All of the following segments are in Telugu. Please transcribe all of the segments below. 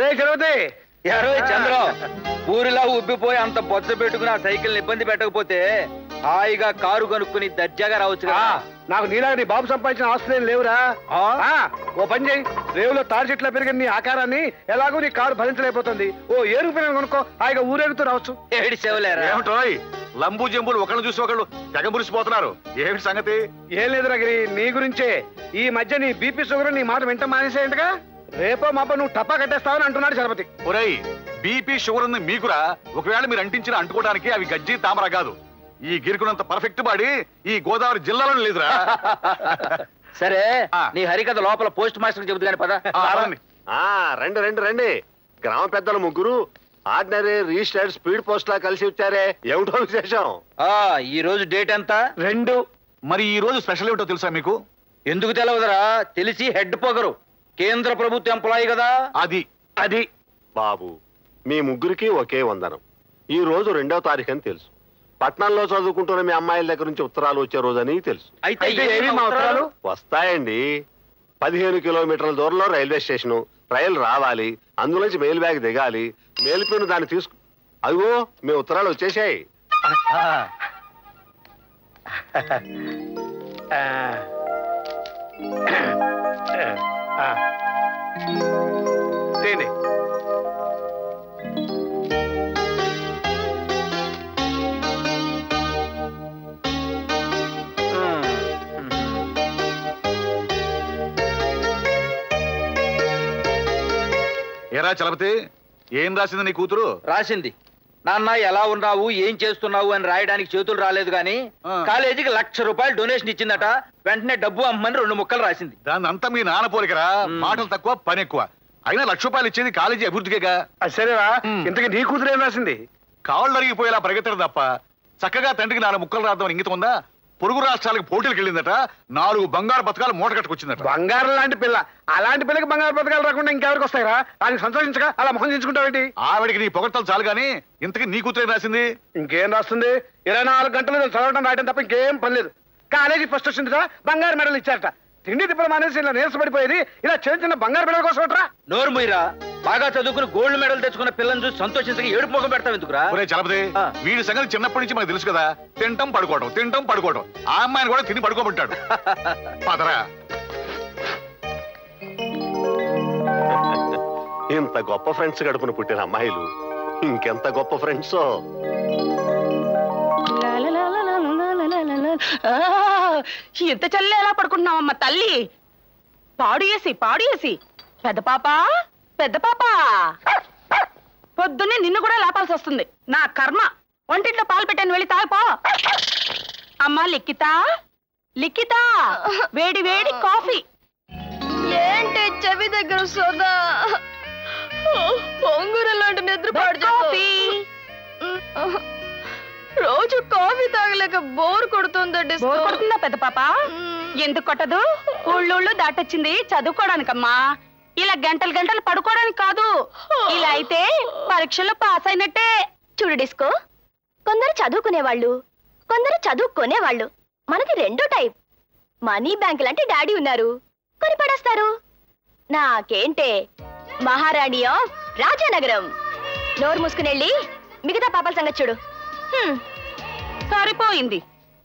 ఒరే చరవతి, ఎవరో చంద్రం ఊరిలా ఉబ్బిపోయి అంత బొజ్జ పెట్టుకుని ఆ సైకిల్ ఇబ్బంది పెట్టకపోతే హాయిగా కారు కొనుక్కుని దర్జాగా రావచ్చు కదా. నాకు నీలాగా నీ బాబు సంపాదించిన ఆస్తులేం లేవురా. ఓ పని చేయి, రేవులో తాడి చెట్ల పెరిగిన నీ ఆకారాన్ని ఎలాగో నీ కారు భరించలేకపోతుంది. ఓ ఏరుగు పిల్లలు కొనుక్కో, హాయిగా ఊరేగుతూ రావచ్చు. ఏడు సేవలేరా ఏమిటోయ్ లంబు జంబులు ఒకళ్ళు చూసి ఒకళ్ళు తెగ మురిసిపోతున్నారు. ఏమిటి సంగతి? ఏం లేదురా గిరి, నీ గురించే. ఈ మధ్య నీ బీపీ షుగర్ నీ మాట వెంట మానేసేయంటగా. రేపో మాప నువ్వు టపా కట్టేస్తావని అంటున్నాడు చరపతి. ఒరేయ్ బీపీ షుగర్ ఉంది మీకురా. ఒకవేళ మీరు అంటించిన అంటుకోవడానికి అవి గజ్జి తామర కాదు. ఈ గిరికునంత పర్ఫెక్ట్ బాడీ ఈ గోదావరి జిల్లాలో లేదురా. సరే నీ హరికథ లోపల పోస్ట్ మాస్టర్ చెబుతు కానీ పద. రండి రండి రండి. గ్రామ పెద్దలు ముగ్గురు ఆర్డినరీ రిజిస్టర్డ్ స్పీడ్ పోస్ట్ లా కలిసి వచ్చారే, ఏమిటో విశేషం? ఈ రోజు డేట్ ఎంత? 2. మరి ఈ రోజు స్పెషల్ ఏమిటో తెలుసా మీకు? ఎందుకు తెలవదురా? తెలిసి హెడ్ పొగరు. కేంద్ర ప్రభుత్వ ఎంప్లాయీ కదా. అది బాబు, మీ ముగ్గురికి ఒకే వందనం. ఈ రోజు 2వ తారీఖు అని తెలుసు. పట్నంలో చదువుకుంటున్న మీ అమ్మాయిల దగ్గర నుంచి ఉత్తరాలు వచ్చే రోజని తెలుసు. వస్తాయండి. 15 కిలోమీటర్ల దూరంలో రైల్వే స్టేషను. రైలు రావాలి, అందులోంచి మెయిల్ బ్యాగ్ దిగాలి. మెయిల్ పిన్ దాన్ని తీసుకు. అదిగో మీ ఉత్తరాలు వచ్చేసాయి. ఏరా చలపతి, ఏం రాసింది నీ కూతురు? రాసింది. నాన్న ఎలా ఉన్నావు, ఏం చేస్తున్నావు అని రాయడానికి చేతులు రాలేదు గాని కాలేజీకి ₹1,00,000 డొనేషన్ ఇచ్చిందట. వెంటనే డబ్బు అమ్మని 2 ముక్కలు రాసింది. దాన్ని అంతా మీ నాన్న పోలికరా. మాటలు తక్కువ పని ఎక్కువ. అయినా ₹1,00,000 ఇచ్చేది కాలేజీ అభివృద్ధికేగా. సరేరా, ఇంతకీ నీ కూతురు ఏం రాసింది? కాళ్ళు అరిగిపోయేలా పరిగెత్తడం తప్ప చక్కగా తండ్రికి 4 ముక్కలు రాద్దామని ఇంగితం ఉందా? పొరుగు రాష్ట్రాలకు పోటీలకు వెళ్ళిందట. 4 బంగారు పథకాలు మూట కట్టుకొచ్చిందట. బంగారం లాంటి పిల్ల. అలాంటి పిల్లకి బంగారు పథకాలు రాకుండా ఇంకెవరికి వస్తాయిరా? దానికి సంతోషించగా అలా మొహం చించుకుంటావేంటి? ఆవిడికి నీ పొగడ్తలు చాలు గానీ ఇంతకీ నీ కూతురు ఏం రాసింది? ఇంకేం రాస్తుంది? 24 గంటలు చదవడం రాయడం తప్ప ఇంకేం పని లేదు. కాలేజీ ఫస్ట్ వచ్చిందిరా, బంగారు మెడల్ ఇచ్చారట. తిండి తిప్పలు మానేసి ఇలా నీరసపడిపోయేది ఇలా చిన్న చిన్న బంగారు మెడల్ కోసం. నోరు ముయిరా. బాగా చదువుకుని గోల్డ్ మెడల్ తెచ్చుకున్న పిల్లని చూసి సంతోషించగా ఏడుపు ముఖం పెడతావు ఎందుకురా? చలపతి, వీడి సంగతి చిన్నప్పటి నుంచి మనకు తెలుసు కదా. తింటాం పడుకోవడం. ఆ అమ్మాయిని కూడా తిని పడుకోబెట్టాడు. పదరా. ఇంత గొప్ప ఫ్రెండ్స్ గడుపున పుట్టిన అమ్మాయిలు ఇంకెంత గొప్ప ఫ్రెండ్సో. ఇంత చల్లే ఎలా పడుకుంటున్నావమ్మ తల్లి? పాడు వేసి పెద్ద పాప పొద్దున్నే నిన్ను కూడా లేపాల్సి వస్తుంది. నా కర్మ. ఒంటింట్లో పాలు పెట్టాను, వెళ్ళి తాగిపో. అమ్మా లిక్కితా వేడి వేడి కాఫీ. ఏంటి చెవి దగ్గర సోదా? పొంగుర లాంటి నిద్ర కాఫీ. రోజు కాఫీ తాగలేక బోర్ కొడుతుందండి. బోర్ కొడుతుందా పెద్ద పాప? ఎందుకు కొట్టదు? ఊళ్ళోళ్ళు దాటొచ్చింది చదువుకోవడానికమ్మా. ఇలా గంటలు పడుకోవడానికి కాదు. ఇలా అయితే పరీక్షల్లో పాస్ అయినట్టే. చూడు డిస్కో, కొందరు చదువుకునేవాళ్ళు, కొందరు చదువుకునేవాళ్ళు. మనది 2 టైప్. మనీ బ్యాంక్ లాంటి డాడీ ఉన్నారు, కొని పడేస్తారు. నాకేంటే మహారాణి ఆఫ్ రాజానగరం. నోరు మూసుకునెళ్ళి మిగతా పాపల సంగతి చూడు. సరిపోయింది.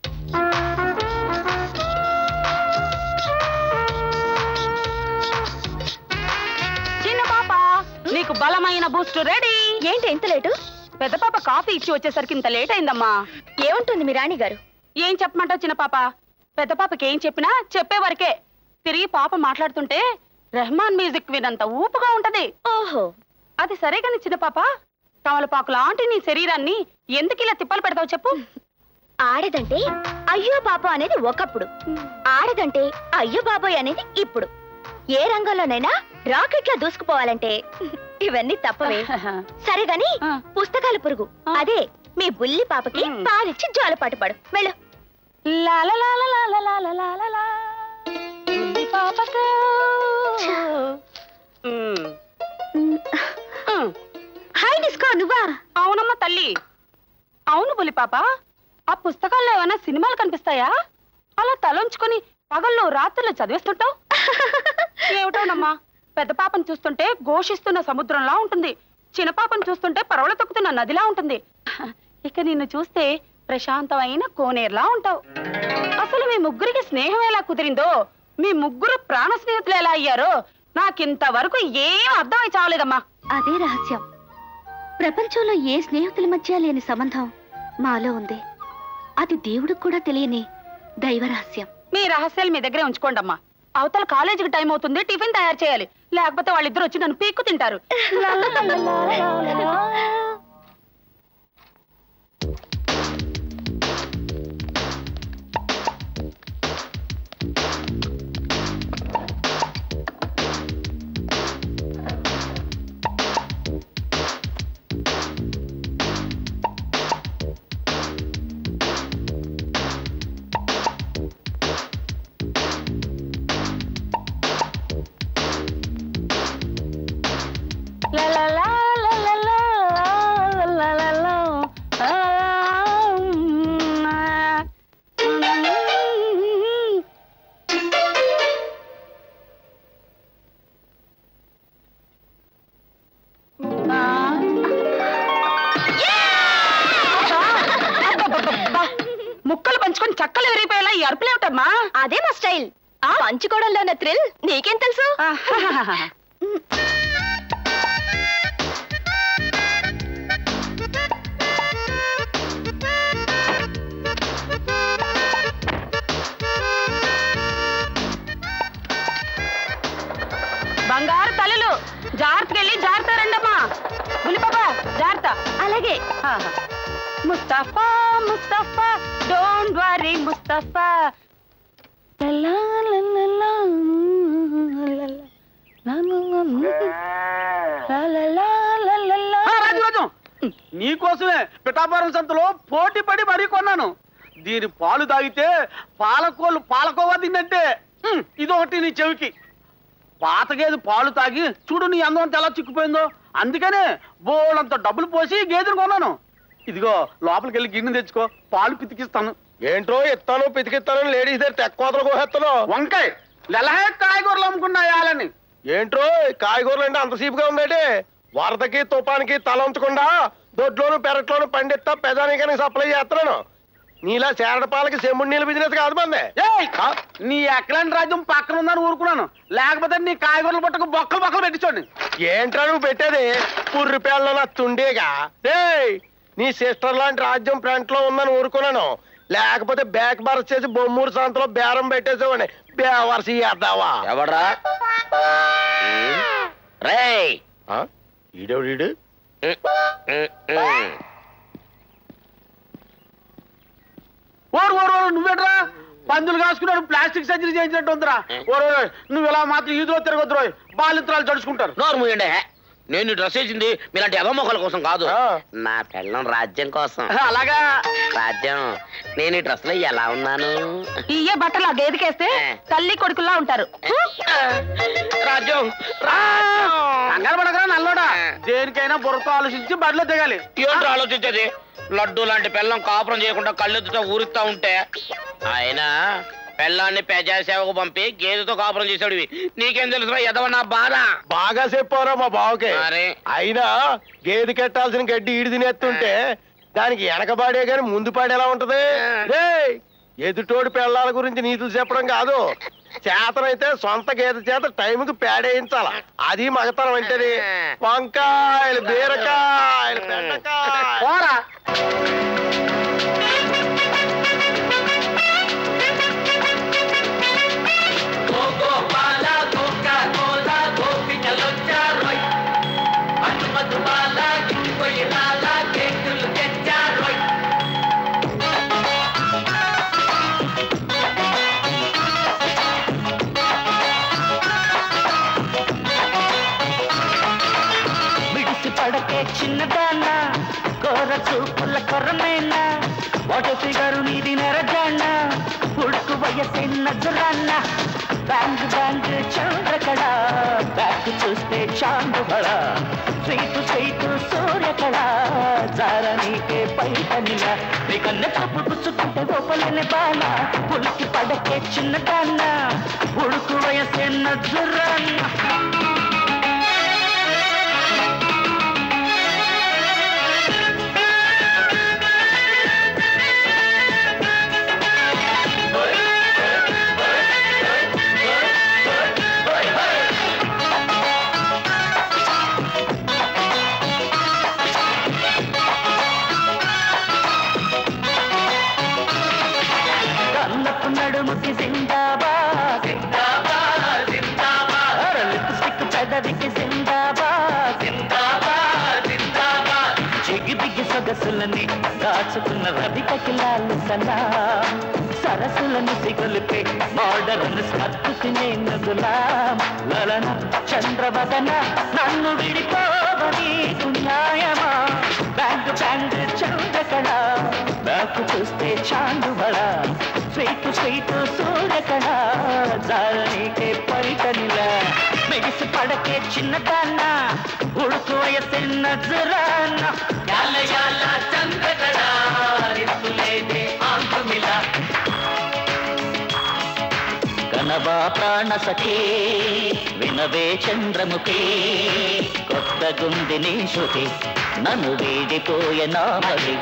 చిన్న పాప, నీకు బలమైన బూస్ట్ రెడీ. ఏంటి ఇంత లేటు? పెద్ద పాప కాఫీ ఇచ్చి వచ్చేసరికి ఇంత లేట్ అయిందమ్మా. ఏముంటుంది మీ రాణి గారు? ఏం చెప్పమంటావు చిన్న పాప? పెద్ద పాపకి ఏం చెప్పినా చెప్పే వరకే. తిరిగి పాప మాట్లాడుతుంటే రెహమాన్ మ్యూజిక్ వినంత ఊపుగా ఉంటది. ఓహో, అది సరే గాని చిన్న పాప, తమలపాకు లాంటి నీ శరీరాన్ని ఎందుకు ఇలా తిప్పలు పెడతావు చెప్పు? ఆడదంటే అయ్యో పాప అనేది ఒకప్పుడు, ఆడదంటే అయ్యో బాబోయ్ అనేది ఇప్పుడు. ఏ రంగంలోనైనా రాకెట్లా దూసుకుపోవాలంటే ఇవన్నీ తప్పవే. సరే గాని పుస్తకాల పురుగు అదే మీ బుల్లి పాపకి పాలిచ్చి జోలపాటు పడు. వెళ్ళు. హాయ్ డిస్కో, నువ్వా? అవునమ్మా తల్లి. అవును బుల్లి పాప, ఆ పుస్తకాల్లో ఏమైనా సినిమాలు కనిపిస్తాయా? అలా తలంచుకొని పగల్లో రాత్రులు చదివేస్తుంటావు. ఏమిటోనమ్మా, పెద్ద పాపను చూస్తుంటే ఘోషిస్తున్న సముద్రంలా ఉంటుంది, చిన్న పాపను చూస్తుంటే పరవళ తొక్కుతున్న నదిలా ఉంటుంది. ఇక నిన్ను చూస్తే ప్రశాంతమైన కోనేరులా ఉంటావు. అసలు మీ ముగ్గురికి స్నేహం ఎలా కుదిరిందో, మీ ముగ్గురు ప్రాణ స్నేహితులు ఎలా అయ్యారో నాకింతవరకు ఏం అర్థమై చావలేదమ్మా. అదే రహస్యం. ప్రపంచంలో ఏ స్నేహితుల మధ్య లేని సంబంధం మాలో ఉంది. అది దేవుడికి కూడా తెలియని దైవ రహస్యం. మీ రహస్యాలు మీ దగ్గరే ఉంచుకోండి అమ్మా. అవతల కాలేజీకి టైం అవుతుంది, టిఫిన్ తయారు చేయాలి, లేకపోతే వాళ్ళిద్దరు వచ్చి నన్ను పీక్కు తింటారు. ముక్కలు పంచుకొని చక్కలు విరిగిపోయేలా ఈ అరుపులేమిటమ్మా? అదే మా స్టైల్. పంచుకోవడంలో ఉన్న థ్రిల్ నీకేం తెలుసు? బంగారు తల్లులు జాగ్రత్తకెళ్ళి జాగ్రత్త రండమ్మా. గులిపాపా జాగ్రత్త. అలాగే. Mustafa Mustafa don't worry Mustafa. రాజు నీకోసమే పిఠాపురం సంతలో పోటీ పడి మరీ కొన్నాను. దీని పాలు తాగితే పాలకోళ్ళు పాలకోవా తిన్నట్టే. ఇదొకటి నీ చెవికి. పాత గేదె పాలు తాగి చూడు నీ అందం అంతా ఎలా చిక్కుపోయిందో. అందుకనే బోళ్ళంత డబ్బులు పోసి గేదెను కొన్నాను. ఇదిగో లోపలికి వెళ్ళి గిన్నె తెచ్చుకో, పాలు పితికిస్తాను. ఏంట్రో ఇస్తాను పితికిస్తాను లేడీస్ దగ్గర తెక్కోతలు కోసేస్తాను. వంకాయ నెలహే కాయగూరలు అమ్ముకున్నాయాలని. ఏంట్రో కాయగూరలు అంటే అంత సీపుగా ఉందంటే వరదకి తుఫానికి తల ఉంచకుండా దొడ్లోను పెరట్లోను పండిస్తా పెదానికని సప్లై చేస్తున్నాను. నీలా చేరడపాలకి సెమ్ముడు నీళ్ళ బిజినెస్ కాదు మందే. నీ ఎక్కలేని రాజ్యం పక్కన ఉందని ఊరుకున్నాను, లేకపోతే నీ కాయగూరలు పట్టుకు బొక్కలు బొక్కలు పెట్టించండి. ఏంట్రా నువ్వు పెట్టేది? పుర్రి పేళ్ళ నా తుండేగా. నీ సిస్టర్ లాంటి రాజ్యం ఫ్రంట్ లో ఉందని ఊరుకున్నాను, లేకపోతే బ్యాక్ బర్స్ చేసి బొమ్మూరు సంతలో బేరం పెట్టేసేవాడిని. బేవర్సి చేద్దావా? ఎవడ్రా రే? ఈడెవడీడు? ఓరు ఓరు ఓరు నువ్వేట్రా? పందులు కాసుకున్నాడు ప్లాస్టిక్ సర్జరీ చేయించినట్టు ఉందిరా. ఓరు నువ్వు ఇలా మాత్రం ఈదులో తిరగొద్దురో, బాలింతరాలు జడుచుకుంటారు. నోరుమూయండి. నేను డ్రెస్ వేసింది మీలాంటి ఎదమొక్కల కోసం కాదు, నా పెళ్ళం రాజ్యం కోసం. అలాగా? రాజ్యం, నేను ఈ డ్రెస్ లో ఎలా ఉన్నాను? ఇయ్యే బట్టలు ఆ గేదెకేస్తే తల్లి కొడుకుల్లా ఉంటారు. రాజ్యం కంగారు పడకరా నల్లోడా, దేనికైనా బుర్రతో ఆలోచించి బడిలో దిగాలి. ఏంటో ఆలోచించేది? లడ్డు లాంటి పెళ్ళం కాపురం చేయకుండా కళ్ళెత్తుతో ఊరిస్తా ఉంటే, ఆయన పెళ్ళాన్ని ప్రజాసేవకు పంపి గేదెతో కాపురం చేశాడు. నీకేం తెలుసు ఎదవన్నా బాధ? బాగా చెప్పారా మా బావకే. అయినా గేదె కట్టాల్సిన గడ్డి ఈడు తినేస్తుంటే దానికి వెనకబాడే గాని ముందు పాడేలా ఉంటది? ఎదుటోడి పెళ్ళాల గురించి నీతులు చెప్పడం కాదు, చేతనైతే సొంత గేదె చేత టైంకి పేడేయించాల. అది మగతనం అంటేది. వంకాయలు, బీరకాయలు, బెండకాయలు. చిన్నదాన్న కోర చూపుల కొరమైన వాటర్ ఫిగరు నీది నెరజాన్న ఉడుకు వయసెన్న జురాన్న బ్యాంగ్ బ్యాంగ్ చంద్రకళ బ్యాక్ చూస్తే చాందుబళ స్వీటు స్వీటు సూర్యకళ జార నీకే పైటనిల నీ కన్న చూపు పుచ్చుకుంటే గోపలనే బాల పులికి పడకే చిన్నదాన్న ఉడుకు వయసెన్న జురాన్న. రవికి జిందాబాద్ జిందాబాద్ జిందాబాద్ జిగి బిగి సొగసులని దాచుకున్న రవికకి లాలు సలాం సరసులను సిగొలిపే మోడర్న్ స్కర్తుకి నేను గులాం లలన చంద్రవదన నన్ను విడిపోవని న్యాయమా బ్యాంగ్ బ్యాంగ్ చంద్రకళ నాకు చూస్తే చాందుబళ స్వీట్ స్వీట్ సూర్యకళ జారణికే పరిటనిలా మెగిసి పడకే చిన్నదాన్న ఉడుకు వయసే నజరాన్న యాల యాల చంద్రకళ రితులేదే ఆంకుమిలా కనవా ప్రాణ సఖీ వినవే చంద్రముఖి కొత్త గుందిని శృతి నన్ను వీడిపోయే నామది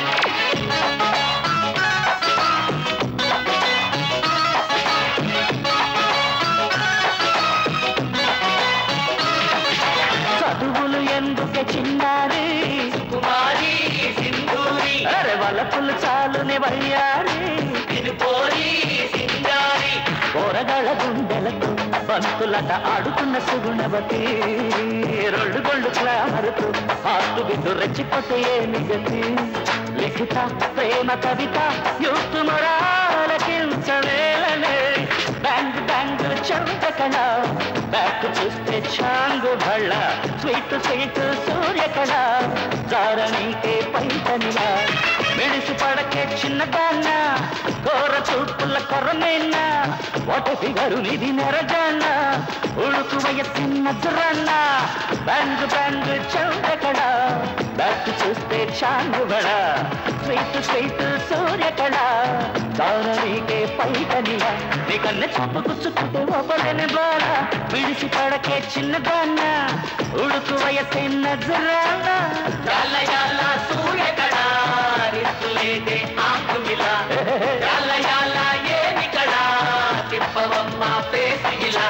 చదువులు ఎందుకే చిన్నారి కుమారి సింధూరి అరే వలపులు చాలుని వయ్యారి పోరి సింగారి పోరగాళ్ళ గుండెలకు బంతులట ఆడుతున్న సుగుణవతి రొళ్ళు గొళ్ళు క్లామరుతూ హార్టు బిడ్డు రెచ్చిపోతే ఏమి గతి లిఖిత ప్రేమ కవిత యూత్ మొరాలకించవేలనే బ్యాంగ్ బ్యాంగ్ చంద్రకళ బ్యాక్ చూస్తే చాంగు భళ్ళ స్వీట్ స్వీట్ సూర్యకళ జారణికే పైతనిలా మెడిసి పడకే చిన్నదాన్న కోర చూపుల కొరమేన్న ఒక ఫిగరు నిధి నెరజాన్న ఉడుకు వయస్సున్న జురన్న బ్యాంగ్ బ్యాంగ్ చంద్రకళ బ్యాక్ చూస్తే చాంగుబళ స్వీట్ స్వీట్ సూర్యకళ జారణికే పైతనిలా నీ కన్నె చూపుకుచ్చుకుంటే ఓపలేని బాల విడిసి పడకే చిన్నదాన్న ఉడుకు వయస్సున్న జురన్న యాల యాల సూర్యకళ రితులేదే ఆంకుమిలా యాల యాల ఏనికళ తిప్పవమ్మ పేసిగిలా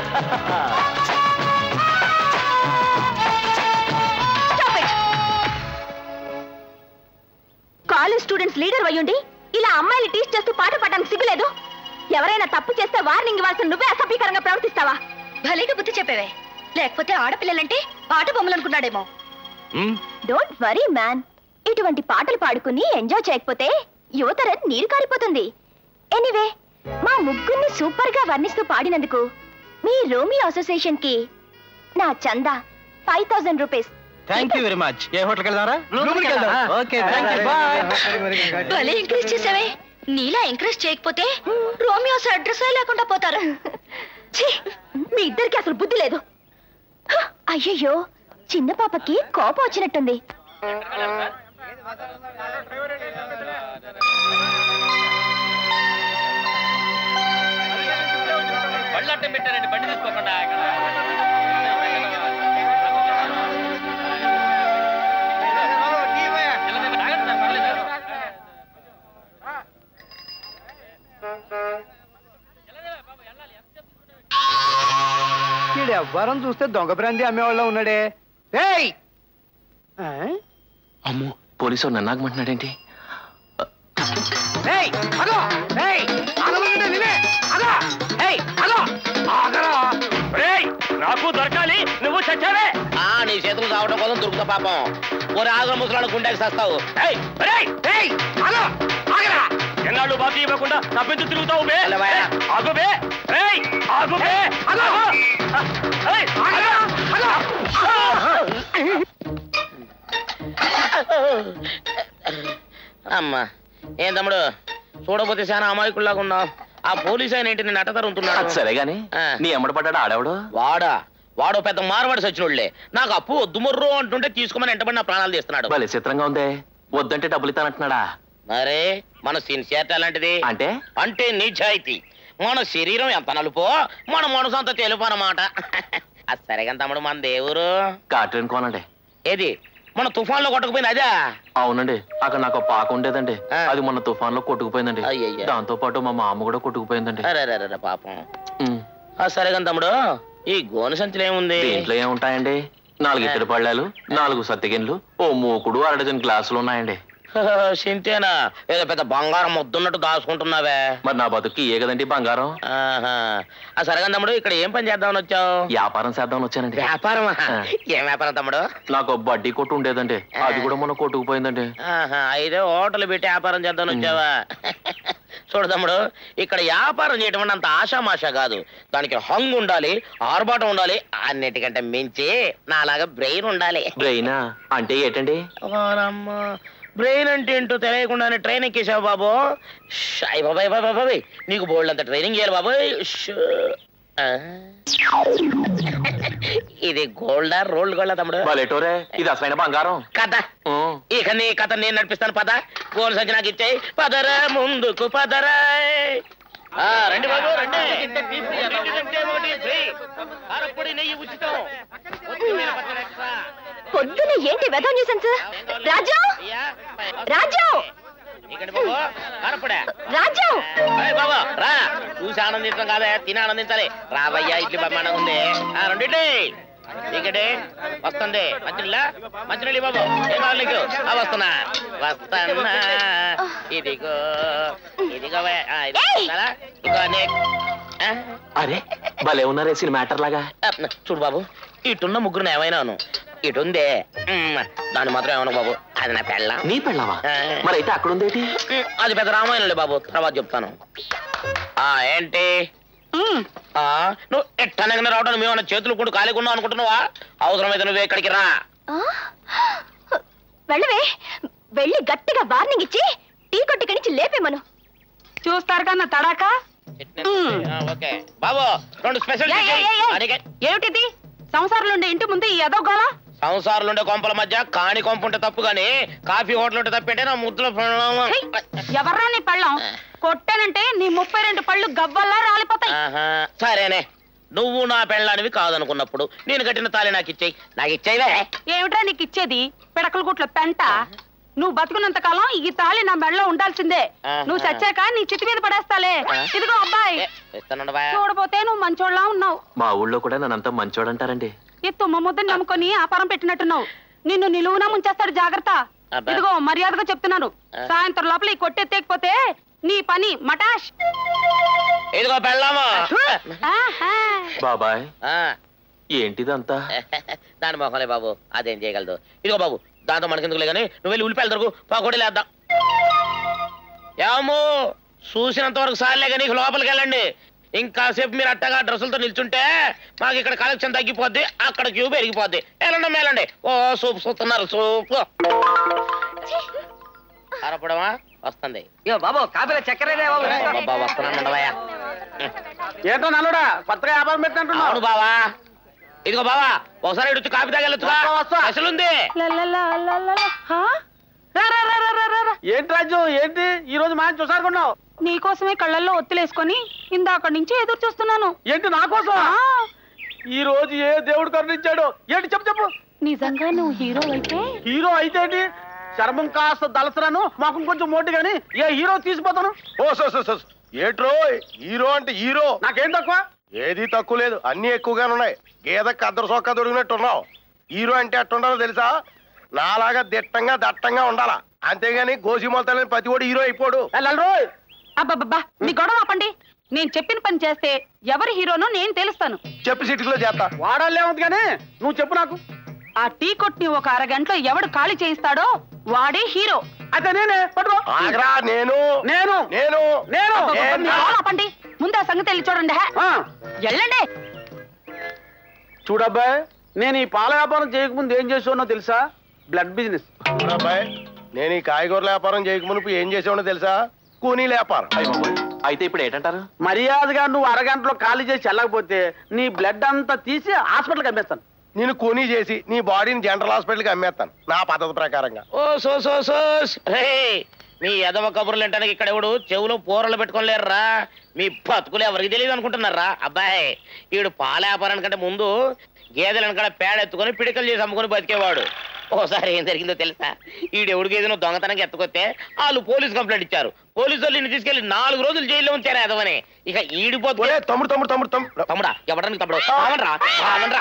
కాలేజ్ స్టూడెంట్స్ లీడర్ అయ్యుండి ఇలా అమ్మాయిలు టీచ్ చేస్తూ పాట పాడడానికి సిగ్గులేదు ఎవరైనా తప్పు చేస్తే వార్నింగ్ ఇవ్వాల్సిన నువ్వే అసభ్యకరంగా ప్రవర్తిస్తావా భలేగా బుద్ధి చెప్పేవే లేకపోతే ఆడపిల్లలంటే ఆట బొమ్మలు అనుకున్నాడేమో డోంట్ వరీ మ్యాన్ ఇటువంటి పాటలు పాడుకుని ఎంజాయ్ చేయకపోతే యువతర నీరు కారిపోతుంది ఎనీవే మా ముగ్గురిని సూపర్ గా వర్ణిస్తూ పాడినందుకు మీ రోమియో అసోసియేషన్ కి నా చందా 5,000 rupees thank you very much ఏ హోటల్కి వెళ్దారా ఓకే థ్యాంక్ యూ బాయ్ భలే ఎంకరేజ్ చేసావే నీలా ఎంకరేజ్ చేయకపోతే రోమియోస్ అడ్రస్ లేకుండా పోతారు ఛీ, మీ ఇద్దరికి అసలు బుద్ధి లేదు హ, అయ్యయ్యో చిన్న పాపకి కోపం వచ్చినట్టుంది బళ్ళట్టే పెట్టారండి బండి తీసుకోకుండా ఎవ్వరం చూస్తే దొంగ బ్రాంతి అమ్మేవాళ్ళ ఉన్నాడే ఏయ్ అమ్మో పోలీసు నన్ను ఆగమంటున్నాడేంటి ఏయ్ అగో ఏయ్ ఆగమంటే నిన్నే అగో ఏయ్ అగో ఆగరా ఏయ్ నాకు దొరకాలి నువ్వు చచ్చావే నీ చేతులు రావడం కోసం దొరుకుతా పాపం ఓ ఆగ్ర ముసలాడు గుండెకి సస్తావు ఏయ్ ఏయ్ ఏయ్ అగో ఆగరా ఎన్నాళ్ళు బాకీ ఇవ్వకుండా తప్పించు తిరుగుతావు బే ఆగు బే ఏయ్ ఆగు బే అగో ఏయ్ ఆగరా అగో అమ్మా ఏం తమ్ముడు చూడబోతే చాలా అమాయకుల్లాగా ఉన్నావు ఆ పోలీసు ఆయన ఏంటి నేను అట్ట తరుగుతున్నాడు సరే గాని నీ ఎమ్మడి పడ్డాడు ఆడేవాడు వాడు పెద్ద మారవాడి సచ్చినోళ్లే నాకు అప్పు వద్దు మొర్రో అంటుంటే తీసుకోమని ఎంటబడి నా ప్రాణాలు తీస్తున్నాడు భలే చిత్రంగా ఉందే వద్దంటే డబ్బులు ఇస్తానంటున్నాడా మరే మన సిన్సియర్టీ అలాంటిది అంటే నిజాయితీ మన శరీరం ఎంత నలుపో మన మనసు అంత తెలుపు అన్నమాట అది సరేగా తమ్ముడు మన దేవురు కాట్రేన్ కోనండి ఏది మన తుఫాన్లో కొట్టకపోయింది అదే అవునండి అక్కడ నాకు పాక ఉండేదండి అది మొన్న తుఫాన్లో కొట్టుకుపోయిందండి దాంతో పాటు మా మామ కూడా కొట్టుకుపోయిందండి అరే పాపం సరేగా తమ్ముడు ఈ గోను సంచులు ఏముంది దీంట్లో ఏముంటాయండి 4 ఇత్తడి పళ్ళాలు 4 సత్తిగిన్లు ఓ మూకుడు 1 డజన్ గ్లాసులు ఉన్నాయండి సింతేనా? ఏదో పెద్ద బంగారం ముద్దున్నట్టు దాచుకుంటున్నావే. మరి నా బతుక్కి ఏ కదండి బంగారం. సరేగా తమ్ముడు, ఇక్కడ ఏం పని చేద్దామని వచ్చావు? వ్యాపారం చేద్దామని వచ్చానండి. వ్యాపారమా? ఏం వ్యాపారం తమ్ముడు? నాకు బడ్డీ కొట్టు ఉండేదండి, అది కూడా మొన్న కొట్టుకుపోయిందండి. అయితే హోటల్ పెట్టి వ్యాపారం చేద్దామని వచ్చావా? చూడు తమ్ముడు, ఇక్కడ వ్యాపారం చేయడం అంటే అంత ఆషామాషా కాదు. దానికి హంగ్ ఉండాలి, ఆర్భాటం ఉండాలి, అన్నిటికంటే మించి నాలాగా బ్రెయిన్ ఉండాలి. బ్రెయినా అంటే ఏంటండి? బ్రెయిన్ అంటే ఏంటో తెలియకుండానే ట్రైన్ ఎక్కేసావు బాబు. బాబాయ్ బాబాయ్ బాబాయ్, నీకు బోల్డ్ అంత ట్రైనింగ్ చేయాలి బాబాయ్. ఇది గోల్డా రోల్డ్ గోల్డా తమ్ముడు? ఇది అసలైన బంగారం కథ. ఇక నీ కథ నేను నడిపిస్తాను, పద. గోల్ సంచి నాకు ఇచ్చాయి, పదరా ముందుకు పదరా. రండి బాబు రండి. నెయ్యి ఉచితం. పొద్దున ఏంటి వెధవ న్యూసెన్స్? రాజు రాజు రాజు బాబా రా. చూసి ఆనందించడం కాదా, తిని ఆనందించాలి. రావయ్యా, ఇడ్లీ బ్రహ్మాండంగా ఉంది. రెండి ఇంకటి వస్తుంది. మంచినీళ్ళు బాబు, ఏం కావాలి నీకు? వస్తున్నా వస్తున్నా. ఇదిగో ఇదిగో అరే భలే ఉన్నారే సినిమాటర్ లాగా. చూడు బాబు, ఇటున్న ముగ్గురు ఏమైనాను, ఇటుందే దాన్ని మాత్రం ఏమన్నా బాబు, అది నా పెళ్ళ. నీ పెళ్ళవా? మరైతే అక్కడ ఉందేటి? అది పెద్ద రామాయణంలే బాబు, తర్వాత చెప్తాను. ఏంటి నువ్వు ఎట్టనగిన రావడం? మేమన్నా చేతులు కూడా ఖాళీకున్నావు అనుకుంటున్నావా? అవసరమైతే నువ్వే ఇక్కడికి రా. వెళ్ళవే, వెళ్ళి గట్టిగా వార్నింగ్ ఇచ్చి టీ కొట్టి కడిచి లేపేమను. చూస్తారు కన్నా తడాక. ఓకే బాబు, 2 స్పెషల్. ఏమిటిది? సంసారంలో ఉండే ఇంటి ముందు ఈ ఎదో గోల. సంసారంలో ఉండే కొంపల మధ్య కాని కొంప ఉంటే తప్పు గాని, కాఫీ హోటల్ ఉంటే తప్పంటే నా ముద్దులో. ఎవర్రా నీ పళ్ళం? కొట్టానంటే నీ 32 పళ్ళు గవ్వల్లా రాలిపోతాయి. సరేనే, నువ్వు నా పెళ్ళానివి కాదనుకున్నప్పుడు నేను కట్టిన తాళి నాకు ఇచ్చేయి. నాకు ఇచ్చేవే. ఏమిట్రా నీకు ఇచ్చేది? పిడకల గుట్ల పెంట. నువ్వు బతుకున్నంత కాలం ఈ తాళి నా మెడలో ఉండాల్సిందే. నువ్వు చచ్చాక నీ చితి మీద పడేస్తాలే. ఇదిగో అబ్బాయి, చూడపోతే నువ్వు మంచోళ్ళ ఉన్నావు. మా ఊళ్ళో కూడా నన్నంతా మంచోడంటారండి. ఈ తుమ్మ ముద్దని నమ్ముకొని ఆపారం పెట్టినట్టున్నావు. నిన్ను నిలువునా ముంచేస్తాడు, జాగ్రత్త. ఇదిగో మర్యాదగా చెప్తున్నాను, సాయంత్రం లోపల ఈ కొట్టెత్తేకపోతే నీ పని మటాష్. ఇదిగో పెళ్ళామా. బాబాయ్ ఏంటిదంతా? దాని మొహలే బాబు, అదేం చేయగలదు. ఇదిగో బాబు, దాంతో మనకెందుకులే కానీ నువ్వు వెళ్ళి ఉల్లిపాయలు దొరకు, పకోడీ లేద్దాం. ఏమో చూసినంత వరకు సార్లే కానీ లోపలికి వెళ్ళండి. ఇంకాసేపు మీరు అట్టగా డ్రెస్సులతో నిల్చుంటే మాకు ఇక్కడ కలెక్షన్ తగ్గిపోద్ది, అక్కడ క్యూ పెరిగిపోద్ది. వెళ్ళండి మేలండి. ఓ సూప్ చూస్తున్నారు, సూప్. అరపడమా వస్తుంది. బాబు కాఫీలో చక్కెర వస్తున్నాను. ఏంటో నల్లుడా కొత్తగా వ్యాపారం పెట్టినట్టున్నావు? అవును బావా. ఇదిగో బావా, ఒకసారి ఇటు కాఫీ తాగెళ్ళొచ్చు. అసలుంది. ఏంటి రాజు, ఏంటి ఈ రోజు మా చూసారుకున్నావు? నీకోసమే కళ్ళల్లో ఒత్తులేసుకొని ఇందాక నుంచి ఎదురు చూస్తున్నాను. ఏంటి నా కోసం? ఈ రోజు ఏ దేవుడు కరుణించాడు? ఏంటి చెప్పు చెప్పు. నిజంగా నువ్వు హీరో అయితే? హీరో అయితే ఏంటి, చర్మం కాస్త దళసరాను, మాకు కొంచెం మోటి గాని ఏ హీరో తీసిపోతాను. ఏట్రో హీరో అంటే హీరో. నాకేం తక్కువ? ఏది తక్కువ లేదు, అన్ని ఎక్కువగానే ఉన్నాయి. గేదెకి అద్దరు సొక్క దొరికినట్టున్నావు. హీరో అంటే అట్టుండాలో తెలుసా? నాలాగా దిట్టంగా దట్టంగా ఉండాలా, అంతేగాని గోసి మొలతలని ప్రతి ఓడి హీరో అయిపోడు. అబ్బబ్బబ్బా, మీ గొడవ ఆపండి. నేను చెప్పిన పని చేస్తే ఎవరి హీరోనో నేను తెలుస్తాను. చెప్పు సిటీలో చేస్తా. వాడాలేముంది కానీ నువ్వు చెప్పు నాకు. ఆ టీ కొట్ని ఒక అరగంటలో ఎవడు ఖాళీ చేయిస్తాడో వాడే హీరో. అయితే నేనే పట్టుకో. ఆగ్రా, నేను నేను నేను నేను ఆపండి. ముందు ఆ సంగతి వెళ్ళి చూడండి. వెళ్ళండి. చూడబ్బాయ్, నేను ఈ పాల వ్యాపారం చేయకముందు ఏం చేసానో తెలుసా? Blood business. చూడబ్బాయ్, నేను ఈ కాయగూరల వ్యాపారం చేయకమునుపు ఏం చేసానో తెలుసా? కూనీ వ్యాపారం. అయితే ఇప్పుడు ఏంటంటారు? మర్యాదగా నువ్వు అరగంటలో ఖాళీ చేసి వెళ్ళకపోతే నీ బ్లడ్ అంతా తీసి హాస్పిటల్కి అమ్మేస్తాను. నేను కూనీ చేసి నీ బాడీని జనరల్ హాస్పిటల్కి అమ్మేస్తాను నా పద్ధతి ప్రకారంగా. ఓ మీ ఎదవ కబుర్లు వింటానికి ఇక్కడ ఎవడు చెవులో పూరలు పెట్టుకోలేరురా. మీ బతుకులు ఎవరికి తెలియదు అనుకుంటున్నారా? అబ్బాయి, ఈడు పాల వ్యాపారానికంటే ముందు గేదెలను కూడా పేడ ఎత్తుకొని పిడికలు చేసి అమ్ముకొని బతికేవాడు. ఓసారి ఏం జరిగిందో తెలుసా? ఈడెవడు గేదెను దొంగతనంగా ఎత్తుకొస్తే వాళ్ళు పోలీస్ కంప్లైంట్ ఇచ్చారు. పోలీసు వాళ్ళు తీసుకెళ్లి 4 రోజులు జైల్లో ఉంచారు ఎదవని. ఇక ఈడిపోతే తమ్ముడా ఎవడానికి తమ్ముడు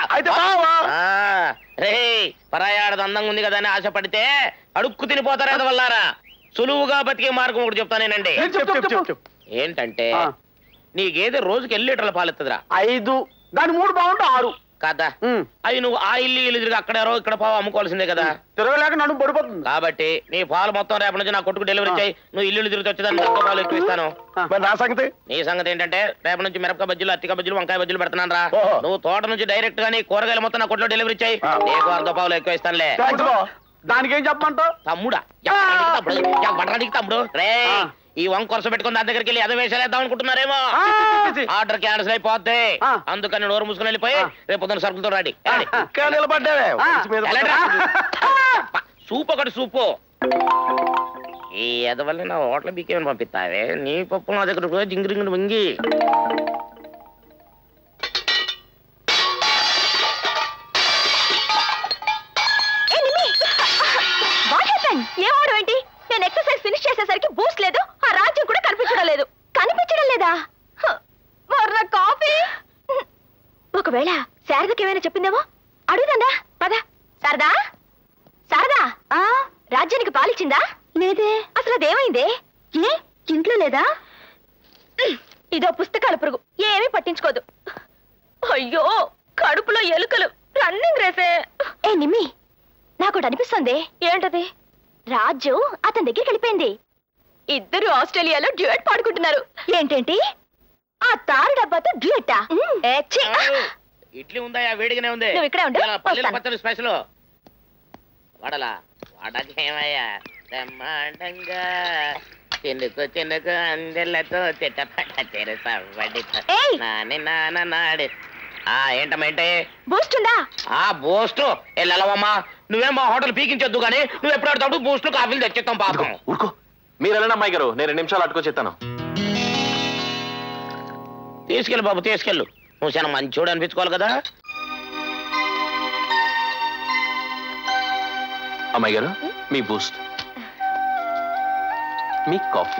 రే పరాయాడది అందంగా ఉంది కదా అని ఆశపడితే అడుక్కు తినిపోతారు ఎదవల్లారా. సులువుగా బతికే మార్గం ఒకటి చెప్తానేనండి. చెప్పు. ఏంటంటే నీ గేదె రోజుకి ఎన్ని లీటర్ల పాలెత్తదిరా? 5. దాని 3 బాగుంటే 6 కదా. అవి నువ్వు ఆ ఇల్లు తిరిగి అక్కడారో ఇక్కడ పావు అమ్ముకోవాల్సిందే కదా. తిరగలేక నన్ను పడిపోతుంది. కాబట్టి నీ పాలు మొత్తం రేపటి నుంచి నా కొట్టుకు డెలివరీ చేయి. నువ్వు ఇల్లు తిరిగి వచ్చేదాన్ని తక్కువ పాలు ఎక్కువ ఇస్తాను. నా సంగతి నీ సంగతి ఏంటంటే రేపటి నుంచి మిరపకాయ బజ్జీలు, అత్తికాయ బజ్జీలు, వంకాయ బజ్జీలు పెడతాను రా. నువ్వు తోట నుంచి డైరెక్ట్ గా నీ కూరగాయలు మొత్తం నా కొట్లో డెలివరీ చేయి. నీకు 1/2 పావులు ఎక్కువ ఇస్తానులే. దానికి ఏం చెప్పమంటావు? తమ్ముడా? తమ్ముడు రే ఈ వంక కొరస పెట్టుకుని దాని దగ్గరికి వెళ్ళి అదే వేషాలు వేద్దాం అనుకుంటున్నారేమో. ఆర్డర్ క్యాన్సిల్ అయిపోద్ది. అందుకని నోరు మూసుకుని వెళ్ళిపోయి రేపు పొద్దున సరుకులతో రాడి. నిలబడ్డావే సూపు ఒకటి సూపు. ఈ ఎదవల్ల నా హోటల్ బీకేమని పంపిస్తావే. నీ పప్పు నా దగ్గర జింగిరింగ్ వంగి. ఏమోడేంటి? నేను ఎక్సర్సైజ్ ఫినిష్ చేసేసరికి బూస్ట్ లేదు, ఆ రాజ్యం కూడా కనిపించడం లేదు. కనిపించడం లేదా? మర్ర కాఫీ. ఒకవేళ శారదకి ఏమైనా చెప్పిందేమో అడుగుదా? పద. శారదా, శారదా, రాజ్యానికి పాలిచ్చిందా? లేదే. అసలు అదేమైందే? ఏ ఇంట్లో లేదా? ఇదో పుస్తకాల పురుగు, ఏమీ పట్టించుకోదు. అయ్యో కడుపులో ఎలుకలు రన్నింగ్ రేసే. ఏ నిమ్మి, నాకు అనిపిస్తుంది. ఏంటది? రాజు అతని దగ్గరికి వెళ్ళిపోయింది. ఇద్దరు ఆస్ట్రేలియాలో డ్యూయట్ పాడుకుంటున్నారు. ఏంటేంటి? ఆ తారు డబ్బాతో డ్యూయట్టా? ఇడ్లీ ఉందా? వేడిగానే ఉంది. నువ్వు ఇక్కడే ఉండు. పల్లెల పచ్చడి స్పెషల్. వడలా వడకేమయ్యా బ్రహ్మాండంగా చినుకు చినుకు అందెలతో చిట్టపట తెరసవ్వడితో నాని నానాడు. ఏంటమ్మా ఏంటే? బూస్ట్ ఉందా? బూస్ట్ వెళ్ళవమ్మా. నువ్వేం మా హోటల్ పీకించొద్దు కానీ నువ్వు ఎప్పుడు ఆడుతాడు బూస్ట్ కాఫీలు తెచ్చేస్తాం. పాపం ఊరుకో. మీరు వెళ్ళండి అమ్మాయి గారు, నేను 2 నిమిషాలు అట్టుకొచ్చేస్తాను. తీసుకెళ్ళు బాబు తీసుకెళ్ళు. నువ్వు చాలా మంచోడు అనిపించుకోవాలి కదా. అమ్మాయి గారు మీ బూస్ట్, మీ కాఫీ,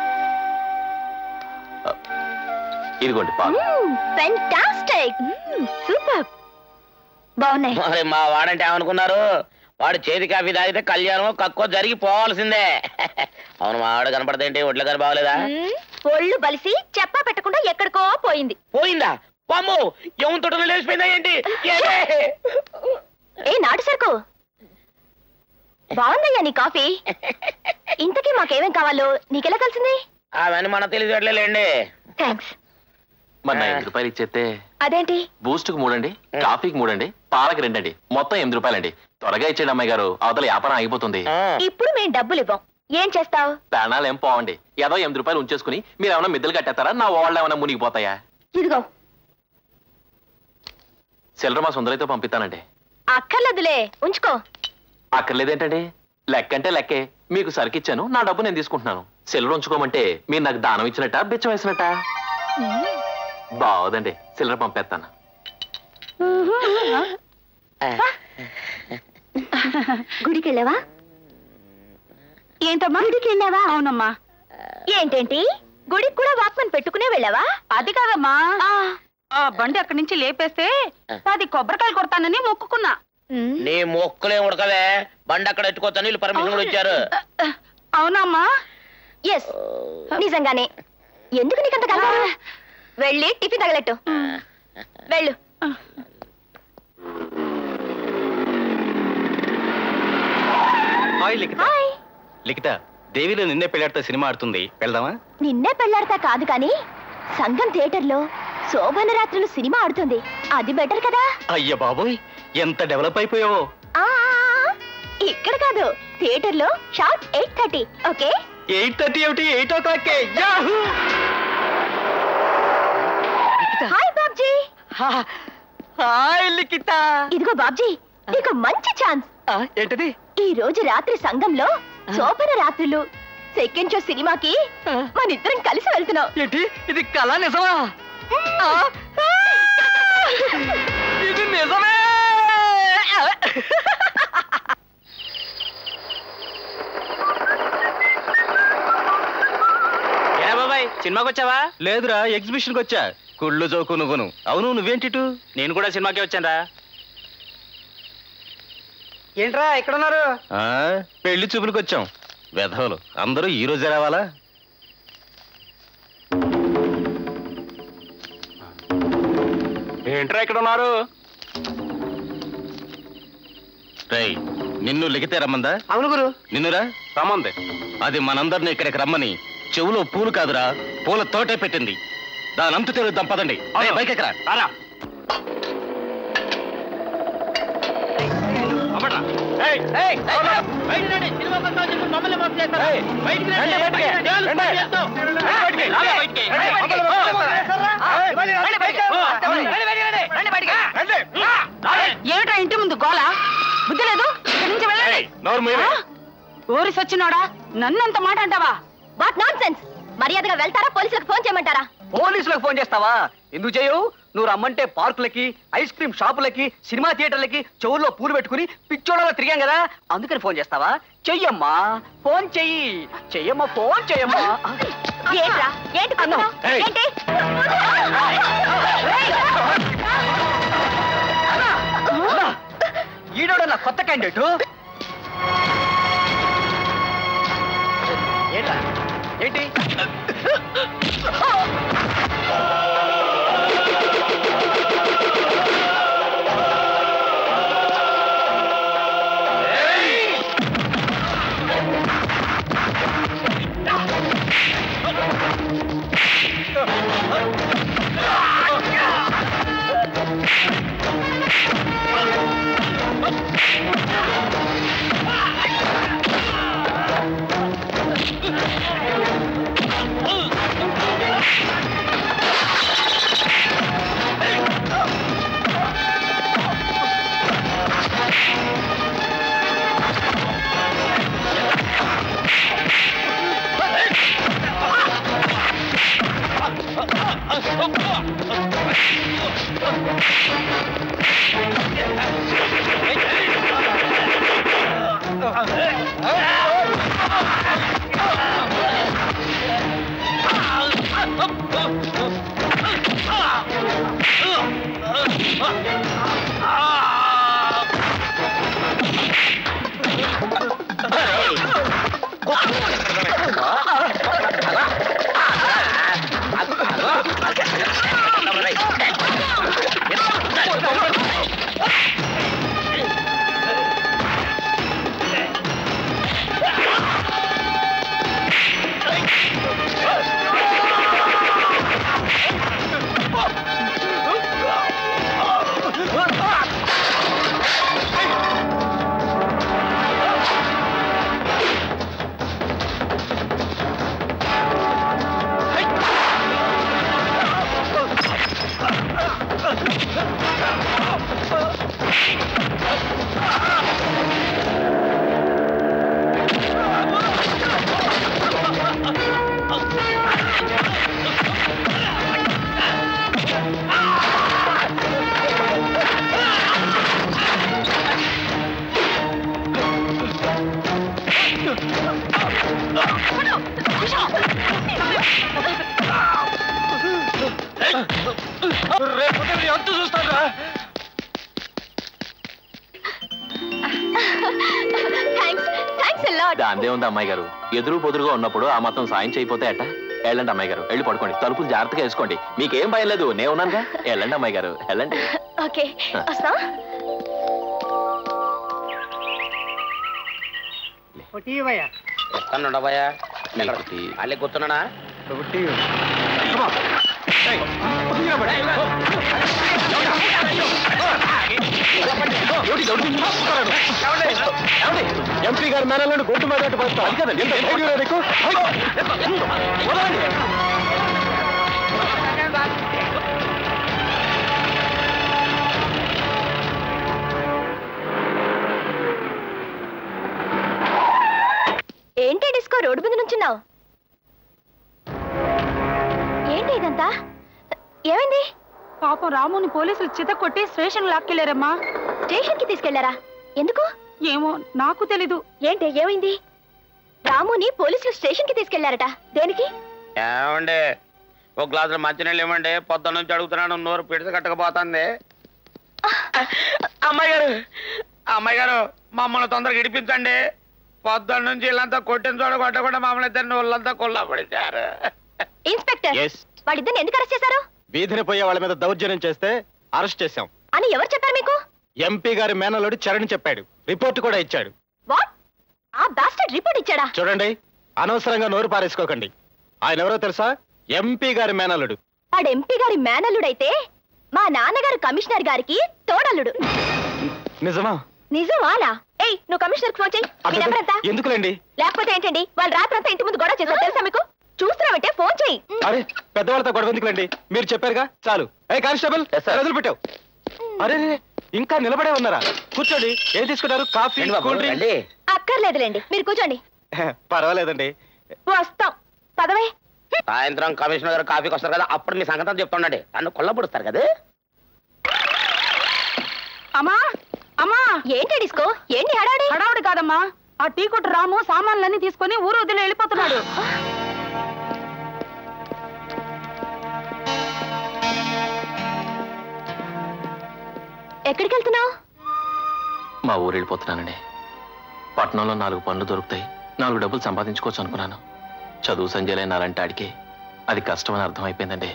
ఇదిగోండి పాలు. ఫెంటాస్టిక్, సూపర్, బాగున్నాయి. మరి మా వాడంటే ఏమనుకున్నారు? వాడు చేతి కాఫీ తాగితే కళ్యాణం కక్కో జరిగిపోవాల్సిందే. అవును, మా వాడు కనపడదేంటి? ఒడ్ల గారు బాగలేదా? ఒళ్ళు బలిసి చెప్పా పెట్టకుండా ఎక్కడికో పోయింది. పోయిందా? పాము ఎవరి తోటలో లేచిపోయిందా ఏంటి? ఏ నాటు సరుకు, బాగుందయ్యా నీ కాఫీ. ఇంతకీ మాకేమేం కావాలో నీకెలా కలిసింది? అవన్నీ మన తెలియట్లేండి. థ్యాంక్స్. మరి నా 8 రూపాయలు ఇచ్చేస్తే. అదేంటి? బూస్ట్ కు 3 అండి, కాఫీకి 3 అండి, పాలకి 2 అండి, మొత్తం 8 రూపాయలండి. త్వరగా ఇచ్చేయండి అమ్మాయి గారు, అవతల వ్యాపారం ఆగిపోతుంది. ఇప్పుడు మేము డబ్బులు ఇవ్వం. ఏం చేస్తావు? ప్రాణాలు ఏం పోవండి. ఏదో 8 రూపాయలు ఉంచేసుకుని మీరు ఏమైనా మిద్దలు కట్టేస్తారా? నా వాళ్ళు ఏమైనా మునిగిపోతాయా? ఇదిగో సిల్లర మా సుందరైతో పంపిస్తానండి. అక్కర్లేదులే, ఉంచుకో. అక్కర్లేదేంటండి? లెక్క అంటే లెక్కే. మీకు సరికిచ్చాను, నా డబ్బు నేను తీసుకుంటున్నాను. సిల్లర ఉంచుకోమంటే మీరు నాకు దానం ఇచ్చినట్ట, బిచ్చం వేసినట్ట? బావదండి, సిల్లర పంపేస్తాను. గుడికి వెళ్ళావా? ఏంటమ్మా గుడికి వెళ్ళావా? అవునమ్మా. ఏంటేంటి గుడికి కూడా వాక్మన్ పెట్టుకునే వెళ్ళావా? అది కాదమ్మా, ఆ బండి అక్కడి నుంచి లేపేస్తే అది కొబ్బరికాయలు కొడతానని మొక్కుకున్నా. నీ మొక్కులే ఉడకవే, బండి అక్కడ ఎట్టుకోవచ్చని వీళ్ళు పర్మిషన్ కూడా ఇచ్చారు. అవునమ్మా. ఎస్, నిజంగానే. ఎందుకు నీకంత కలవా? వెళ్ళి టిఫిన్ తగలెట్టు. వెళ్ళు. లిఖిత, దేవిలో నిన్నే పెళ్ళాడుతా సినిమా ఆడుతుంది, వెళ్దామా? నిన్నే పెళ్ళాడతా కాదు కానీ సంగం థియేటర్లో శోభన రాత్రులు సినిమా ఆడుతుంది. అది బెటర్ కదా? అయ్య బాబోయ్, ఎంత డెవలప్ అయిపోయావో. ఇక్కడ కాదు, థియేటర్లో షార్ప్ 8:30. ఓకే? 8:30 ఏమిటి? 8 o'clock. Hi Babji. Hi Likhitha. ఇదిగో బాబ్జీ, నీకు మంచి ఛాన్స్. ఏంటది? ఈ రోజు రాత్రి సంఘంలో శోభన రాత్రులు సెకండ్ షో సినిమాకి మనిద్దరం కలిసి వెళ్తున్నాం. ఏంటి ఇది? కళ నిజమా? ఇది నిజమే. బాబాయ్, సినిమాకి వచ్చావా? లేదురా, ఎగ్జిబిషన్ కి వచ్చా. కుళ్ళు జోకు నువ్వును. అవును, నువ్వేంటిటు? నేను కూడా సినిమాకి వచ్చాను. ఏంట్రా ఎక్కడున్నారు? పెళ్లి చూపులకు వచ్చాం. వెధవలు అందరూ ఈ రోజే రావాలా? ఏంట్రా ఇక్కడ ఉన్నారు? రేయ్, నిన్ను లిఖితే రమ్మందా? అవును గురు. నిన్నురా రమ్మంది. అది మనందరిని ఇక్కడికి రమ్మని చెవులో పూలు కాదురా పూల తోటే పెట్టింది. దాని అంతు తెరుద్దాం పదండి. బైక్ ఎక్కరా. ఏమిట్రా ఇంటి ముందు గోళ? బుద్ధి లేదు? ఇక్కడి నుంచి వెళ్ళండి. ఊరి సచ్చినోడా, నన్నంత మాట అంటావా? What nonsense! మర్యాదగా వెళ్తారా, పోలీసులకు ఫోన్ చేయమంటారా? పోలీసులకు ఫోన్ చేస్తావా? ఎందుకు చేయవు? నువ్వు రమ్మంటే పార్కులకి, ఐస్ క్రీమ్ షాపులకి, సినిమా థియేటర్లకి చెవుల్లో పూలు పెట్టుకుని పిచ్చోడలో తిరిగాం కదా, అందుకని ఫోన్ చేస్తావా? చెయ్యమ్మా, ఫోన్ చెయ్యి. చెయ్యమ్మా, ఫోన్ చెయ్యమ్మా. ఏంట్రా? ఏంటి కొన్నావు? ఏంటి? ఈడోడ నా కొత్త క్యాండిడేట్. ఏంటి? దాందే ఉంది అమ్మాయి గారు. ఎదురు పొదురుగా ఉన్నప్పుడు ఆ మాత్రం సాయం చేయకపోతే అట్ట. వెళ్ళండి అమ్మాయి గారు, వెళ్ళి పడుకోండి. తలుపులు జాగ్రత్తగా వేసుకోండి. మీకేం భయం లేదు, నేను ఉన్నానుగా. వెళ్ళండి అమ్మాయి గారు, వెళ్ళండి. ఓకే, వస్తా. అల్లే కూర్చున్నానా? ఎంపీ గారి మేనల్ని గొడ్డు మాట్లాడి పడతాం. ఏంటి డిస్కో రోడ్డు మీద నుంచున్నావు? ఏంటి ఇదంతా? ఏమైంది? పాపం రాముని పోలీసులు చిత కొట్టి స్టేషన్ లాక్కెళ్లారమ్మా. స్టేషన్ కి తీసుకెళ్లారా? ఎందుకు? ఏమో నాకు తెలీదు. ఏంటి ఏమైంది? రాముని పోలీసులు స్టేషన్ కి తీసుకెళ్లారట. దేనికి? ఏమండి, ఒక గ్లాసులో మంచినీళ్ళు ఇవ్వండి. పొద్దున్న నుంచి అడుగుతున్నాను, నోరు పిడిసి కట్టకపోతుంది. అమ్మాయి గారు, అమ్మాయి గారు, మమ్మల్ని తొందరగా ఇడిపించండి. పొద్దున్న నుంచి వీళ్ళంతా కొట్టిన చోట కొట్టకుండా మమ్మల్ని ఇద్దరిని వాళ్ళంతా కొల్లబడిచారు. ఇన్స్పెక్టర్, వాళ్ళిద్దరిని ఎందుకు అరెస్ట్ చేశారు? వీధిని పోయే వాళ్ళ మీద దౌర్జన్యం చేస్తే అరెస్ట్ చేశాం అని ఎవరు చెప్పారు మీకు? ఎంపీ గారి మేనల్లుడు చరణ్ చెప్పాడు, రిపోర్ట్ కూడా ఇచ్చాడు. వాట్? ఆ బాస్టర్డ్ రిపోర్ట్ ఇచ్చాడా? చూడండి, అనవసరంగా నోరు పారేసుకోకండి. ఆయన ఎవరో తెలుసా? ఎంపీ గారి మేనల్లుడు. వాడు ఎంపీ గారి మేనల్లుడైతే మా నాన్నగారు కమిషనర్ గారికి తోడల్లుడు. నిజమా? నిజమానా? ఏయ్, నువ్వు కమిషనర్ ఫోన్ చెయ్యి. మీ నెంబర్ ఎంత? ఎందుకులేండి? లేకపోతే ఏంటండి, వాళ్ళు రాత్రంతా ఇంటి ముందు గొడవ చేశారు తెలుసా మీకు? చూస్తున్నావంటే ఫోన్ చెయ్యి. అరే, పెద్దవాళ్ళతో గొడవ ఎందుకులేండి, మీరు చెప్పారుగా చాలు. ఏ కానిస్టేబుల్, వదిలిపెట్టావు. అరే ఇంకా నిలబడే ఉన్నారా? కూర్చోండి. ఏం తీసుకుంటారు? Coffee, cool drink? అక్కర్లేదులేండి, మీరు కూర్చోండి. పర్వాలేదండి. వస్తాం, పదవే. సాయంత్రం కమిషనర్ గారు కాఫీకి వస్తారు కదా, అప్పుడు మీ సంగతి చెప్తుండండి. నన్ను కొల్లబడుస్తారు కదా. అమ్మా అమ్మా, ఏంటి డిస్కో? ఏంటి హడావుడి? హడావుడి కాదమ్మా, ఆ టీ కొట్టు రాము సామాన్లన్నీ తీసుకొని ఊరు వదిలి వెళ్ళిపోతున్నాడు. ఎక్కడికి వెళ్తున్నావు? మా ఊరు వెళ్ళిపోతున్నానండి. పట్టణంలో 4 పనులు దొరుకుతాయి, 4 డబ్బులు సంపాదించుకోవచ్చు అనుకున్నాను. చదువు సంజయ్ నాలంటే ఆడికి అది కష్టమని అర్థమైపోయిందండి.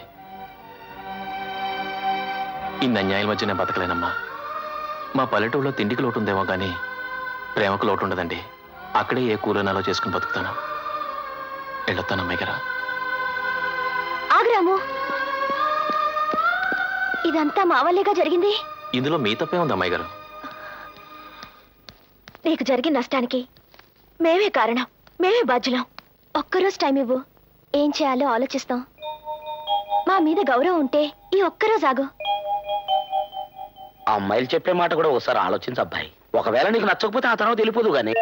ఇన్ని అన్యాయాల మధ్య నేను బతకలేనమ్మా. మా పల్లెటూరులో తిండికి లోటు ఉందేమో కానీ ప్రేమకు లోటు ఉండదండి. అక్కడే ఏ కూలనాలో చేసుకుని బతుకుతాను. వెళ్ళొస్తాను అమ్మాయి గారు. ఆగ్రాము, ఇదంతా మా వల్లేగా జరిగింది. ఇందులో మీ తప్పే ఉంది అమ్మాయి గారు. నీకు జరిగిన నష్టానికి మేమే కారణం, మేమే బాధ్యులం. ఒక్కరోజు టైం ఇవ్వు, ఏం చేయాలో ఆలోచిస్తాం. మా మీద గౌరవం ఉంటే ఈ ఒక్కరోజు ఆగు. అమ్మాయిలు చెప్పే మాట కూడా ఒకసారి ఆలోచించు అబ్బాయి. ఒకవేళ నీకు నచ్చకపోతే ఆ తర్వాత వెళ్ళిపోదు గానీ.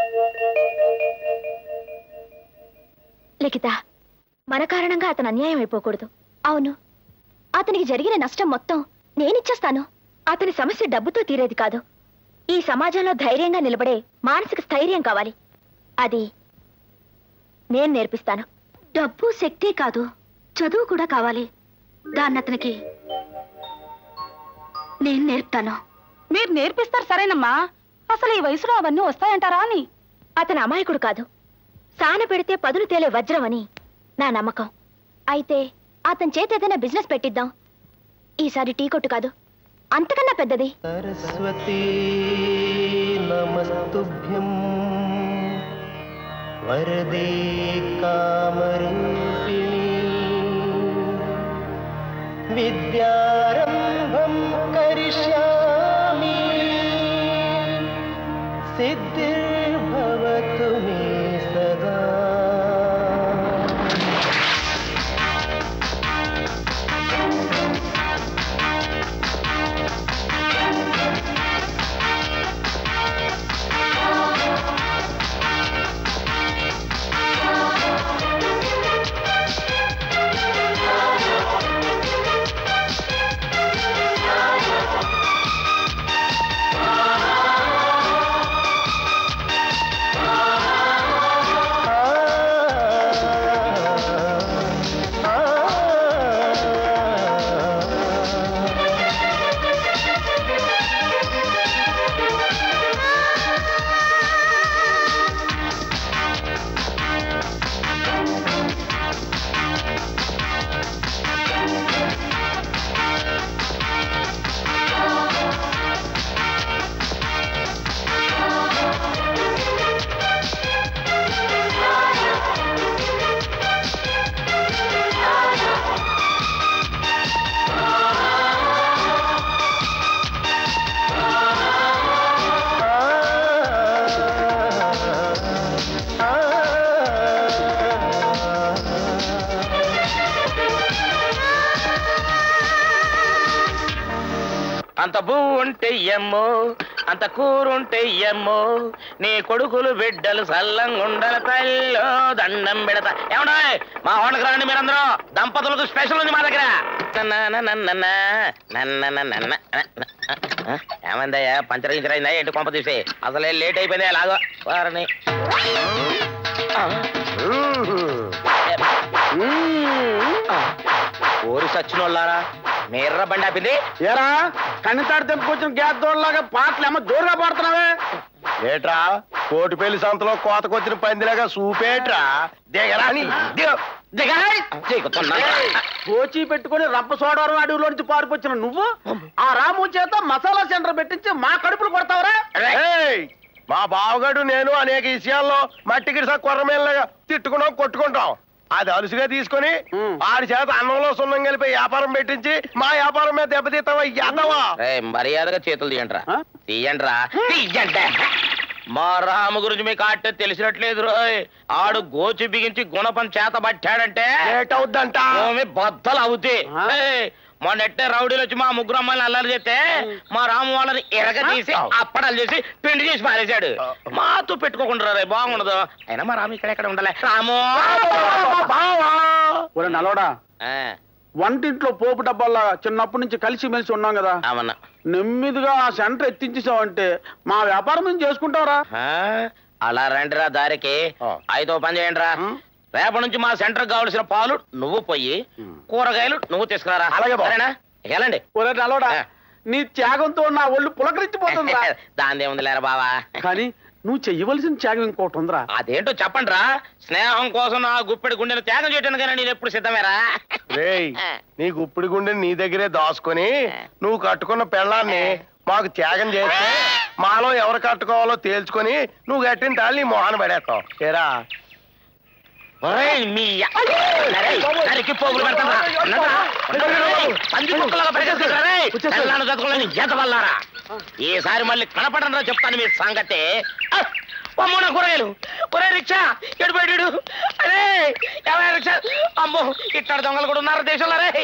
లిఖిత, మన కారణంగా అతను అన్యాయం అయిపోకూడదు. అవును, అతనికి జరిగిన నష్టం మొత్తం నేనిచ్చేస్తాను. అతని సమస్య డబ్బుతో తీరేది కాదు. ఈ సమాజంలో ధైర్యంగా నిలబడే మానసిక స్థైర్యం కావాలి. అది నేను నేర్పిస్తాను. డబ్బు శక్తి కాదు, చదువు కూడా కావాలి. దాన్ని అతనికి నేను నేర్పుతాను. మీరు నేర్పిస్తారు సరేనమ్మా, అసలు ఈ వయసులో అవన్నీ వస్తాయంటారా అని. అతను అమాయకుడు కాదు, సాన పెడితే పదులు తేలే వజ్రం అని నా నమ్మకం. అయితే అతని చేతి ఏదైనా బిజినెస్ పెట్టిద్దాం. ఈసారి టీ కొట్టు కాదు, అంతకన్నా పెద్దది. సరస్వతీ నమస్తుభ్యం వరదే కామరూపిణి విద్యారంభం కరిష్యామి సిద్ధిర్భవతు మే సదా. అంత భూ ఉంటే ఎమ్మో, అంత కూరుంటే ఎమ్మో, నీ కొడుకులు బిడ్డలు సల్లంగుండల తల్లో దండం పెడతా. ఏమన్నా మా హోటల్కి రండి మీరందరూ, దంపతులకు స్పెషల్ ఉంది మా దగ్గర. ఏమైందయ్యా, పంచరించరైందా ఏంటి కొంప తీసి? అసలే లేట్ అయిపోయింది అలాగో వారిని. ఓరి సచ్చినోళ్ళారా, మీర్ర బండి ఆపింది. ఏరా కన్నితాడు తెంపుకొచ్చిన గ్యాస్ దోడలాగా పాటలు ఏమో జోరుగా పాడుతున్నావే. ఏట్రా కోటిపల్లి సంతలో కోతకొచ్చిన పందిలాగా సూపేట్రా దిగరాని కోచి పెట్టుకుని రంప సోడవరం అడవిలో నుంచి పారిపోచ్చిన నువ్వు ఆ రాము చేత మసాలా సెంటర్ పెట్టించి మా కడుపులు కొడతావరా? మా బావగాడు నేను అనేక విషయాల్లో మట్టికి కొర్రమేళ్ళగా తిట్టుకున్నాం కొట్టుకుంటాం. అది అలుసుగా తీసుకుని ఆడి చేత అన్నంలో సున్నం కలిపి వ్యాపారం పెట్టించి మా వ్యాపారం మీద దెబ్బతీస్తావా యాదవా? మర్యాదగా చేతులు తీయండిరా, తీయండిరా, తీయండి. మా రాము గురించి మీకు ఆట తెలిసినట్లేదు రోయ్. ఆడు గోచి బిగించి గుణపం చేత పట్టాడంటే లేట్ అవుద్దంట, బద్దలు అవుతాయి. మొన్నెట్టే రౌడీలు వచ్చి మా ముగ్గురు అమ్మాయిని అల్లరి చేస్తే మా రాము వాళ్ళని ఎరగ తీసి అప్పడాలు చేసి పిండి చేసి పారేశాడు. మాతో పెట్టుకోకుండా రే బాగుండదు. అయినా మా రాము ఇక్కడెక్కడ ఉండాలి. రాము నలోడా వంటింట్లో పోపు డబ్బాల్లా చిన్నప్పటి నుంచి కలిసి మెలిసి ఉన్నాం కదా, అవునా నెమ్మదిగా ఆ సెంటర్ ఎత్తించేసావంటే మా వ్యాపారం మేము చేసుకుంటావరా? అలా రండిరా దారికి. అయితే పని చేయండి రా, రేపటి నుంచి మా సెంటర్ కావలసిన పాలు నువ్వు పోయి కూరగాయలు నువ్వు తీసుకురారా. అలాగే సరేనా? వెళ్ళండి. నలోడా నీ త్యాగంతో నా ఒళ్ళు పులకరించిపోతుంది. దాని ఏముంది లేరా బావా, కానీ నువ్వు చెయ్యవలసిన త్యాగం ఇంకోటి ఉందిరా. అదేంటో చెప్పండి రా. స్నేహం కోసం నా గుప్పెడి గుండెను త్యాగం చేయడానికైనా నేను ఎప్పుడు సిద్ధమేరా? రేయ్ నీ గుప్పిడి గుండెని నీ దగ్గరే దాచుకొని నువ్వు కట్టుకున్న పెళ్ళాన్ని మాకు త్యాగం చేస్తే మాలో ఎవరు కట్టుకోవాలో తేల్చుకొని నువ్వు కట్టిన తాళ్ళు నీ మొహాన్ని పడేస్తావు. ఏరా నరికి పోగులు పెడతారా? ఈసారి మళ్ళీ కనపడరా చెప్తాను మీ సంగతి. అమ్మో కూరగాయలు, ఒరే రిక్షా ఎడుపెడు. అరే ఎవరైనా రిక్షా, అమ్మో ఇట్లాంటి దొంగలు కూడా ఉన్నారు దేశంలో. రే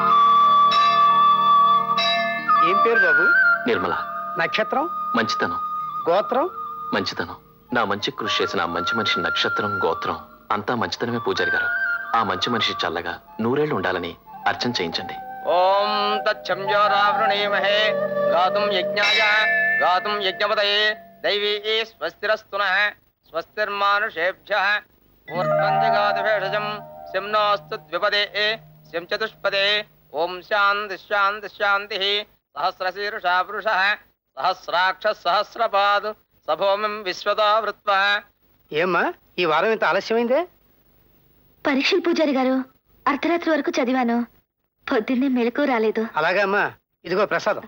ఏం పేరు బాబు? నిర్మల. నక్షత్రం? మంచితనం. గోత్రం? మంచితనం. నా మంచి కృషి చేసిన ఆ మంచి మనిషి నక్షత్రం గోత్రం అంతా మంచితనమే. పూజారి గారు ఆ మంచి మనిషి చల్లగా నూరేళ్లు ఉండాలని అర్చన చేయించండి. ఓం తచ్చంజోరావృణీమహే గాతుం యజ్ఞాయ గాతుం యజ్ఞపతయే దైవీ స్వస్తిరస్తునః స్వస్తిర్మానుషేభ్యః ఊర్ధ్వం జగాతు భేషజం శంనోస్తు ద్విపదే శం చతుష్పదే. ఓం శాంతి శాంతి శాంతిః. సహస్రశీర్షా పురుషః సహస్రాక్ష సహస్రపాద్ సభూమిం విశ్వదా వృత్వః. ఏమ్మా ఈ వారం ఇంత ఆలస్యమైందే? పరీక్షలు పూజారి గారు, అర్ధరాత్రి వరకు చదివాను, పొద్దున్నే మెలకు రాలేదు. అలాగే అమ్మా, ఇదిగో ప్రసాదం.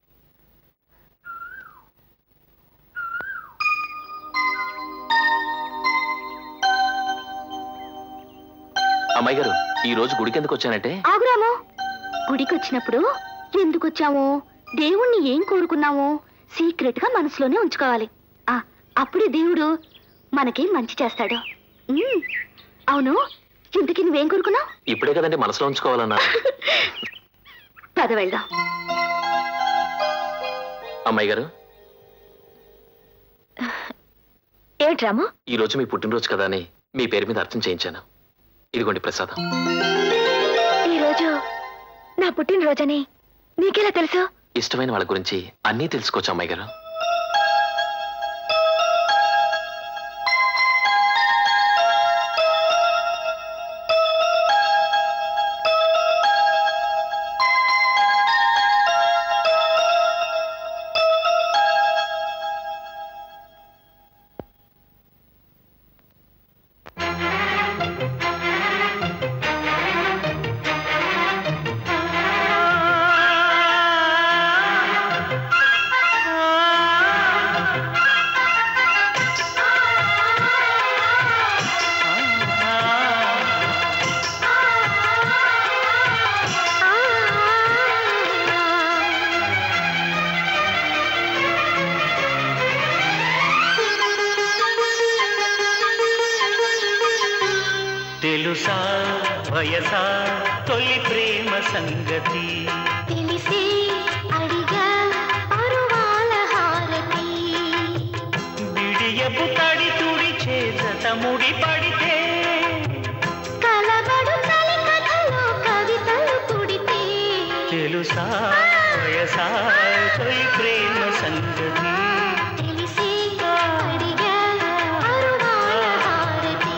అమ్మాయి గారు ఈ రోజు గుడికి ఎందుకు వచ్చానంటే? ఆగురాము, గుడికి వచ్చినప్పుడు ఎందుకు వచ్చాము, దేవుణ్ణి ఏం కోరుకున్నాము సీక్రెట్ గా మనసులోనే ఉంచుకోవాలి. అప్పుడే దేవుడు మనకి మంచి చేస్తాడు. అవును, ఇంతకీ నువ్వేం కోరుకున్నావు? ఇప్పుడే కదండి మనసులో ఉంచుకోవాలన్నా. పద వెళ్దాం. అమ్మాయి గారు ఏమిటి రాము? ఈ రోజు మీ పుట్టినరోజు కదా అని మీ పేరు మీద అర్చన చేయించాను. ఇదిగోండి ప్రసాదం. ఈ రోజు నా పుట్టినరోజని నీకెలా తెలుసు? ఇష్టమైన వాళ్ళ గురించి అన్నీ తెలుసుకోవచ్చు అమ్మాయి గారు. తెలుసా వయసా తొలి ప్రేమ సంగతి, తెలిసి అడిగా పరువాల హారతి, బిడియపు తడి తుడి చేత ముడి పడితే, కలబడు తలి కథలో కవితలు పుడితే, తెలుసా వయసా తొలి ప్రేమ సంగతి, తెలిసి అడిగా పరువాల హారతి.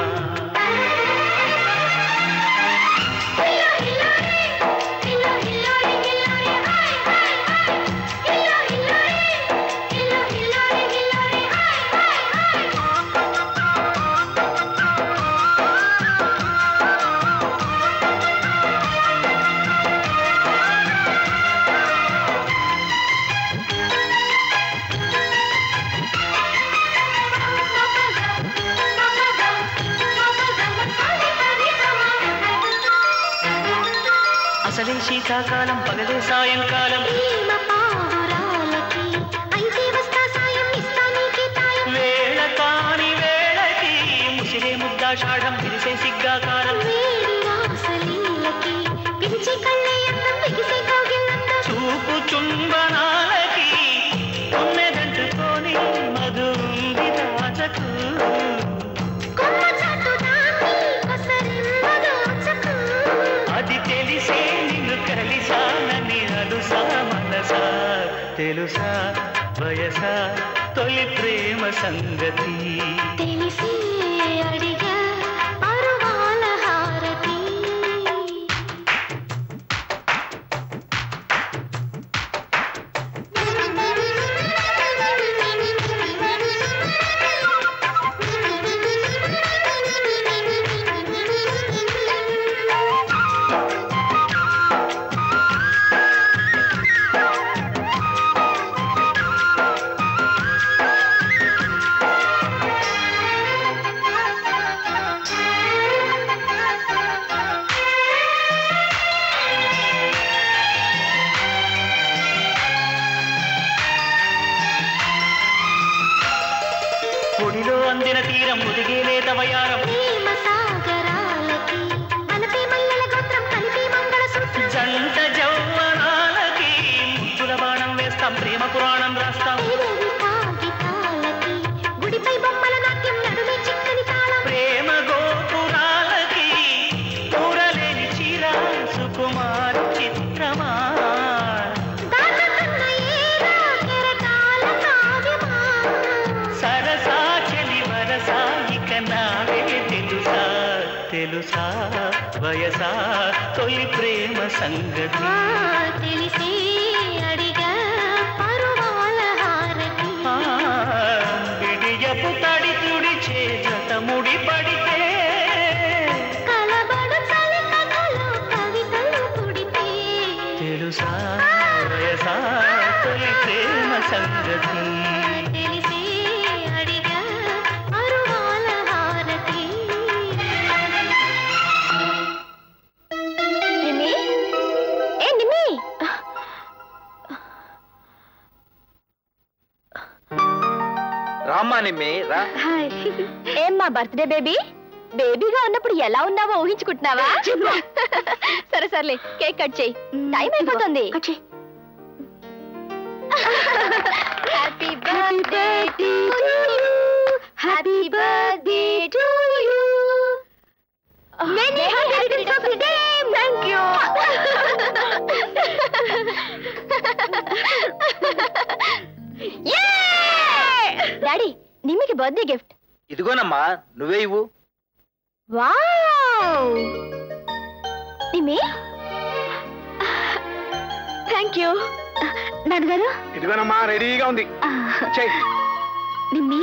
Hello, hello, hello, hello. శీతాకాలం పగలే సాయంకాలం వేళ కాని వేళకి ముసిరే ముద్దాషాఢం విరిసే సిగ్గాకారం చూపు చుంబనాలకి కొమ్మెదంటుకొని మధు ఉంది దాచకు అది తెలిసే నిన్ను కలిసానని అలుసా మనసా తెలుసా వయసా తొలి ప్రేమ సంగతి తెలిసి అడిగా పరువాల హారతి పొడిలో అందిన తీరం ముదిగే లేత వయారం జంట జౌవనాలకి ముద్దుల బాణం వేస్తాం ప్రేమ పురాణం రాస్తాం ప్రేమ గోపురాలకి పూరలేని చీర సుకుమార చిత్రమా సరసా చెలి వరసా ఇక నావే తెలుసా తెలుసా వయసా తొలి ప్రేమ సంగతి తెలిసి అడిగా పరువాల హారతి బిడియపు తడి తుడిచే జత ముడి పడితే కలబడు చలి కథలు కవితలు పుడితే తెలుసా వయసా తొలి ప్రేమ సంగతి తెలిసి అడిగా పరువాల హారతి నిమ్మి ఏ నిమ్మి రామ్మా నిమ్మి రా. ఏం మా బర్త్డే బేబీ బేబీగా ఉన్నప్పుడు ఎలా ఉన్నావో ఊహించుకుంటున్నావా సరే సర్లే కేక్ కట్ చేయి టైం అయిపోతుంది happy birthday to you happy birthday to you many happy returns of the day thank you daddy నిమ్మికి బర్త్డే గిఫ్ట్ ఇదిగోనమ్మా నువ్వే ఇవ్వు. వావ్ నిమ్మి థ్యాంక్ యూ నాన్నగారు ఇదిగోనమ్మా రెడీగా ఉంది. చెయ్. నిమ్మి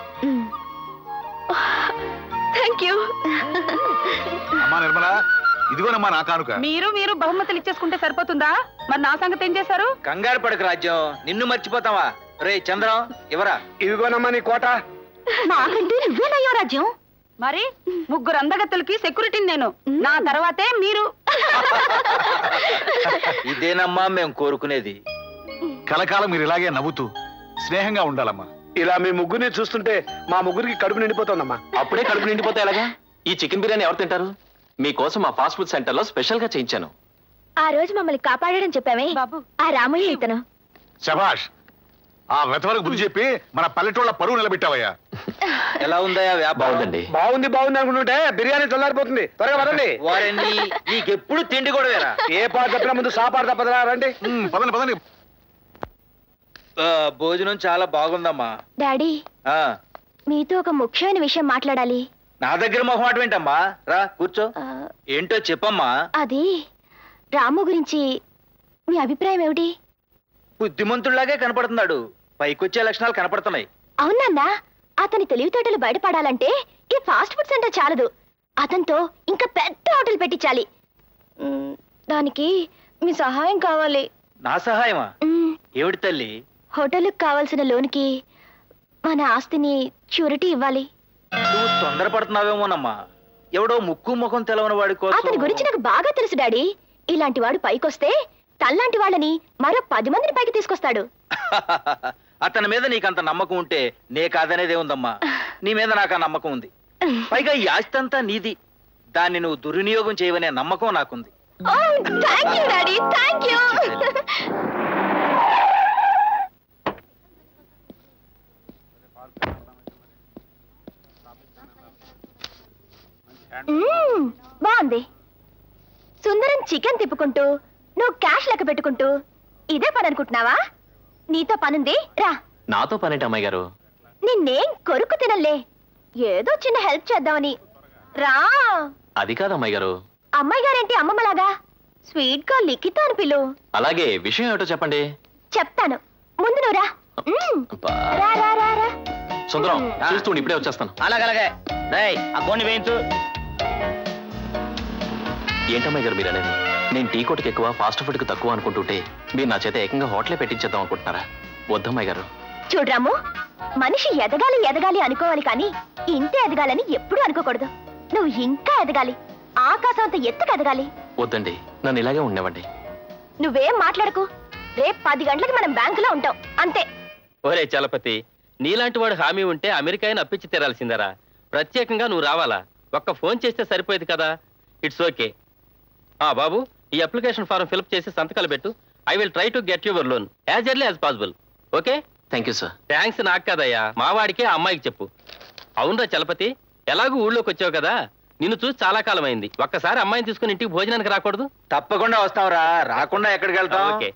థ్యాంక్ యూ అమ్మా నిర్మలా ఇదిగోనమ్మా నా కానుక. మీరు బహుమతులు ఇచ్చేసుకుంటే సరిపోతుందా? మరి నా సంగతి ఏం చేశారు? కంగారు పడకు రాజ్యం, నిన్ను మర్చిపోతావా? రే చంద్రం ఇవరా. ఇదిగోనమ్మా నీ కోట. మాకంటే నువ్వేనయ్యో రాజ్యం. మరి ముగ్గురు అందగత్తెలకి సెక్యూరిటీ నేను, నా తర్వాతే మీరు. ఇదేనమ్మా మేము కోరుకునేది. కలకాలం మీరు ఇలాగే నవ్వుతూ స్నేహంగా ఉండాలమ్మా. ఇలా మీ ముగ్గురిని చూస్తుంటే మా ముగ్గురికి కడుపు నిండిపోతుందమ్మా. అప్పుడే కడుపు నిండిపోతే ఎలాగా? ఈ చికెన్ బిర్యానీ ఎవరు తింటారు? మీకోసం మా ఫాస్ట్ ఫుడ్ సెంటర్ లో స్పెషల్ గా చేయించాను. ఆ రోజు మమ్మల్ని కాపాడడం చెప్పామే బాబు, ఆ రామయ్య ఇతను. శభాష్, ఆ వెతవరకు బుద్ధి చెప్పి మన పల్లెటూళ్ళ పరువు నిలబెట్టావయ్యా. ఎలా ఉందయ్యా వ్యాపారం? బాగుందండి. బాగుంది అనుకుంటుంటే బిర్యానీ చల్లారిపోతుంది. త్వరగా పదండి. వారండి నీకెప్పుడు తిండి కూడా వేరా. ఏ పాట తప్పినా ముందు సాపాటు తప్పదురా. రండి పదండి పదండి. భోజనం చాలా బాగుందమ్మా. డాడీ మీతో ఒక ముఖ్యమైన విషయం మాట్లాడాలి. నా దగ్గర మొహమాట ఏంటమ్మా? రా కూర్చో. ఏంటో చెప్పమ్మా. అది రాము గురించి మీ అభిప్రాయం ఏమిటి? బుద్ధిమంతుడిలాగే కనపడుతున్నాడు, పైకొచ్చే లక్షణాలు కనపడుతున్నాయి. అవునన్నా, అతని తెలివితేటలు బయటపడాలంటే ఈ ఫాస్ట్ ఫుడ్ సెంటర్ చాలదు, అతనితో ఇంకా పెద్ద హోటల్ పెట్టించాలి. దానికి మీ సహాయం కావాలి. నా సహాయమా? ఏమిటి తల్లి? హోటల్కి కావాల్సిన లోన్కి మన ఆస్తిని ష్యూరిటీ ఇవ్వాలి. నువ్వు తొందరపడుతున్నావేమోనమ్మా. ఎవడో ముక్కు ముఖం తెలవని వాడి కోసం. అతని గురించి నాకు బాగా తెలుసు డాడీ. ఇలాంటి వాడు పైకొస్తే తల్లాంటి వాళ్ళని మరో 10 మందిని పైకి తీసుకొస్తాడు. అతని మీద నీకంత నమ్మకం ఉంటే నే కాదనేదే ఉందమ్మా. నీ మీద నాకు ఆ నమ్మకం ఉంది. పైగా ఈ ఆస్తి అంతా నీది. దాన్ని నువ్వు దుర్వినియోగం చేయవనే నమ్మకం నాకుంది. బాగుంది. సుందరం చికెన్ తిప్పుకుంటూ నువ్వు క్యాష్ లెక్క పెట్టుకుంటూ ఇదే పని అనుకుంటున్నావా? నీతో పనుంది, రా. నాతో పనేంటి అమ్మాయి గారు? నిన్నేం కొరుకు తినలే, ఏదో చిన్న హెల్ప్ చేద్దామని. రా. అది కాదు అమ్మాయి గారు. అమ్మాయి గారేంటి అమ్మమ్మలాగా? స్వీట్ గా లిఖిత అని పిలు. అలాగే, విషయం ఏమిటో చెప్పండి. చెప్తాను, ముందు నువ్వు రా. రా రా రా రా. సుందరం, చూస్తుండి ఇప్పుడే వచ్చేస్తాను. అలాగలాగే అకౌంట్ వేయించు. ఏంటమ్మాయి గారు మీరు అనేది? నేను టీ కొట్టుకు ఎక్కువ, ఫాస్ట్ ఫుడ్ కి తక్కువ అనుకుంటుంటే మీరు నా చేత ఏకంగా హోటలే పెట్టించేద్దాం అనుకుంటున్నారా? వద్దమ్మాయి గారు. చూడరాము, మనిషి ఎదగాలి ఎదగాలి అనుకోవాలి కానీ ఇంతే ఎదగాలని ఎప్పుడూ అనుకోకూడదు. నువ్వు ఇంకా ఎదగాలి, ఆకాశం అంత ఎత్తుకు ఎదగాలి. వద్దండి, నన్ను ఇలాగే ఉండేవండి. నువ్వేం మాట్లాడకు. రేపు 10 గంటలకి మనం బ్యాంకులో ఉంటాం, అంతే. ఓరే చలపతి, నీలాంటి వాడు హామీ ఉంటే అమెరికాని అప్పించి తీరాల్సిందరా. ప్రత్యేకంగా నువ్వు రావాలా? ఒక్క ఫోన్ చేస్తే సరిపోయేది కదా. It's okay. బాబు, ఈ అప్లికేషన్ ఫారం ఫిల్అప్ చేసి సంతకాలు పెట్టు. I will try to get your loan as early as possible. Okay? Thank you sir. Thanks నాకు కదయ్యా, మావాడికే ఆ అమ్మాయికి చెప్పు. అవునరా చలపతి, ఎలాగూ ఊళ్ళోకి వచ్చావు కదా, నిన్ను చూసి చాలా కాలం అయింది. ఒక్కసారి అమ్మాయిని తీసుకుని ఇంటికి భోజనానికి రాకూడదు? తప్పకుండా వస్తావురా, రాకుండా ఎక్కడికి వెళ్తాం? ఓకే.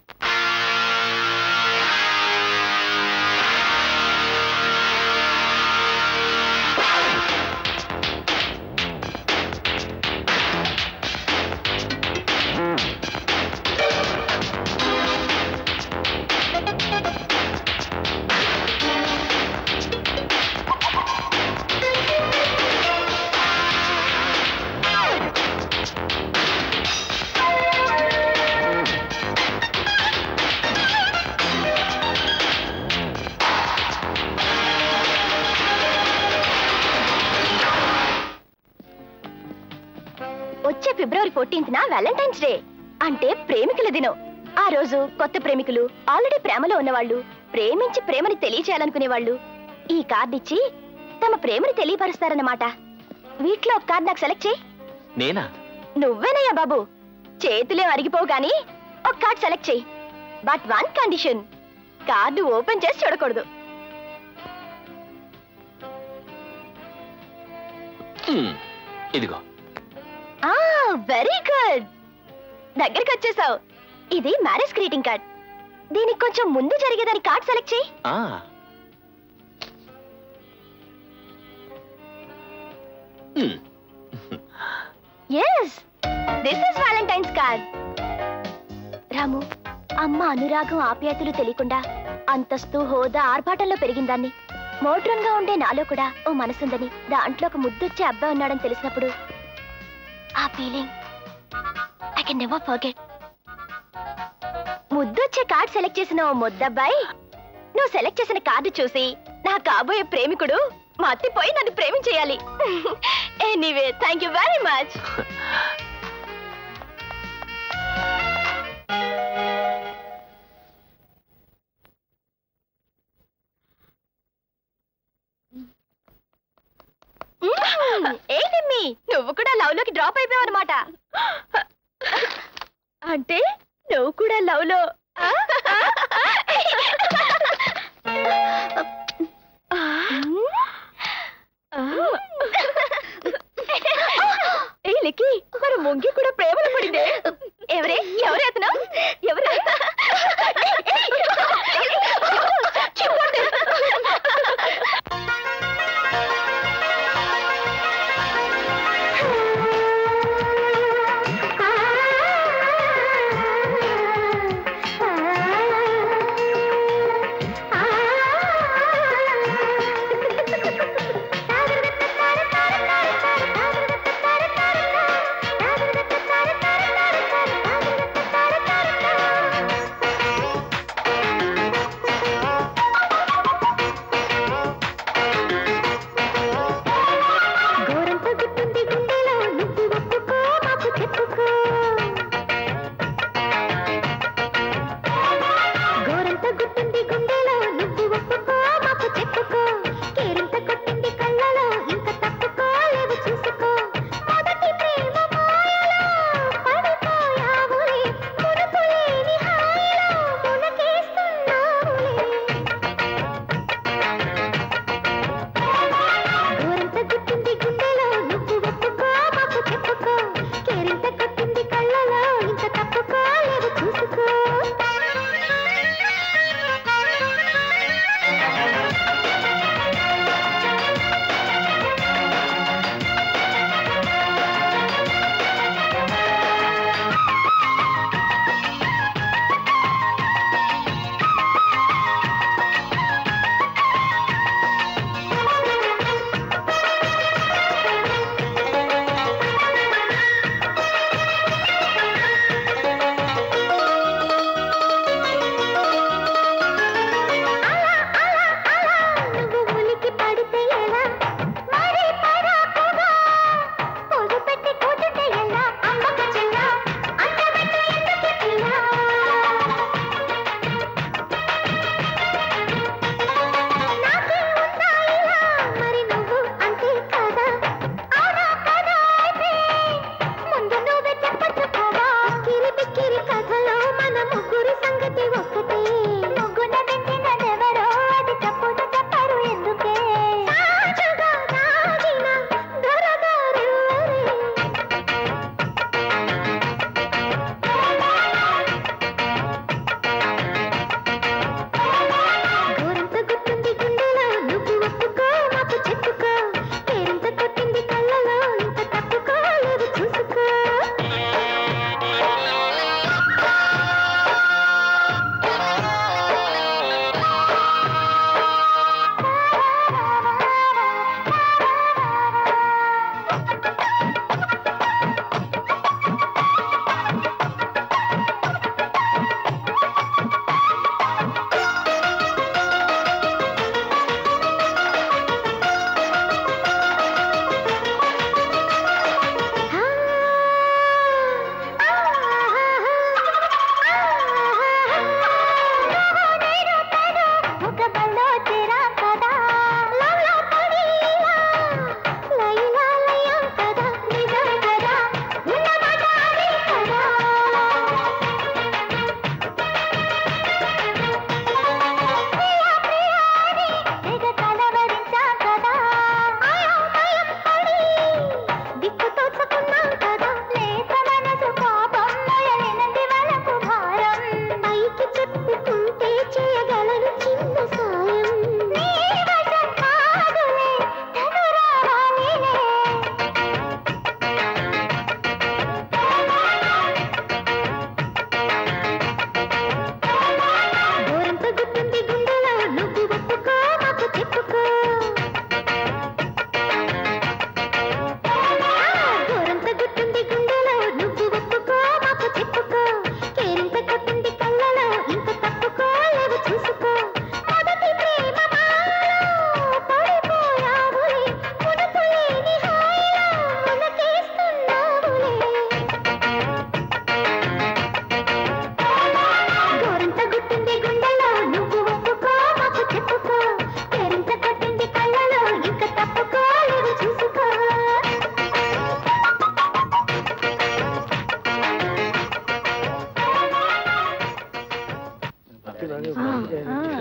వచ్చే ఫిబ్రవరి 14న వ్యాలంటైన్స్ డే, అంటే ప్రేమికుల దినం. ఆ రోజు కొత్త ప్రేమికులు, ఆల్రెడీ ప్రేమలో ఉన్నవాళ్ళు, ప్రేమించి ప్రేమని తెలియచేయాలనుకునే వాళ్ళు ఈ కార్డు ఇచ్చి తమ ప్రేమని తెలియపరుస్తారన్నమాట. వీటిలో ఒక కార్డు నాకు సెలెక్ట్ చేయి. నేనా? నువ్వేనయ్యా బాబు. చేతులే అరిగిపోవు గానీ ఒక కార్డు సెలెక్ట్ చేయి. బట్ 1 కండిషన్, కార్డు ఓపెన్ చేసి చూడకూడదు. ఇదిగో. వెరీ గుడ్, దగ్గరికి వచ్చేసావు. ఇది మ్యారేజ్ గ్రీటింగ్ కార్డ్. దీనికి కొంచెం ముందు జరిగేదాని కార్డ్ సెలెక్ట్ చేయి. Yes, this is Valentine's card. Ramu, అమ్మ అనురాగం ఆప్యాయతలు తెలియకుండా అంతస్తు హోదా ఆర్భాటంలో పెరిగిందాన్ని. మోడ్రన్ గా ఉండే నాలో కూడా ఓ మనసుందని, దాంట్లో ఒక ముద్దొచ్చే అబ్బాయి ఉన్నాడని తెలిసినప్పుడు ఆ feeling I can never forget. ముద్దొచ్చే కార్డ్ సెలెక్ట్ చేసిన ఓ ముద్దబ్బాయి నువ్వు సెలెక్ట్ చేసిన కార్డు చూసి నా కాబోయే ప్రేమికుడు మత్తిపోయి నన్ను ప్రేమించేయాలి. Anyway, thank you very much. ఏంటమ్మీ, నువ్వు కూడా లవ్ లోకి డ్రాప్ అయిపోయావు అనమాట. అంటే నువ్వు కూడా లవ్ లో? ఏ లిక్కి, మరి మొంగి కూడా ప్రేమలో పడిందే. ఎవరే ఎవరే అతను? ఎవరే?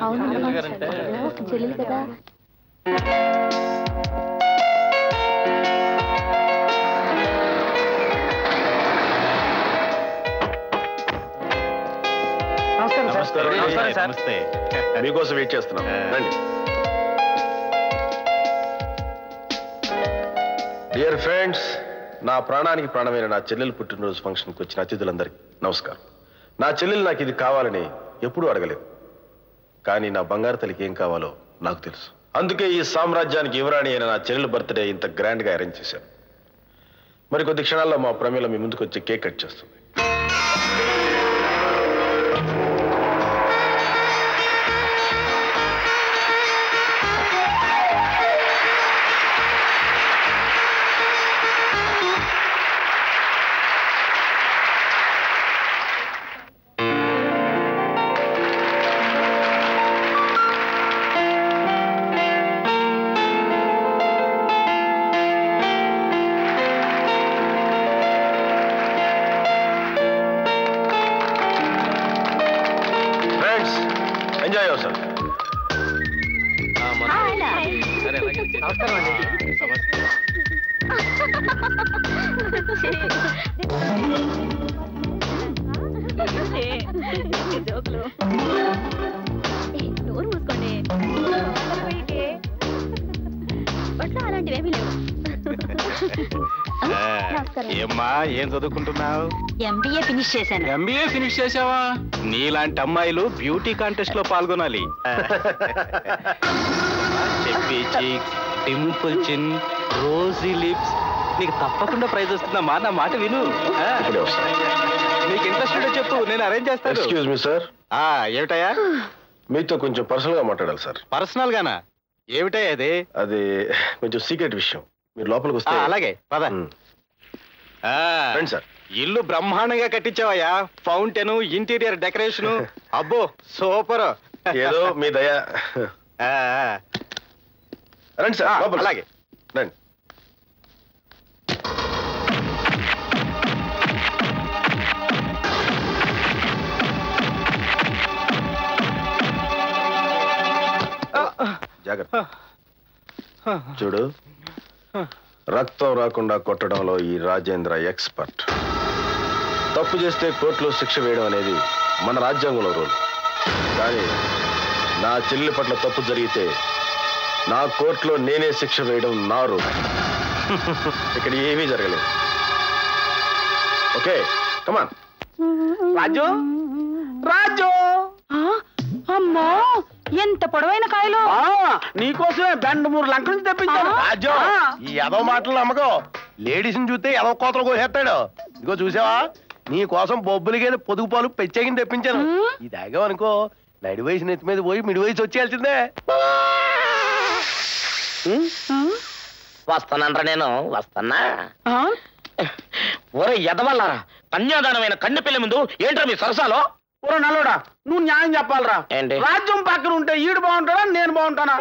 చెల్లెలు కదా. నమస్కారం సార్. మీకోసం వెయిట్ చేస్తున్నాం. రండి. డియర్ ఫ్రెండ్స్, నా ప్రాణానికి ప్రాణమైన నా చెల్లెలు పుట్టినరోజు ఫంక్షన్కి వచ్చిన అతిథులందరికీ నమస్కారం. నా చెల్లెలు నాకు ఇది కావాలని ఎప్పుడూ అడగలేదు, కానీ నా బంగారు తల్లికి ఏం కావాలో నాకు తెలుసు. అందుకే ఈ సామ్రాజ్యానికి యువరాణి అయిన నా చెల్లెలు బర్త్డే ఇంత గ్రాండ్గా అరేంజ్ చేశాను. మరి కొద్ది క్షణాల్లో మా ప్రమేల మీ ముందుకు వచ్చి కేక్ కట్ చేస్తుంది. ఎంజాయ్ యువర్ నోరు మూసుకోండి. బట్లో అలాంటివేమీ లేవు. ఏమ్మా, ఏం చదువుకుంటున్నావు? ఎంబీఏ ఫినిష్ చేశాను. ఎంబీఏ ఫినిష్ చేసావా? నీలాంటి అమ్మాయిలు బ్యూటీ కాంటెస్ట్ లో పాల్గొనాలి. చెప్పి చీక్స్, డింపుల్ చిన్, రోజీ లిప్స్, నీకు తప్పకుండా ప్రైజ్ వస్తుందమ్మా. నా మాట విను. నీకు ఇంట్రెస్ట్ ఉంటే చెప్పు, నేను అరేంజ్ చేస్తాను. Excuse me sir. ఏమిటయ్యా? మీతో కొంచెం పర్సనల్ గా మాట్లాడాలి సార్. పర్సనల్ గానా? ఏమిటయ్యా అది? అది కొంచెం సీక్రెట్ విషయం. మీరు లోపలికి వస్తే. అలాగే పద. రండి సార్. ఇల్లు బ్రహ్మాండంగా కట్టించావయ్యా. ఫౌంటైన్, ఇంటీరియర్ డెకరేషన్, అబ్బో సూపర్. ఏదో మీ దయ. రండి సార్. అలాగే రండి. జాగ్రత్త. చూడు, రక్తం రాకుండా కొట్టడంలో ఈ రాజేంద్ర ఎక్స్పర్ట్. తప్పు చేస్తే కోర్టులో శిక్ష వేయడం అనేది మన రాజ్యాంగంలో రూల్. కానీ నా చెల్లి పట్ల తప్పు జరిగితే నా కోర్టులో నేనే శిక్ష వేయడం నా రూల్. ఇక్కడ ఏమీ జరగలేదు. Okay, come on. రాజు, రాజు. అమ్మో, ఎంత పొడవైన కాయలు. నీకోసమే 2-3 లంకల నుంచి తెప్పించాను. రాజు, ఈ ఎదవ మాటలు నమ్మకం. లేడీస్ ని చూస్తే ఎదవ కోతలు కోసేస్తాడు. ఇదిగో చూసావా, నీ కోసం బొబ్బులు గేదె పొదుగు పాలు పెచ్చేగిని తెప్పించాను. ఇది ఆగావనుకో, నడి వయసు నెత్తి మీద పోయి మిడి వయసు వచ్చేయాల్సిందే. వస్తానంట్రా, నేను వస్తానా? ఒరే ఎదవల్లారా, కన్యాదానమైన కన్నెపిల్ల ముందు ఏంట్రా మీ సరసాలో? ఊర నల్లోడా, నువ్వు న్యాయం చెప్పాలరా. ఏంటి? రాజ్యం పక్కన ఉంటే ఈడు బాగుంటాడా, నేను బాగుంటానా?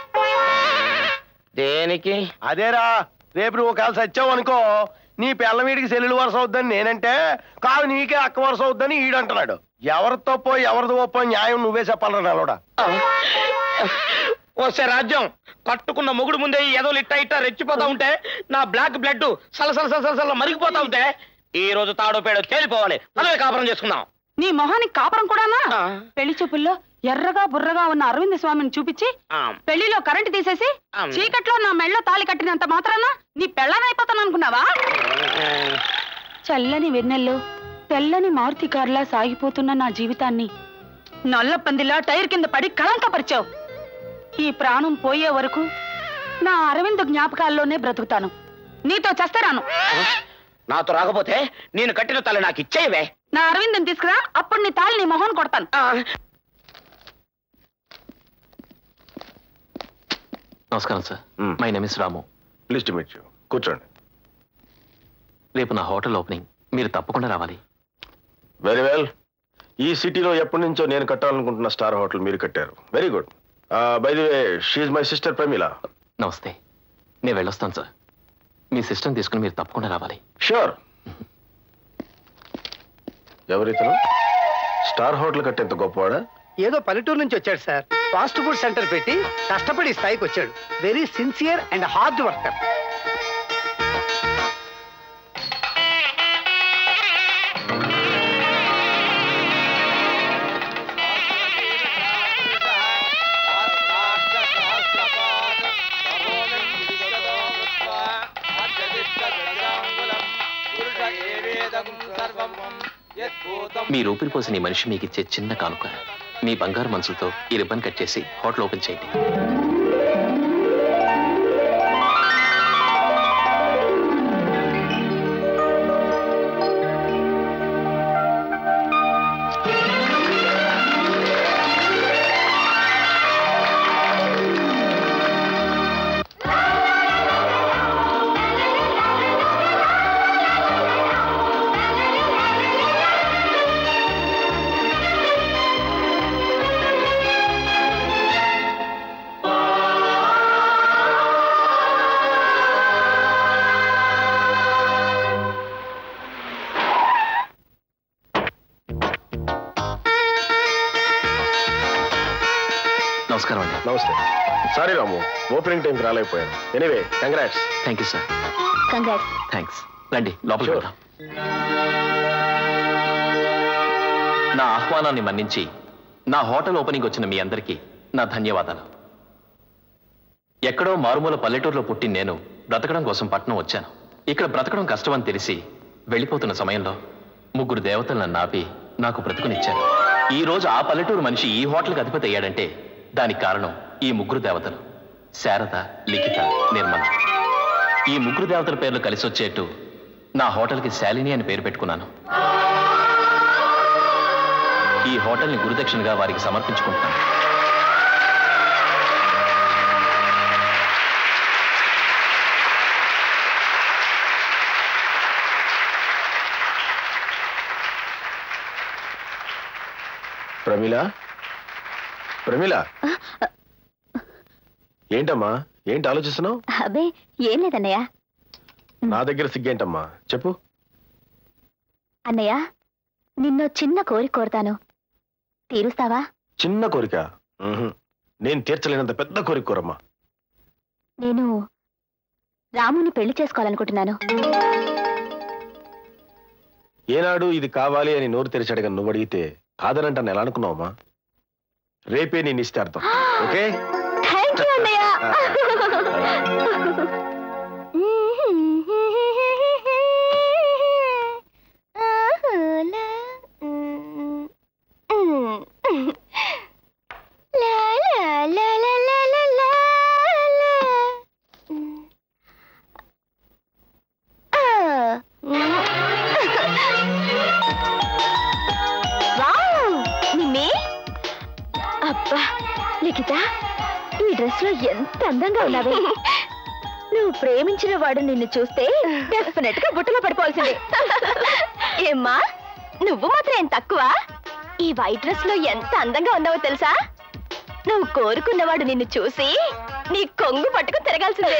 దేనికి? అదేరా, రేపు నువ్వు ఒకవేళ సచ్చావు అనుకో, నీ పిల్ల వీడికి సెల్లులు వరుస అవుద్దని నేనంటే, కాదు నీకే అక్క వరుస అవుద్దని ఈడంటున్నాడు. ఎవరి తప్పో ఎవరిది ఒప్పో న్యాయం నువ్వే చెప్పాలరా నల్లోడా. వస్తే రాజ్యం కట్టుకున్న మొగుడు ముందే ఏదో ఇట్టా ఇట్టా రెచ్చిపోతా ఉంటే, నా బ్లాక్ బ్లడ్ సలసల మరిగిపోతా ఉంటే, ఈ రోజు తాడో పేడో తేలిపోవాలి. అదే కాపురం చేసుకుందాం. నీ మొహానికి కాపురం కూడానా? పెళ్లి చూపుల్లో ఎర్రగా బుర్రగా ఉన్న అరవింద స్వామిని చూపించి పెళ్లిలో కరెంటు తీసేసి చీకట్లో నా మెళ్ళో తాళి కట్టినంత మాత్రాన నీ పెళ్ళనైపోతాను అనుకున్నావా? చల్లని వెన్నెల్లో తెల్లని మారుతి కారులా సాగిపోతున్న నా జీవితాన్ని నల్ల పందిలా టైర్ కింద పడి కళంకపరిచావు. ఈ ప్రాణం పోయే వరకు నా అరవింద్ జ్ఞాపకాల్లోనే బ్రతుకుతాను. నీతో చస్తరాను. నాతో రాకపోతే నేను కట్టిన తాళి నాకు ఇచ్చేవే. నా అరవింద్ని తీసుకురా, అప్పుడు నీ తాళి నీ మొహన్ కొడతాను. నమస్కారం sir. My name is Ramu. Please to meet you. కూర్చోండి. రేపు నా హోటల్ ఓపెనింగ్, మీరు తప్పకుండా రావాలి. Very well. ఈ సిటీలో ఎప్పటి నుంచో నేను కట్టాలనుకుంటున్న స్టార్ హోటల్ మీరు కట్టారు. Very good. By the way, she is my sister Pramila. నమస్తే. నేను వెళ్ళొస్తాను సార్. మీ సిస్టమ్ తీసుకుని మీరు తప్పకుండా రావాలి. షూర్. ఎవరితను? స్టార్ హోటల్ కట్టేంత గొప్పవాడా? ఏదో పల్లెటూరు నుంచి వచ్చాడు సార్. ఫాస్ట్ ఫుడ్ సెంటర్ పెట్టి కష్టపడి స్థాయికి వచ్చాడు. Very sincere and hard worker. మీ ఊపిరి పోసిన ఈ మనిషి మీకు ఇచ్చే చిన్న కానుక. మీ బంగారు మనసులతో ఈ రిబ్బన్ కట్ చేసి హోటల్ ఓపెన్ చేయండి. నమస్కారం అండి. నమస్తే. సారీ రాము, ఓపెనింగ్ టైంకి రాలేకపోయాను. Anyway congrats. Thank you sir. Congrats. Thanks. రండి లోపలికి వెళ్దాం. నా ఆహ్వానాన్ని మన్నించి నా హోటల్ ఓపెనింగ్ వచ్చిన మీ అందరికీ నా ధన్యవాదాలు. ఎక్కడో మారుమూల పల్లెటూరులో పుట్టి నేను బ్రతకడం కోసం పట్నం వచ్చాను. ఇక్కడ బ్రతకడం కష్టమని తెలిసి వెళ్ళిపోతున్న సమయంలో ముగ్గురు దేవతలు నన్ను ఆపి నాకు బ్రతుకునిచ్చారు. ఈ రోజు ఆ పల్లెటూరు మనిషి ఈ హోటల్కి అధిపతి అయ్యాడంటే దానికి కారణం ఈ ముగ్గురు దేవతలు, శారద, లిఖిత, నిర్మల. ఈ ముగ్గురు దేవతల పేర్లు కలిసి వచ్చేట్టు నా హోటల్కి శాలిని అని పేరు పెట్టుకున్నాను. ఈ హోటల్ని గురుదక్షిణగా వారికి సమర్పించుకుంటున్నాను. ప్రమీల, ప్రమీల, ఏంటమ్మా? ఏంటి ఆలోచిస్తున్నావు? అబ్బే ఏం లేదన్నయ్య. నా దగ్గర సిగ్గేంటమ్మా, చెప్పు. అన్నయ్య, నిన్నో చిన్న కోరిక కోరుతాను, తీరుస్తావా? చిన్న కోరిక? నేను తీర్చలేనంత పెద్ద కోరిక కోరమ్మా. నేను రాముని పెళ్లి చేసుకోవాలనుకుంటున్నాను. ఏనాడు ఇది కావాలి అని నోరు తెరిచి అడగను నువ్వు అడిగితే కాదనంటాను ఎలా అనుకున్నావమ్మా? రేపే నేను నిశ్చితార్థం. ఓకే? థ్యాంక్ యూ అన్నయ్య. అబ్బా లిఖిత, ఈ డ్రెస్ లో ఎంత అందంగా ఉన్నావే. నువ్వు ప్రేమించిన వాడు నిన్ను చూస్తే డెఫినెట్ గా బుట్టలో పడిపోవాల్సిందే. ఏమ్మా, నువ్వు మాత్రం ఏం తక్కువ? ఈ వైట్ డ్రెస్ లో ఎంత అందంగా ఉన్నావో తెలుసా? నువ్వు కోరుకున్నవాడు నిన్ను చూసి నీ కొంగు పట్టుకుని తిరగాల్సిందే.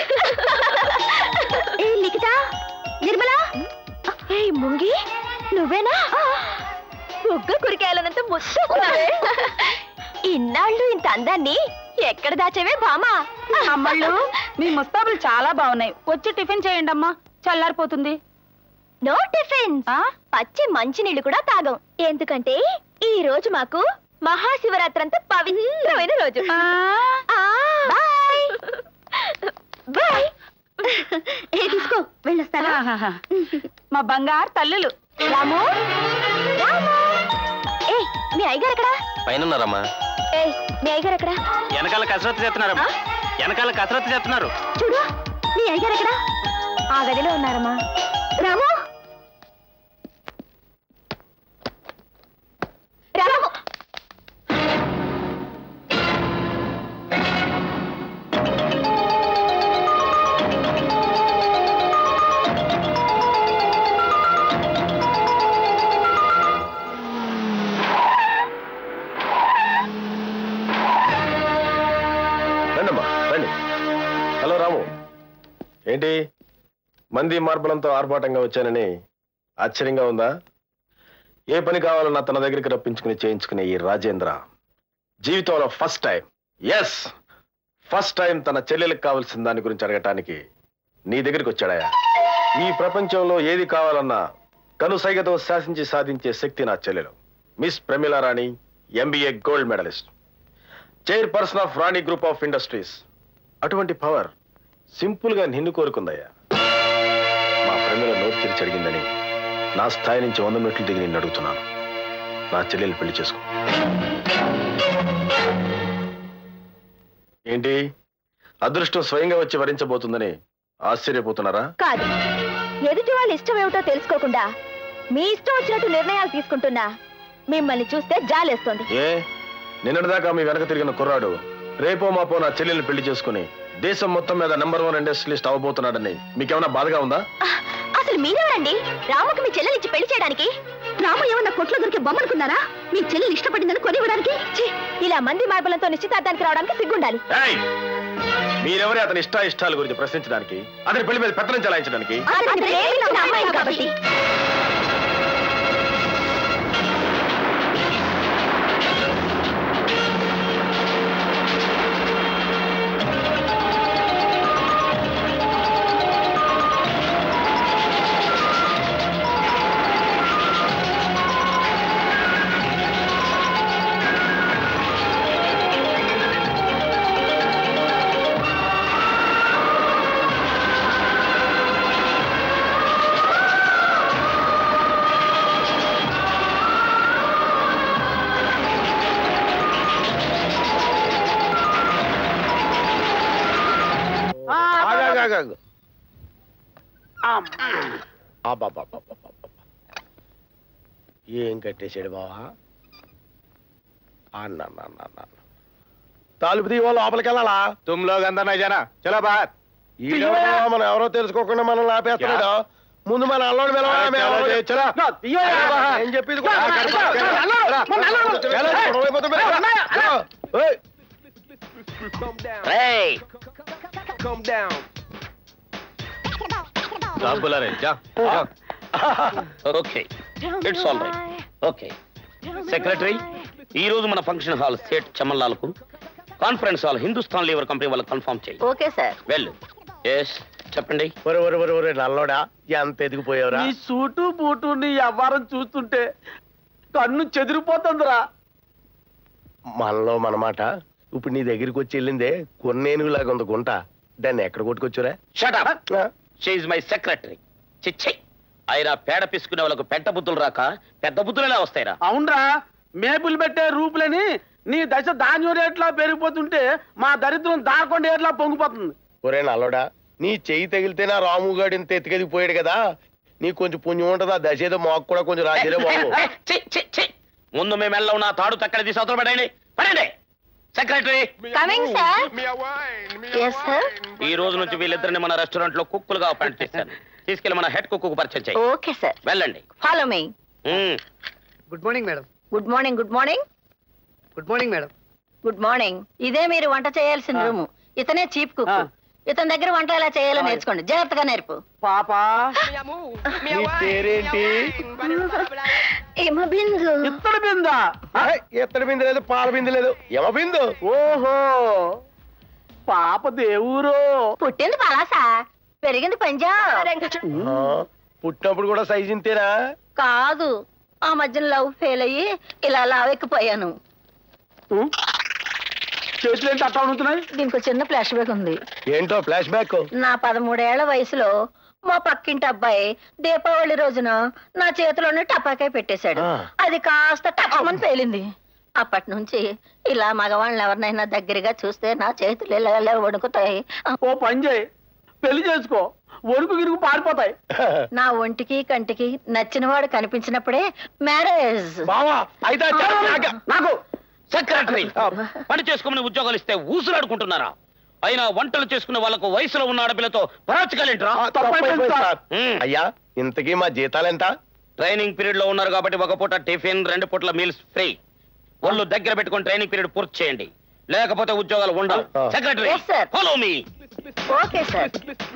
ఏ లిఖిత, నిర్మల, ఏ ముంగి, నువ్వేనా? బొగ్గ కురికాయాలనంత ముస్తున్నావే. ఇన్నాళ్ళు ఇంత అందాన్ని ఎక్కడ దాచేవే భామా? అమ్మళ్ళు, మీ ముస్తాబులు చాలా బాగున్నాయి. వచ్చి టిఫిన్ చేయండి అమ్మా, చల్లారిపోతుంది. No tiffin. పచ్చి మంచినీళ్ళు కూడా తాగం. ఎందుకంటే ఈ రోజు మాకు మహాశివరాత్రి అంతా పవిత్రమైన రోజు. Bye bye. ఏ తీసుకో, వెళ్ళొస్తానా? మా బంగారు తల్లులు. రాము, రాము. ఏ మీ అయ్యగారు ఎక్కడా? పైన ఉన్నారమ్మా. ఏ మీ అయ్యగారు ఎక్కడా? వెనకాల కసరత్తు చేస్తున్నారమ్మా. వెనకాల కసరత్తు చేస్తున్నారు. చూడు, మీ అయ్యగారు ఎక్కడా? ఆ గదిలో ఉన్నారమ్మా. రాము, రాము. రండమ్మా, రండి. హలో రాము, ఏంటి మంది మార్బలంతో ఆర్భాటంగా వచ్చానని ఆశ్చర్యంగా ఉందా? ఏ పని కావాలన్నా తన దగ్గరికి రప్పించుకుని చేయించుకునే ఈ రాజేంద్ర జీవితంలో first time yes, first time తన చెల్లెలకు కావాల్సిన దాని గురించి అడగటానికి నీ దగ్గరికి వచ్చాడయా. ఈ ప్రపంచంలో ఏది కావాలన్నా కనుసైగతో శాసించి సాధించే శక్తి నా చెల్లెలు. Miss Pramila Rani, MBA gold medalist, chairperson of Rani group of industries. అటువంటి పవర్ సింపుల్ గా నిన్ను కోరుకుందయ్యా. మా ప్రమీల నోరు తెరిచి అడిగిందని నా స్థాయి నుంచి 100 మెట్లు దిగి నిన్ను అడుగుతున్నాను. నా చెల్లెలు పెళ్లి చేసుకో. ఏంటి, అదృష్టం స్వయంగా వచ్చి వరించబోతుందని ఆశ్చర్యపోతున్నారా? కాదు, ఎదుటి వాళ్ళ ఇష్టం ఏమిటో తెలుసుకోకుండా మీ ఇష్టం వచ్చినట్టు నిర్ణయాలు తీసుకుంటున్నా మిమ్మల్ని చూస్తే జాలేస్తుంది. ఏ, నిన్నటిదాకా మీ వెనక తిరిగిన కుర్రాడు రేపో మాపో నా చెల్లెల్ని పెళ్లి చేసుకుని దేశం మొత్తం మీద నంబర్ 1 ఇండస్ట్రియలిస్ట్ అవబోతున్నాడని మీకేమైనా బాధగా ఉందా? అసలు మీరెవరండి రాముకి మీ చెల్లెలిచ్చి పెళ్లి చేయడానికి? రాము ఏమన్నా కొట్లో దొరికే బొమ్మనుకున్నారా? మీ చెల్లెలు ఇష్టపడిందని కొనివ్వడానికి? ఇలా మంది మార్బలంతో నిశ్చితార్థానికి రావడానికి సిగ్గుండాలి. మీరెవరే అతని ఇష్టాల గురించి ప్రశ్నించడానికి, అతని పెళ్లి మీద పెత్తనం చెలాయించడానికి? కాబట్టి ఏం కట్టేశాడు బావా? తాలుపు తీవో లోపలికి వెళ్ళాలా? తుమ్లో గందన్నా జనా చలో బాత్. మనం ఎవరో తెలుసుకోకుండా మనం ఆపేస్తున్నాడు. ముందు మన అల్లోడు ఏం చెప్పింది okay, it's all right. Okay secretary, ఈ రోజు మన ఫంక్షన్ హాల్ సేట్ చమన్లాల్ కు, conference hall Hindustan Lever company వాళ్ళకి కన్ఫర్మ్ చేయి. Okay sir. వెల్ చెప్పండి. నల్లోడా ఎంత ఎదిగిపోయావురా? నీ సూటు బూటు నీ వ్యవహారం చూస్తుంటే కన్ను చెదిరిపోతుందిరా. మనలో మనమాట. ఇప్పుడు నీ దగ్గరికి వచ్చి వెళ్ళిందే కొన్నేనుగులాగా ఉంది గుంట. దాన్ని ఎక్కడ కొట్టుకొచ్చురా? Shut up. She is my secretary. చిచ్చి, అయినా పేడ పిసుకునే వాళ్ళకు పెంట బుద్ధులు రాక పెద్ద బుద్ధులు ఎలా వస్తాయిరా? అవునరా, మేపులు పెట్టే రూపులని నీ దశ ధాన్యం రేట్లా పెరిగిపోతుంటే మా దరిద్రం దాకొండ ఏట్లా పొంగిపోతుంది. ఒరే నల్లోడా, నీ చెయ్యి తగిలితేనా రాముగాడు ఇంత ఎత్తుకెదిగిపోయాడు కదా. నీకు కొంచెం పుణ్యం ఉంటుంది. ఆ దశ ఏదో మాకు కూడా కొంచెం రాజేరే బాబు. ముందు మేము వెళ్ళ ఉన్న తాడు తక్కడ తీసి అవతల పడండి. పడండి సెక్రటరీ. ఈ రోజు నుంచి వీళ్ళిద్దరిని మన రెస్టారెంట్ లో కుక్కులుగా అపాయింట్ చేశాను. తీసుకెళ్లి మన హెడ్ కుక్కు పరిచయం చేయి. Okay sir. వెళ్ళండి. Follow me. Good morning madam. Good morning. Good morning. Good morning madam. Good morning. ఇదే మీరు వంట చేయాల్సిన రూము. ఇతనే చీఫ్ కుక్. ఇతని దగ్గర వంట ఎలా చేయాలో నేర్చుకోండి. జాగ్రత్తగా నేర్పు. పాపా పేరేంటి? యమబిందు. ఇత్తడి బిందా? ఇత్తడి బిందు లేదు, పాల బిందు లేదు, యమబిందు. ఓహో, పాప దేవురో. పుట్టింది పలాసా, పెరిగింది పంజాబ్. పుట్టినప్పుడు కూడా సైజు ఇంతేనా? కాదు, ఆ మధ్యలో లవ్ ఫెయిల్ అయ్యి ఇలా లావెక్కిపోయాను. చేతులు ఏంటి అట్లా ఉంటున్నాయి? దీనికి చిన్న ఫ్లాష్ బ్యాక్ ఉంది. ఏంటో ఫ్లాష్ బ్యాక్? నా 13 ఏళ్ల వయసులో మా పక్కింటి అబ్బాయి దీపావళి రోజున నా చేతిలోనే టపాకాయ పెట్టేశాడు. అది కాస్త టపమని పేలింది. అప్పటి నుంచి ఇలా మగవాళ్ళని ఎవరినైనా దగ్గరగా చూస్తే నా చేతులు ఇలా వణుకుతాయి. ఓ పని చేయి, పెళ్లి చేసుకో, వణుకు గిరుకు పారిపోతాయి. నా ఒంటికి కంటికి నచ్చినవాడు కనిపించినప్పుడే మ్యారేజ్. నాకు సెక్రటరీ పని చేసుకోమని ఉద్యోగాలు ఇస్తే ఊసులాడుకుంటున్నారా? అయినా వంటలు చేసుకునే వాళ్ళకు వయసులో ఉన్న ఆడపిల్లతో పరాచకాలేంట్రా? అయ్యా, ఇంతకీ మా జీతాలెంత? ట్రైనింగ్ పీరియడ్ లో ఉన్నారు కాబట్టి ఒక పూట టిఫిన్, 2 పూట్ల మీల్స్ ఫ్రీ. ఒళ్ళు దగ్గర పెట్టుకుని ట్రైనింగ్ పీరియడ్ పూర్తి చేయండి, లేకపోతే ఉద్యోగాలు ఉండవు. Secretary follow me. Okay sir.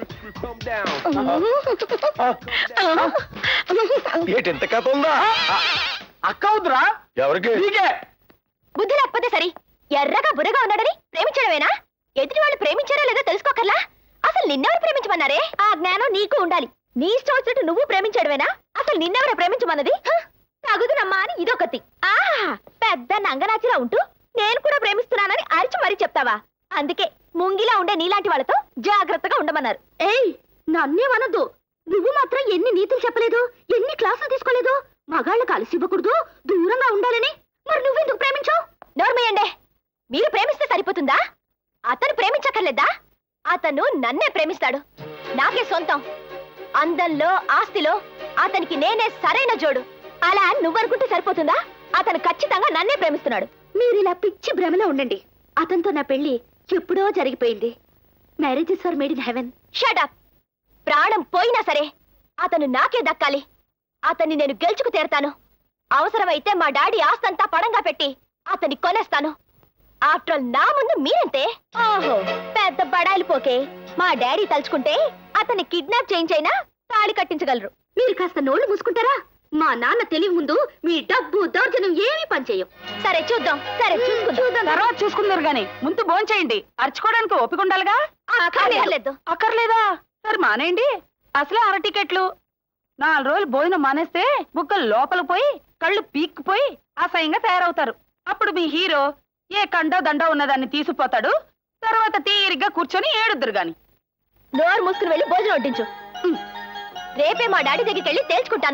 ఏంటి కథ ఉందా? అక్క అవుతురా? ఎవరికి? బుద్ధి లేకపోతే సరి. ఎర్రగా బుర్రగా ఉన్నాడని ప్రేమించడమేనా? ఎదుటి వాళ్ళు ప్రేమించారో లేదో తెలుసుకోకర్లా? అసలు నిన్నెవరు ప్రేమించమన్నారే? ఆ జ్ఞానం నీకు ఉండాలి. నీ ఇష్టం వచ్చినట్టు నువ్వు ప్రేమించడమేనా? అసలు నిన్నెవరు ప్రేమించమన్నది? తగుదునమ్మా అని ఇదొకటి. ఆహా, పెద్ద నంగనాచిలా ఉంటూ నేను కూడా ప్రేమిస్తున్నానని అరిచి మరీ చెప్తావా? అందుకే ముంగిలా ఉండే నీలాంటి వాళ్ళతో జాగ్రత్తగా ఉండమన్నారు. ఏయ్, నన్నేమనొద్దు. నువ్వు మాత్రం ఎన్ని నీతులు చెప్పలేదు, ఎన్ని క్లాసులు తీసుకోలేదు. మగాళ్ళు కలిసి ఇవ్వకూడదు, దూరంగా ఉండాలని. మరి నువ్వెందుకు ప్రేమించావు? నోర్మయ్యండే, మీరు ప్రేమిస్తే సరిపోతుందా? అతను ప్రేమించక్కర్లేదా? అతను నన్నే ప్రేమిస్తాడు. నాకే సొంతం. అందంలో, ఆస్తిలో అతనికి నేనే సరైన జోడు. అలా నువ్వనుకుంటే సరిపోతుందా? అతను ఖచ్చితంగా నన్నే ప్రేమిస్తున్నాడు. మీరు ఇలా పిచ్చి భ్రమలో ఉండండి. అతనితో నా పెళ్లి ఎప్పుడో జరిగిపోయింది. Marriages are made in heaven. Shut up. ప్రాణం పోయినా సరే అతను నాకే దక్కాలి. అతన్ని నేను గెలుచుకు తీరతాను. అవసరమైతే మా డాడీ ఆస్తంతా పడంగా పెట్టి అతన్ని కొనేస్తాను. ఆఫ్టర్ ఆల్ నా ముందు మీరంతే. ఓహో, పెద్ద బడాయిలు పోకే. మా డాడీ తలుచుకుంటే అతన్ని కిడ్నాప్ చేయించైనా తాళి కట్టించగలరు. మీరు కాస్త నోళ్లు మూసుకుంటారా? మా నాన్న తెలివి ముందు మీ డబ్బు దౌర్జన్యం ఏమీ పనిచేయం. సరే చూద్దాం. సరే చూద్దాం, తర్వాత చూసుకుందరు గాని ముందు భోంచేయండి. అరుచుకోవడానికి ఓపిక ఉండాలిగా. అక్కర్లేదా? సరే మానేయండి. అసలే 6 టికెట్లు. 4 రోజులు భోజనం మానేస్తే బుక్కలు లోపల పోయి కళ్ళు పీక్కుపోయి అసహ్యంగా తయారవుతారు. అప్పుడు మీ హీరో ఏ కండో దండో ఉన్నదాన్ని తీసుకుపోతాడు. తర్వాత తీరిగ్గా కూర్చొని ఏడుద్దరు గాని. నోరు మూసుకుని వెళ్ళి భోజనం వడ్డించు. రేపే మా డాడీ దగ్గరికి వెళ్ళి తేల్చుకుంటాను.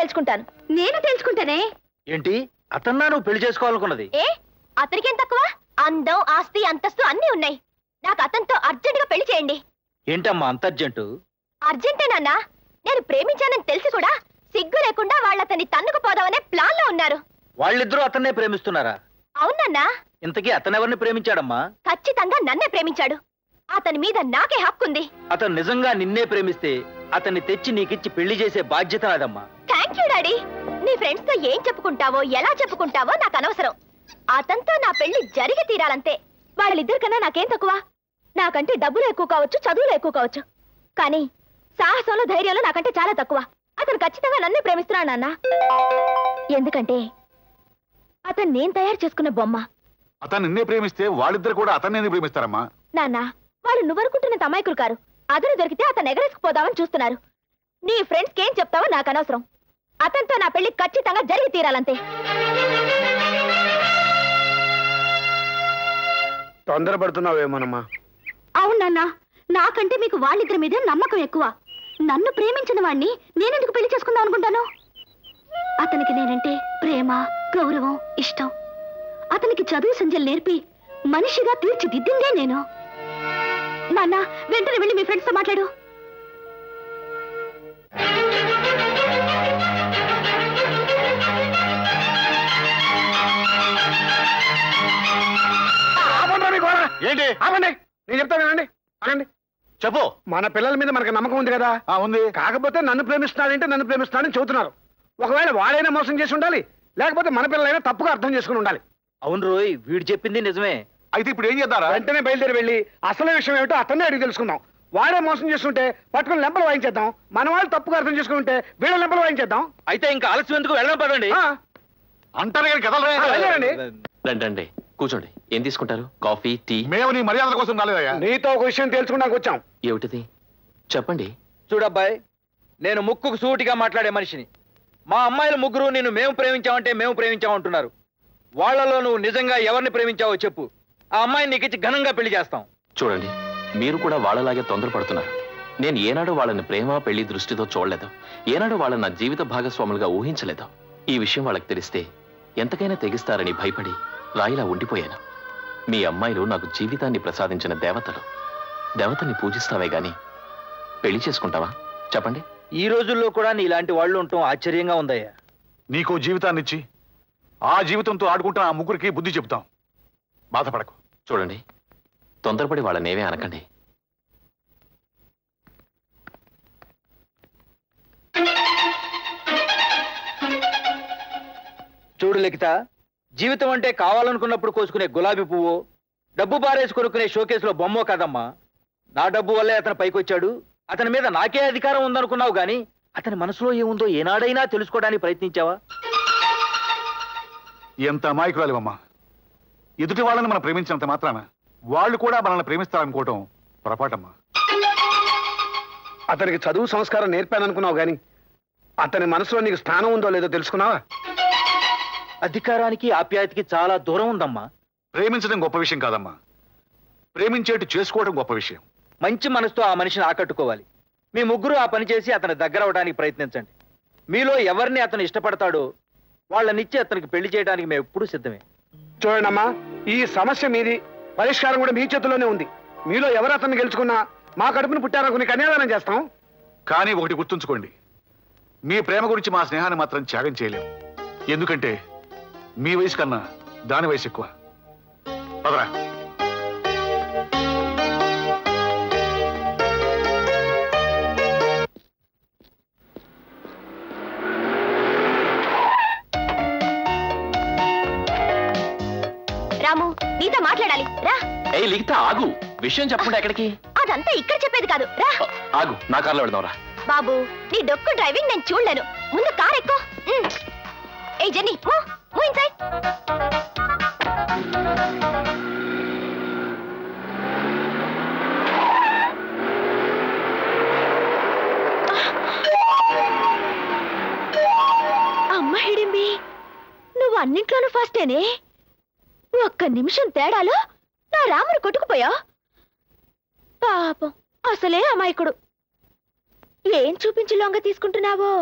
నేను తేల్చుకుంటానే. ఏంటి అతన్నా నువ్వు పెళ్లి చేసుకోవాలనుకున్నది? ఏ, అతనికేం తక్కువ? అందం, ఆస్తి, అంతస్తు అన్నీ ఉన్నాయి. నాకు అతనితో అర్జెంటుగా పెళ్లి చేయండి. ఏంటమ్మా అంత అర్జెంటు? అర్జెంటేనన్నా. నేను ప్రేమించానని తెలిసి కూడా సిగ్గు లేకుండా వాళ్ళతన్ని తన్నుకుపోదామనే ప్లాన్ లో ఉన్నారు. వాళ్ళిద్దరూ అతన్నే ప్రేమిస్తున్నారా? అవునన్నా. ఇంతకీ అతనెవరిని ప్రేమించాడమ్మా? ఖచ్చితంగా నన్నే ప్రేమించాడు. అతని మీద నాకే హక్కుంది. అతను నిజంగా నిన్నే ప్రేమిస్తే అతన్ని తెచ్చి నీకిచ్చి పెళ్లి చేసే బాధ్యత నాదమ్మా. Thank you daddy. నీ ఫ్రెండ్స్ తో ఏం చెప్పుకుంటావో, ఎలా చెప్పుకుంటావో నాకు అనవసరం. అతనితో నా పెళ్లి జరిగి తీరాలంతే. వాళ్ళిద్దరికన్నా నాకేం తక్కువ? నాకంటే డబ్బులు ఎక్కువ కావచ్చు, చదువులు ఎక్కువ కావచ్చు, కానీ సాహసంలో, ధైర్యంలో నాకంటే చాలా తక్కువ. అతను ఖచ్చితంగా నన్నే ప్రేమిస్తున్నాడు నాన్న. ఎందుకంటే అతను నేను తయారు చేసుకున్న బొమ్మ. అతను నిన్నే ప్రేమిస్తే వాళ్ళిద్దరు కూడా అతన్ని ప్రేమిస్తారమ్మా? నాన్న, వాళ్ళు నువ్వనుకుంటున్న తమాయకులు కారు. అతను దొరికితే అతను ఎగరేసుకుపోదామని చూస్తున్నారు. నీ ఫ్రెండ్స్కి ఏం చెప్తావో నాకు అనవసరం. అతనితో నా పెళ్లి ఖచ్చితంగా జరిగి తీరాలంతే. తొందరపడుతున్నావేమోనమ్మా. అవునన్నా, నాకంటే మీకు వాళ్ళిద్దరి మీద నమ్మకం ఎక్కువ. నన్ను ప్రేమించిన వాణ్ణి నేనెందుకు పెళ్లి చేసుకుందాం అనుకుంటాను? అతనికి నేనంటే ప్రేమ, గౌరవం, ఇష్టం. అతనికి చదువు సంజలు నేర్పి మనిషిగా తీర్చిదిద్దిందే నేను. నాన్న, వెంటనే వెళ్ళి మీ ఫ్రెండ్స్ తో మాట్లాడు. ఏంటి? ఆపండి, నేను చెప్తాను వినండి. అనండి, చెప్పు. మన పిల్లల మీద మనకు నమ్మకం ఉంది కదా? ఉంది. కాకపోతే నన్ను ప్రేమిస్తున్నాడంటే నన్ను ప్రేమిస్తున్నాడని చెబుతున్నారు. ఒకవేళ వాడైనా మోసం చేసి ఉండాలి, లేకపోతే మన పిల్లలైనా తప్పుగా అర్థం చేసుకుని ఉండాలి. అవును రోయ్, వీడు చెప్పింది నిజమే. అయితే ఇప్పుడు ఏం చేద్దారా? వెంటనే బయలుదేరి వెళ్ళి అసలు విషయం ఏమిటో అతన్నే అడిగి తెలుసుకుందాం. వాడే మోసం చేస్తుంటే పట్టుకుని లెంపలు వాయించేద్దాం. మన వాళ్ళు తప్పుగా అర్థం చేసుకుంటే వీళ్ళ లెంపలు వాయించేద్దాం. అయితే ఇంకా ఆలస్యం ఎందుకు? వెళ్ళడం పదండి. అంటారు కానీ కదలరా? రండి, కూర్చోండి. ఏం తీసుకుంటారు? Coffee, tea? మేము నీ మర్యాదల కోసం రాలేదయ్యా. నీతో ఒక విషయం తెలుసుకున్నాక వచ్చాం. ఏమిటిది? చెప్పండి. చూడబ్బాయ్, నేను ముక్కుకు సూటిగా మాట్లాడే మనిషిని. మా అమ్మాయిల ముగ్గురు నిన్ను మేము ప్రేమించామంటే మేము ప్రేమించామంటున్నారు. వాళ్లలో నువ్వు నిజంగా ఎవరిని ప్రేమించావో చెప్పు. ఆ అమ్మాయిని నీకిచ్చి ఘనంగా పెళ్లి చేస్తాం. చూడండి, మీరు కూడా వాళ్ళలాగే తొందరపడుతున్నారు. నేను ఏనాడు వాళ్ళని ప్రేమ, పెళ్లి దృష్టితో చూడలేదు. ఏనాడు వాళ్ళని నా జీవిత భాగస్వాములుగా ఊహించలేదు. ఈ విషయం వాళ్ళకి తెలిస్తే ఎంతకైనా తెగిస్తారని భయపడి రాయిలా ఉండిపోయాను. మీ అమ్మాయిలు నాకు జీవితాన్ని ప్రసాదించిన దేవతలు. దేవతల్ని పూజిస్తావే గాని పెళ్లి చేసుకుంటావా? చెప్పండి. ఈ రోజుల్లో కూడా నీలాంటి వాళ్ళు ఉండటం ఆశ్చర్యంగా ఉందయ్యా. నీకో జీవితాన్నిచ్చి ఆ జీవితంతో ఆడుకుంటున్న ఆ ముగ్గురికి బుద్ధి చెప్తాం. బాధపడకు. చూడండి, తొందరపడి వాళ్ళనేవే అనకండి. చూడు లిఖిత, జీవితం అంటే కావాలనుకున్నప్పుడు కోసుకునే గులాబీ పువ్వు, డబ్బు బారేసి కొనుక్కునే షోకేసులో బొమ్మో కాదమ్మా. నా డబ్బు వల్లే అతను పైకొచ్చాడు. అతని మీద నాకే అధికారం ఉందనుకున్నావు గాని అతని మనసులో ఏముందో ఏనాడైనా తెలుసుకోవడానికి ప్రయత్నించావా? ఎంత అమాయకురాలివమ్మా. ఎదుటి వాళ్ళని మనం ప్రేమించినంత మాత్రాన వాళ్ళు కూడా మనల్ని ప్రేమిస్తారనుకోవటం పొరపాటమ్మా. అతనికి చదువు సంస్కారం నేర్పాననుకున్నావు గాని అతని మనసులో నీకు స్థానం ఉందో లేదో తెలుసుకున్నావా? అధికారానికి ఆప్యాయతకి చాలా దూరం ఉందమ్మా. ప్రేమించడం గొప్ప విషయం కాదమ్మా, ప్రేమించేట్టు చేసుకోవడం గొప్ప విషయం. మంచి మనసుతో ఆ మనిషిని ఆకట్టుకోవాలి. మీ ముగ్గురు ఆ పని చేసి అతని దగ్గర అవడానికి ప్రయత్నించండి. మీలో ఎవరిని అతను ఇష్టపడతాడో వాళ్ళనిచ్చి అతనికి పెళ్లి చేయడానికి మేము ఎప్పుడూ సిద్ధమే. చూడండమ్మా, ఈ సమస్య మీది, పరిష్కారం కూడా మీ చేతుల్లోనే ఉంది. మీలో ఎవరు అతన్ని గెలుచుకున్నా మా కడుపును పుట్టారనుకుని కన్యాదానం చేస్తాం. కానీ ఒకటి గుర్తుంచుకోండి, మీ ప్రేమ గురించి మా స్నేహాన్ని మాత్రం త్యాగం చేయలేం. ఎందుకంటే మీ వయసు కన్నా దాని వయసు ఎక్కువ. పదరా. రాము, నీతో మాట్లాడాలి, రా. ఏ లిఖిత ఆగు, విషయం చెప్పకుండా ఎక్కడికి? అదంతా ఇక్కడ చెప్పేది కాదు, రా. ఆగు, నా కార్లో వెళ్దాంరా. బాబు, నీ డొక్కు డ్రైవింగ్ నేను చూడలేను. ముందు కార్ ఎక్కు. Hey Jenny, move inside. అమ్మ హిడింబి, నువ్వు అన్నింట్లోనూ ఫాస్టేనే. ఒక్క నిమిషం తేడాలో నా రాముని కొట్టుకుపోయా. పాపం, అసలే అమాయకుడు. ఏం చూపించి లొంగ తీసుకుంటున్నావో?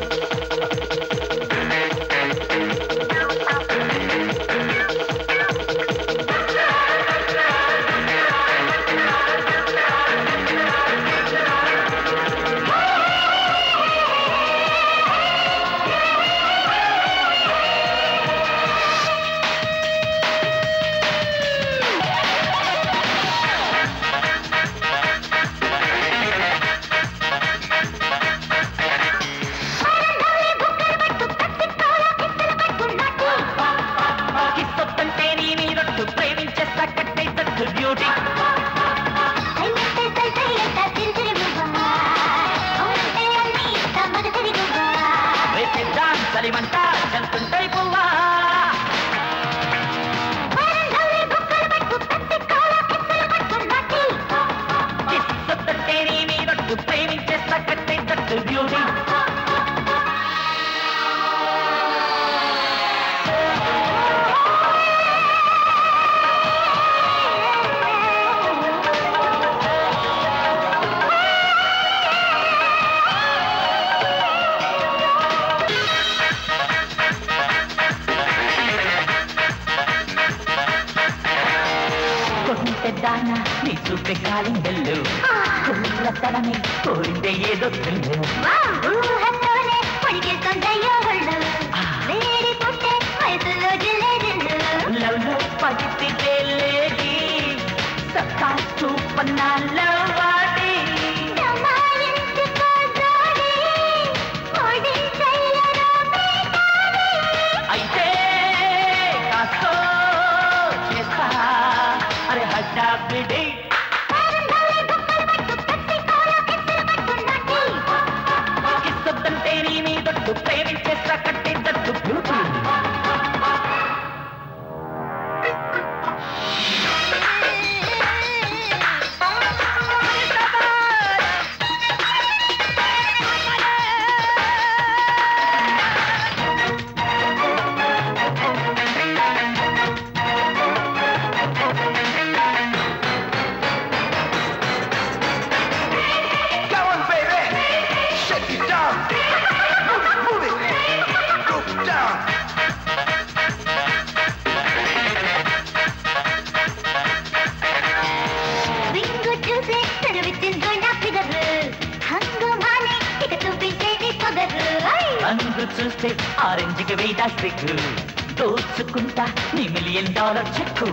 చూస్తే ఆరెంజ్ కి వెయిట్ సిగ్గు దోచుకుంటా నీ $1 మిలియన్ చెక్కు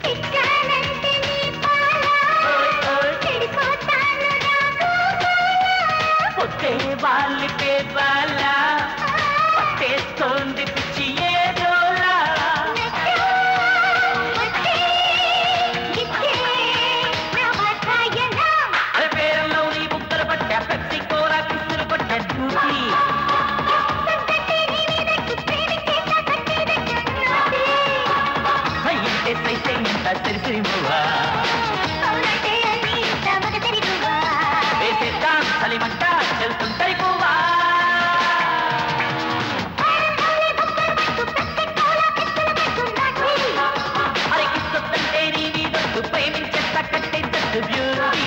పొట్టే వాళ్ళి పేర్వాళ్ళ పట్టేస్తోంది పిచ్చి ఏదోలా అరే పేరంలో నీ బుక్కలు పట్టా పెప్సీ కోలా కిస్సులు పట్టా డ్యూటీ సైతే ఎంత తెలిసి టు బ్యూటీ.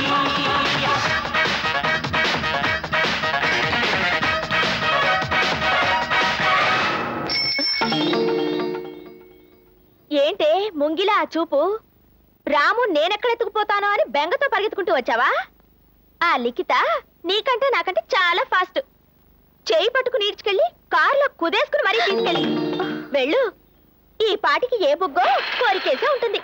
ఏంటే ముంగిలా ఆ చూపు? రాము నేనెక్కడెత్తుకుపోతానో అని బెంగతో పరిగెత్తుకుంటూ వచ్చావా? ఆ లిఖిత నీకంటే నాకంటే చాలా ఫాస్ట్. చేయి పట్టుకుని ఈడ్చుకెళ్ళి కారులో కుదేసుకుని మరీ తీసుకెళ్ళి వెళ్ళు. ఈ పాటికి ఏ బుగ్గో కోరికేసే ఉంటుంది.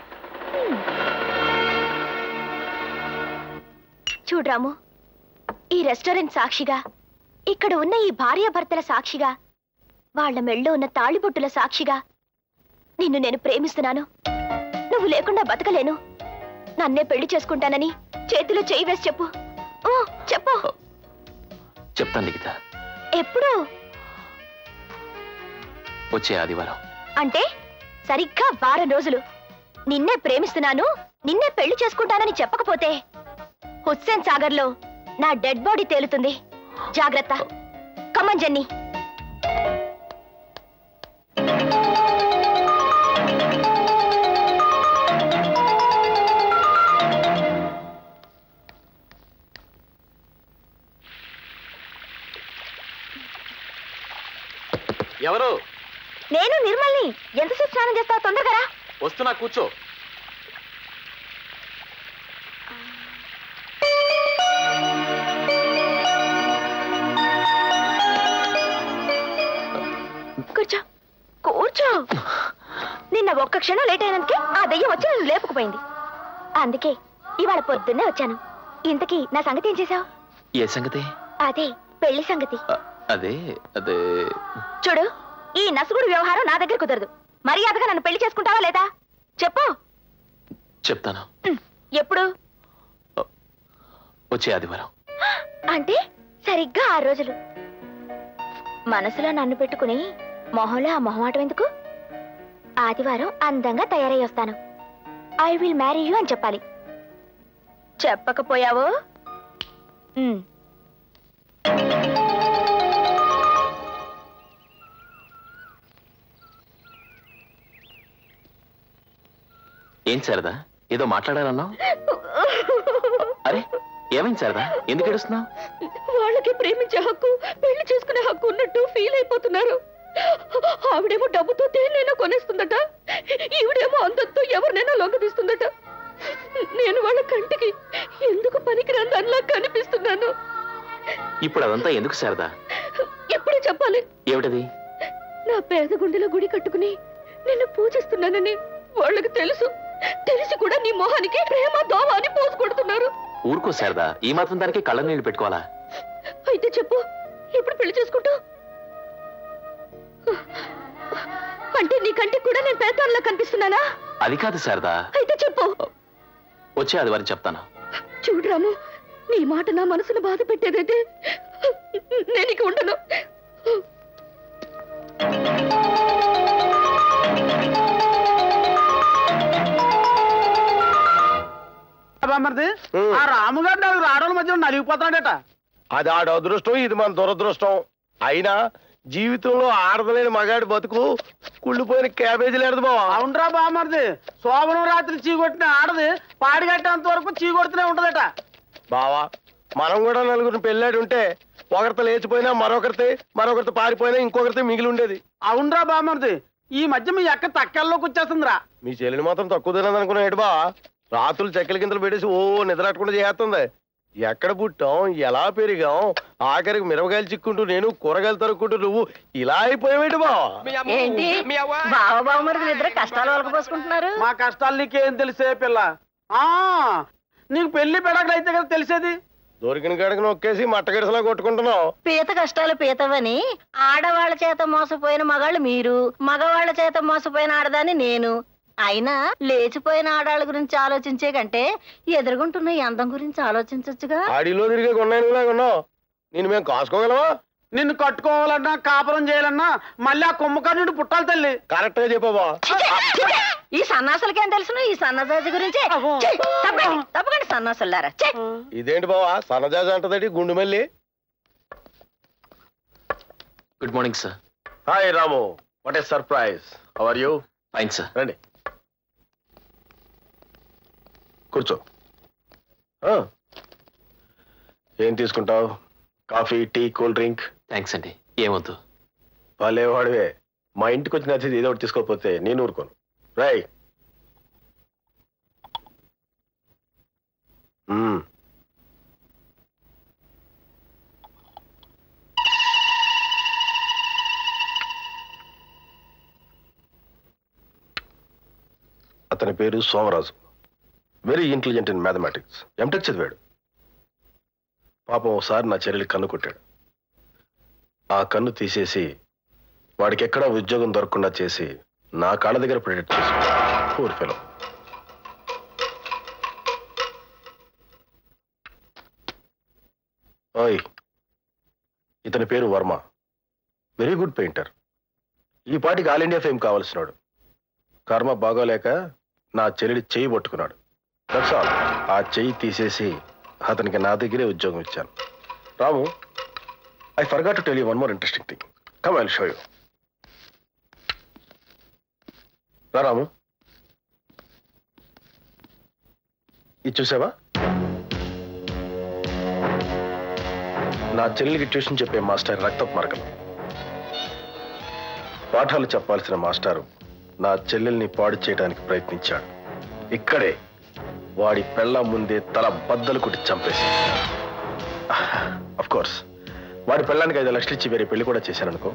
చూడ్రాము, ఈ రెస్టారెంట్ సాక్షిగా, ఇక్కడ ఉన్న ఈ భార్యాభర్తల సాక్షిగా, వాళ్ళ మెళ్ళో ఉన్న తాళిబొట్టుల సాక్షిగా నిన్ను నేను ప్రేమిస్తున్నాను. నువ్వు లేకుండా బతకలేను. నన్నే పెళ్లి చేసుకుంటానని చేతిలో చేయి వేసి చెప్పు. చెప్పు. చెప్తాను లిఖిత. ఎప్పుడు? వచ్చే ఆదివారం. అంటే సరిగ్గా వారం రోజులు. నిన్నే ప్రేమిస్తున్నాను, నిన్నే పెళ్లి చేసుకుంటానని చెప్పకపోతే హుస్సేన్ సాగర్ లో నా డెడ్ బాడీ తేలుతుంది. జాగ్రత్త. Come on Jenny. ఎవరు? నేను నిర్మల్ని. ఎంతసేపు స్నానం చేస్తావు? తొందరగా. వస్తున్నా, కూర్చో. కూర్చో కూర్చో. నిన్న ఒక్క క్షణం లేట్ అయినందుకే ఆ దయ్యం వచ్చి నన్ను లేపుకుపోయింది. అందుకే ఇవాళ పొద్దున్నే వచ్చాను. ఇంతకీ నా సంగతి ఏం చేశావు? ఏ సంగతి? అదే పెళ్లి సంగతి. అదే అదే చూడు, ఈ నసుగుడు వ్యవహారం నా దగ్గర కుదరదు. మర్యాదగా నన్ను పెళ్లి చేసుకుంటావా లేదా చెప్పు. చెప్తాను. ఎప్పుడు? వచ్చే ఆదివారం. అంటే సరిగ్గా 6 రోజులు. మనసులో నన్ను పెట్టుకుని మొహంలో ఆ మొహమాటం ఎందుకు? ఆదివారం అందంగా తయారై వస్తాను. ఐ విల్ మ్యారీ యూ అని చెప్పాలి. చెప్పకపోయావో ఏం శారదా, ఏదో మాట్లాడాలన్నావు? అరే ఏమైంది శారదా, ఎందుకు ఏడుస్తున్నావు? వాళ్ళకి ప్రేమించే హక్కు, పెళ్లి చేసుకునే హక్కు ఉన్నట్టు ఫీల్ అయిపోతున్నారు. ఆవిడేమో డబ్బుతో దేన్నైనా కొనేస్తుందట, ఈవిడేమో అందంతో ఎవరినైనా లొంగదీస్తుందట. నేను వాళ్ళ కంటికి ఎందుకు పనికిరాని దానిలా కనిపిస్తున్నాను. ఇప్పుడు అదంతా ఎందుకు శారదా? ఎప్పుడే చెప్పాలి. ఏమిటది? నా పేద గుండెలో గుడి కట్టుకుని నిన్ను పూజిస్తున్నానని వాళ్ళకి తెలుసు. తెలిసి కూడా నీ మొహానికి ప్రేమ దోవ అని పోసు కొడుతున్నారు. ఊరుకో శారదా, ఈ మాత్రం దానికి కళ్ళ నీళ్ళు పెట్టుకోవాలా? అయితే చెప్పు, ఎప్పుడు పెళ్లి చేసుకుంటావు? అంటే నీ కంటికి కూడా నేను పేదలా కనిపిస్తున్నానా? అది కాదు శారదా. అయితే చెప్పు. వచ్చే ఆదివారం చెప్తాను. చూడు రాము, నీ మాట నా మనసును బాధ పెట్టేదైతే నేను ఇక ఉండను. బామ్మర్ది, ఆ రాముగారు 4 ఆడవాళ్ళ మధ్య నలిగిపోతున్నాడట. అది ఆడ అదృష్టం, ఇది మన దురదృష్టం. అయినా జీవితంలో ఆడదలేని మగాడి బతుకు కుళ్ళిపోయిన క్యాబేజీలు ఎడదు బావా. అవునరా బామ్మర్ది, శోభనం రాత్రి చీకొట్టిన ఆడది పాడిగట్టేంత వరకు చీకొడుతూనే ఉంటదట. బావా, మనం కూడా నలుగురిని పెళ్ళాడి ఉంటే ఒకరితో లేచిపోయినా మరొకరితో పారిపోయినా ఇంకొకరితో మిగిలి ఉండేది. అవునరా బామ్మర్ది, ఈ మధ్య మీ అక్క తక్కెల్లోకి వచ్చేస్తుందిరా. మీ చెల్లిని మాత్రం తక్కువ తినదు అనుకున్నాడు బావా. రాత్రులు చెక్కల గింతలు పెట్టేసి నిద్రట్టకుండా చేస్తుంది. ఎక్కడ పుట్టాం, ఎలా పెరిగాం, ఆఖరికి మిరపకాయలు చిక్కుంటూ నేను కూరగాయలు తరుక్కుంటూ నువ్వు ఇలా అయిపోయావేంటి బావా? ఏంటి బావ మరి ఇద్దరు కష్టాలు వలకపోసుకుంటున్నారు? మా కష్టాలు నీకేం తెలిసే పిల్ల? నీకు పెళ్లి పెడకలు అయితే కదా తెలిసేది. దొరికిన కాడికి నొక్కేసి మట్టగడిసలా కొట్టుకుంటున్నావు. పీత కష్టాలు పీతవని ఆడవాళ్ల చేత మోసపోయిన మగాళ్ళు మీరు, మగవాళ్ల చేత మోసపోయిన ఆడదాన్ని నేను. అయినా లేచిపోయిన ఆడాళ్ళ గురించి ఆలోచించే కంటే ఎదురుగుంటున్న ఈ అందం గురించి ఆలోచించొచ్చుగా. ఆడిలో తిరిగే కొన్నాయిలాగా ఉన్నావు. నేను మేము కాసుకోగలవా? నిన్ను కట్టుకోవాలన్నా కాపురం చేయాలన్నా మళ్ళీ ఆ కుంభకర్ణుడు పుట్టాలి తల్లి. కరెక్ట్ గా చెప్పవా? ఈ సన్నాసులకేం తెలుసును ఈ సన్నజాజి గురించి? తప్పకండి సన్నాసులారా. ఇదేంటి బావా సన్నజాజి అంటది గుండు మళ్ళీ? Good morning sir. Hi Ramu, what a surprise. How are you? Fine sir. రండి కూర్చో. ఏం తీసుకుంటావు? Coffee, tea, cool drink? Thanks అండి, ఏమొద్దు. వాళ్ళేవాడివే, మా ఇంటికి వచ్చిన అతిథి ఏదో ఒకటి తీసుకోకపోతే నేను ఊరుకోను. రై అతని పేరు Somaraju. Very intelligent in mathematics. MTech చదివాడు. పాపం ఒకసారి నా చెల్లెలి కన్ను కొట్టాడు. ఆ కన్ను తీసేసి వాడికి ఎక్కడా ఉద్యోగం దొరకకుండా చేసి నా కాళ్ళ దగ్గర ప్రొటెక్ట్ చేసుకున్నాడు. Poor fellow. ఓయ్, ఇతని పేరు వర్మ. Very good painter. ఈ పాటికి ఆల్ ఇండియా ఫేమ్ కావలసినాడు. కర్మ బాగోలేక నా చెల్లెడి చెయ్యి పట్టుకున్నాడు. That's all. ఆ చెయ్యి తీసేసి అతనికి నా దగ్గరే ఉద్యోగం ఇచ్చాను. Ramu, I forgot to tell you one more interesting thing. Come, I will show you. రా రాము, ఇది చూసావా? నా చెల్లెలికి ట్యూషన్ చెప్పే మాస్టర్ రక్తపు మరకలు. పాఠాలు చెప్పాల్సిన మాస్టారు నా చెల్లెల్ని పాడు చేయడానికి ప్రయత్నించాడు. ఇక్కడే వాడి పెళ్ళ ముందే తల బద్దలు కొట్టి చంపేసి. అఫ్ కోర్స్ వాడి పెళ్ళానికి 5 లక్షలు ఇచ్చి వేరే పెళ్లి కూడా చేశాననుకో,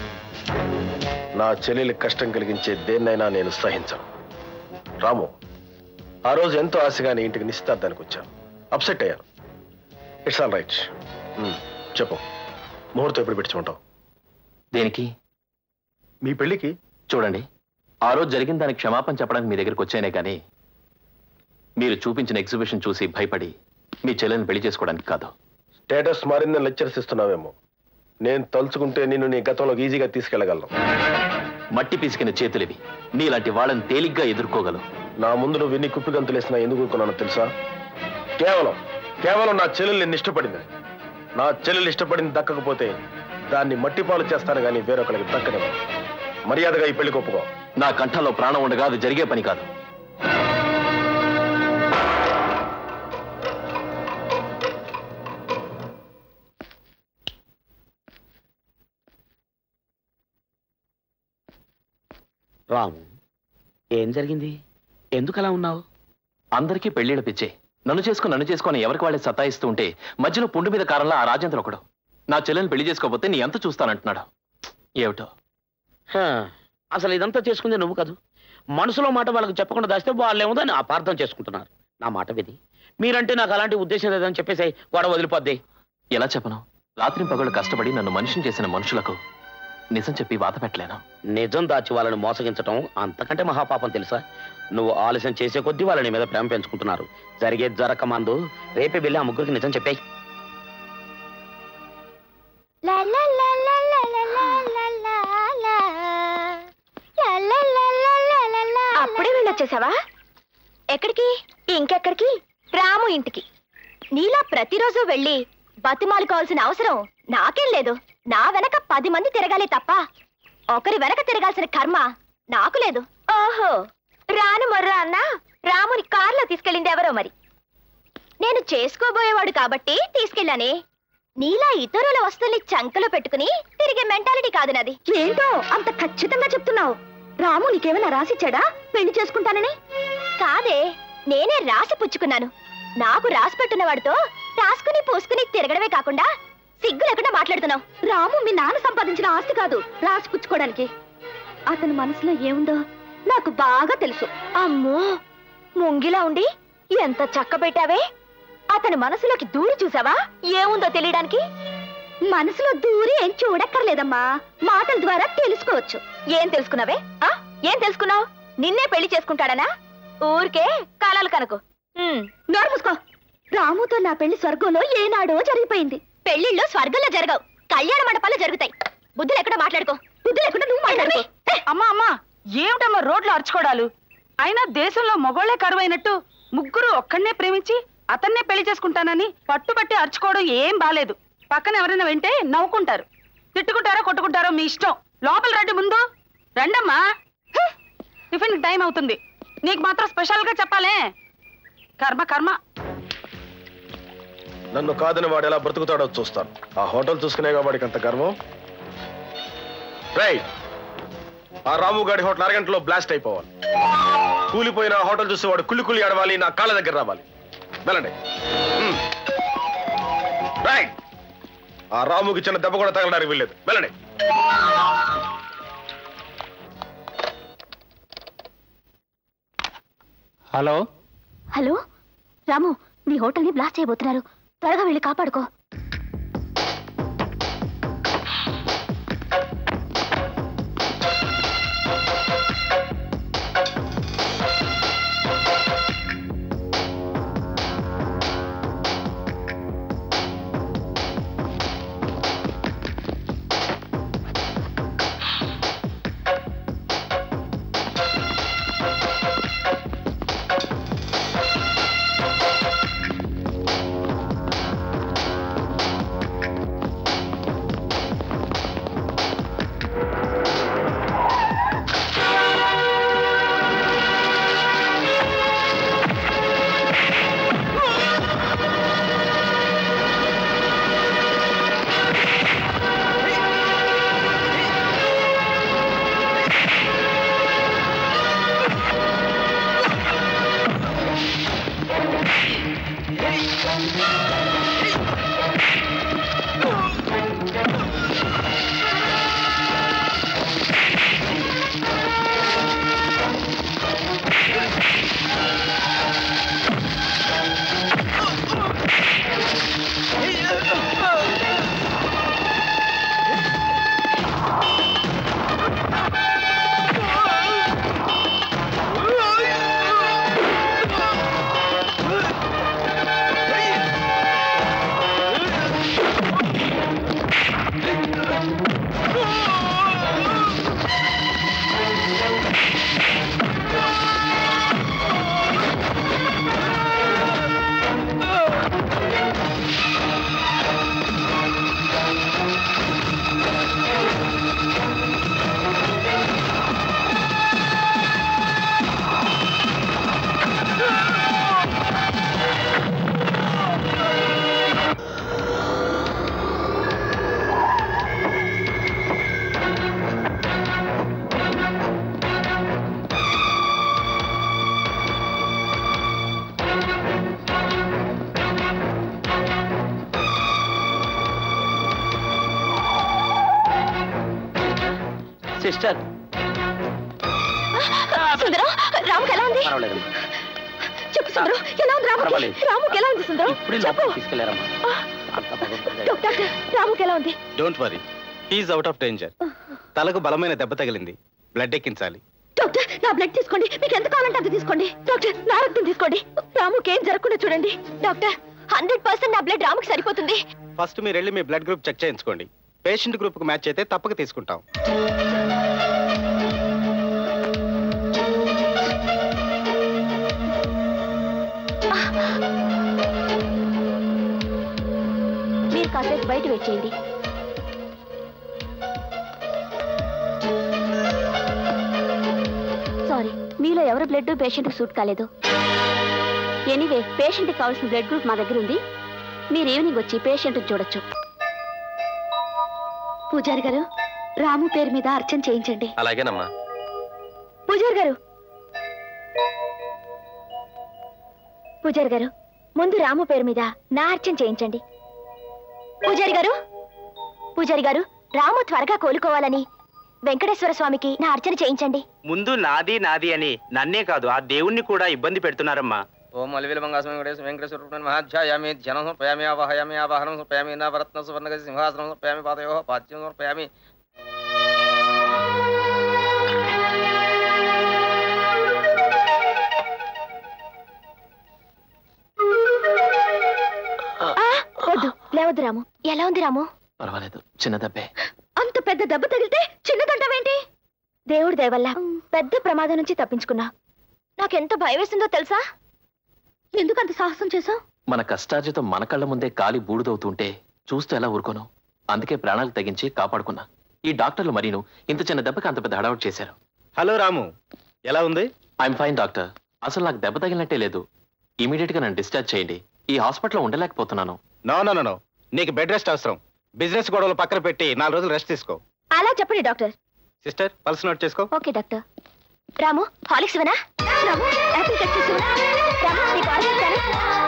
నా చెల్లెలికి కష్టం కలిగించే దేన్నైనా నేను సహించను. రాము, ఆ రోజు ఎంతో ఆశగా నీ ఇంటికి నిశ్చితార్థానికి వచ్చాను. అప్సెట్ అయ్యాను. It's all right. చెప్పు, ముహూర్తం ఎప్పుడు పెట్టుకుంటావు? దేనికి? మీ పెళ్లికి. చూడండి, ఆ రోజు జరిగిన దానికి క్షమాపణ చెప్పడానికి మీ దగ్గరికి వచ్చానే కానీ మీరు చూపించిన ఎగ్జిబిషన్ చూసి భయపడి మీ చెల్లెని పెళ్లి చేసుకోవడానికి కాదు. స్టేటస్ మారిందని లెక్చర్స్ ఇస్తున్నావేమో. నేను తలుచుకుంటే నిన్ను నీ గతంలో ఈజీగా తీసుకెళ్లగలను. మట్టి పిసికిన చేతులివి. నీలాంటి వాళ్ళని తేలిగ్గా ఎదుర్కోగలవు. నా ముందు నువ్వు ఎన్ని కుప్పి గంతులేసినా ఎందుకు ఊరుకున్నానో తెలుసా? కేవలం నా చెల్లెలు నిన్ను ఇష్టపడింది. నా చెల్లెలు ఇష్టపడింది దక్కకపోతే దాన్ని మట్టిపాలు చేస్తాను కానీ వేరొకరికి దక్కనివ్వను. మర్యాదగా ఈ పెళ్లికి ఒప్పుకో. నా కంఠంలో ప్రాణం ఉండగా అది జరిగే పని కాదు. రాము, ఏం జరిగింది? ఎందుకు అలా ఉన్నావు? అందరికీ పెళ్లిళ్ళ పిచ్చే. నన్ను చేసుకొని ఎవరికి వాళ్ళే సతాయిస్తూ ఉంటే మధ్యలో పుండు మీద కారంలో ఆ రాజేంద్ర ఒకడు నా చెల్లెని పెళ్లి చేసుకోకపోతే నీ ఎంత చూస్తానంటున్నాడు. ఏమిటో అసలు ఇదంతా చేసుకుంది నువ్వు కాదు. మనసులో మాట వాళ్ళకి చెప్పకుండా దాస్తే వాళ్ళేమో దాన్ని అపార్థం చేసుకుంటున్నారు. నా మాట విని మీరంటే నాకు అలాంటి ఉద్దేశం లేదని చెప్పేసి గొడవ వదిలిపోద్ది. ఎలా చెప్పను? రాత్రి పగలు కష్టపడి నన్ను మనిషిని చేసిన మనుషులకు నిజం చెప్పి వాత పెట్టలేను. నిజం దాచి వాళ్ళని మోసగించడం అంతకంటే మహాపాపం తెలుసా? నువ్వు ఆలస్యం చేసే కొద్దీ వాళ్ళని మీద ప్రేమ పెంచుకుంటున్నారు. జరిగే జరక మందు రేపే వెళ్ళి ఆ ముగ్గురికి నిజం చెప్పాయి. అప్పుడే వెళ్ళొచ్చేసావా? ఎక్కడికి? ఇంకెక్కడికి? రాము ఇంటికి. నీలా ప్రతిరోజు వెళ్ళి బతిమాలుకోవాల్సిన అవసరం నాకేం లేదు. నా వెనక 10 మంది తిరగాలి తప్ప ఒకరి వెనక తిరగాల్సిన కర్మ నాకు లేదు. ఓహో, రాను మొర్రా అన్నా రాముని కారులో తీసుకెళ్ళింది ఎవరో మరి. నేను చేసుకోబోయేవాడు కాబట్టి తీసుకెళ్ళానే. నీలా ఇతరుల వస్తువుల్ని చంకలో పెట్టుకుని తిరిగే మెంటాలిటీ కాదు నాది. ఏంటో అంత ఖచ్చితంగా చెప్తున్నావు? రాము నీకేమైనా రాసిచ్చాడా పెళ్లి చేసుకుంటానని? కాదే, నేనే రాసి పుచ్చుకున్నాను. నాకు రాసి పెట్టిన వాడితో రాసుకుని పూసుకుని తిరగడమే కాకుండా సిగ్గు లేకుండా మాట్లాడుతున్నావు. రాము మీ నాన్న సంపాదించిన ఆస్తి కాదు రాసి పుచ్చుకోవడానికి. అతని మనసులో ఏముందో నాకు బాగా తెలుసు. అమ్మో, ముంగిలా ఉండి ఎంత చక్క పెట్టావే. అతని మనసులోకి దూరి చూసావా? ఏముందో తెలియడానికి. మనసులో దూరి ఏం చూడక్కర్లేదమ్మా, మాటల ద్వారా తెలుసుకోవచ్చు. ఏం తెలుసుకున్నావే? ఏం తెలుసుకున్నావు? నిన్నే పెళ్లి చేసుకుంటాడనా? ఊరికే కాలాలు కనుకు. నోరు మూసుకో. రాముతో నా పెళ్లి స్వర్గంలో ఏనాడో జరిగిపోయింది. పెళ్లిళ్ళు స్వర్గంలో జరగవు, కళ్యాణ మండపాల్లో జరుగుతాయి. బుద్ధులు ఎక్కడ మాట్లాడుకో. బుద్ధులు ఎక్కడ నువ్వు మాట్లాడుకో. అమ్మా ఏమిటమ్మా రోడ్లు అరుచుకోవడాలు? అయినా దేశంలో మొగోళ్లే కరువైనట్టు ముగ్గురు ఒక్కడనే ప్రేమించి అతన్నే పెళ్లి చేసుకుంటానని పట్టుబట్టి అరుచుకోవడం ఏం బాలేదు. పక్కన ఎవరైనా వింటే నవ్వుకుంటారు. తిట్టుకుంటారో కొట్టుకుంటారో మీ ఇష్టం. లోపల రండి, ముందు రండమ్మా. టిఫిన్ టైం అవుతుంది. నీకు మాత్రం స్పెషల్ గా చెప్పాలే. కర్మ కర్మ. నన్ను కాదని వాడు ఎలా బ్రతుకుతాడో చూస్తాను. ఆ హోటల్ చూసుకునేగా వాడికి అంత గర్వం. రైట్, ఆ రాము గాడి హోటల్ అరగంటలో బ్లాస్ట్ అయిపోవాలి. కూలిపోయిన ఆ హోటల్ చూసి వాడు కుళ్ళి ఆడవాలి, నా కాళ్ళ దగ్గర రావాలి. వెళ్ళండి. రైట్, ఆ రాముకి చిన్న దెబ్బ కూడా తగలడానికి వెళ్ళలేదు. వెళ్ళండి. హలో హలో రాము, నీ హోటల్ని బ్లాస్ట్ చేయబోతున్నారు. త్వరగా వెళ్ళి కాపాడుకో. సిస్టర్, సుందరం, రాముకి ఎలా ఉంది? పర్వాలేదు. చెప్పు సుందరం, ఎలా ఉంది రాముకి? పర్వాలేదు. రాముకి ఎలా ఉంది సుందరం? ఇప్పుడే చెప్పు. లోపలికి తీసుకెళ్లారమ్మా. డాక్టర్, రాముకి ఎలా ఉంది? Don't worry, he's out of danger. తలకు బలమైన దెబ్బ తగిలింది, బ్లడ్ ఎక్కించాలి. డాక్టర్, నా బ్లడ్ తీసుకోండి. మీకు ఎంత కావాలంటే అంత తీసుకోండి. డాక్టర్, నా రక్తం తీసుకోండి. రాముకి ఏం జరగకుండా చూడండి. డాక్టర్, 100% నా బ్లడ్ రాముకి సరిపోతుంది. ఫస్ట్ మీరు వెళ్ళి మీ బ్లడ్ గ్రూప్ చెక్ చేయించుకోండి. పేషెంట్ గ్రూప్ కు మ్యాచ్ అయితే తప్పక తీసుకుంటాం. మీరు కాసేపు బయట వెయిట్ చేయండి. సారీ, మీలో ఎవరి బ్లడ్ పేషెంట్ సూట్ కాలేదు. ఎనీవే, పేషెంట్ కి కావాల్సిన బ్లడ్ గ్రూప్ మా దగ్గర ఉంది. మీరు ఈవినింగ్ వచ్చి పేషెంట్ చూడొచ్చు. పూజారి గారు, రాము పేరు మీద అర్చన చేయించండి. అలాగేనమ్మా. పూజారి గారు, పూజారి గారు, ముందు రాము పేరు మీద నా అర్చన చేయించండి. పూజారి గారు, పూజారి గారు, రాము త్వరగా కోలుకోవాలని వెంకటేశ్వర స్వామికి నా అర్చన చేయించండి. ముందు నాది నాది అని నన్నే కాదు ఆ దేవుణ్ణి కూడా ఇబ్బంది పెడుతున్నారమ్మా. ఓం అలివిల మంగాస్వామి వెంకటేశ్వర మహాధ్యాయామి ధ్యానం సమర్పయామి ఆవాహయామి ఆవాహనం సమర్పయామి నవరత్న సువర్ణ సింహాసనం సమర్పయామి పాదయోః పాద్యం సమర్పయామి. వద్దు, లేవద్దు రాము. ఎలా ఉంది రాము? పర్వాలేదు, చిన్న దెబ్బే. అంత పెద్ద దెబ్బ తగిలితే చిన్నదంటావేంటి? దేవుడి దయ వల్ల పెద్ద ప్రమాదం నుంచి తప్పించుకున్నా. నాకెంత భయం వేసిందో తెలుసా? ఎందుకు అంత సాహసం చేశావు? మన కష్టార్జితం మన కళ్ళ ముందే కాలి బూడిదవుతుంటే చూస్తూ ఎలా ఊరుకోను? అందుకే ప్రాణాలు తెగించి కాపాడుకున్నా. ఈ డాక్టర్లు మరీను ఇంత చిన్న దెబ్బకి అంత పెద్ద హడావుట్ చేశారు. హలో రాము, ఎలా ఉంది? I'm fine doctor. అసలు నాకు దెబ్బ తగిలినట్టే లేదు. ఇమీడియట్ గా నన్ను డిశ్చార్జ్ చేయండి. ఈ హాస్పిటల్లో ఉండలేకపోతున్నాను. నో నో నో, నీకు బెడ్ రెస్ట్ అవసరం. బిజినెస్ గొడవలు పక్కన పెట్టి 4 రోజులు రెస్ట్ తీసుకో. అలా చెప్పండి డాక్టర్. సిస్టర్, పల్స్ నోట్ చేసుకో. Okay doctor. రాము, హాలిక్స్ ఇవ్వనా? రాము, యాపిల్ కట్ చేసి ఇవ్వనా? రాము, నీకు ఆర్డర్ ఇచ్చాను.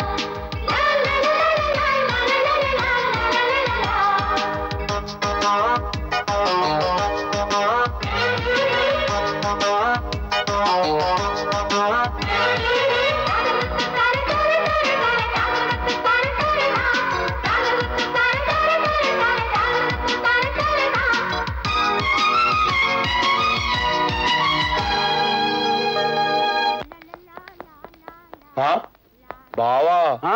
బావా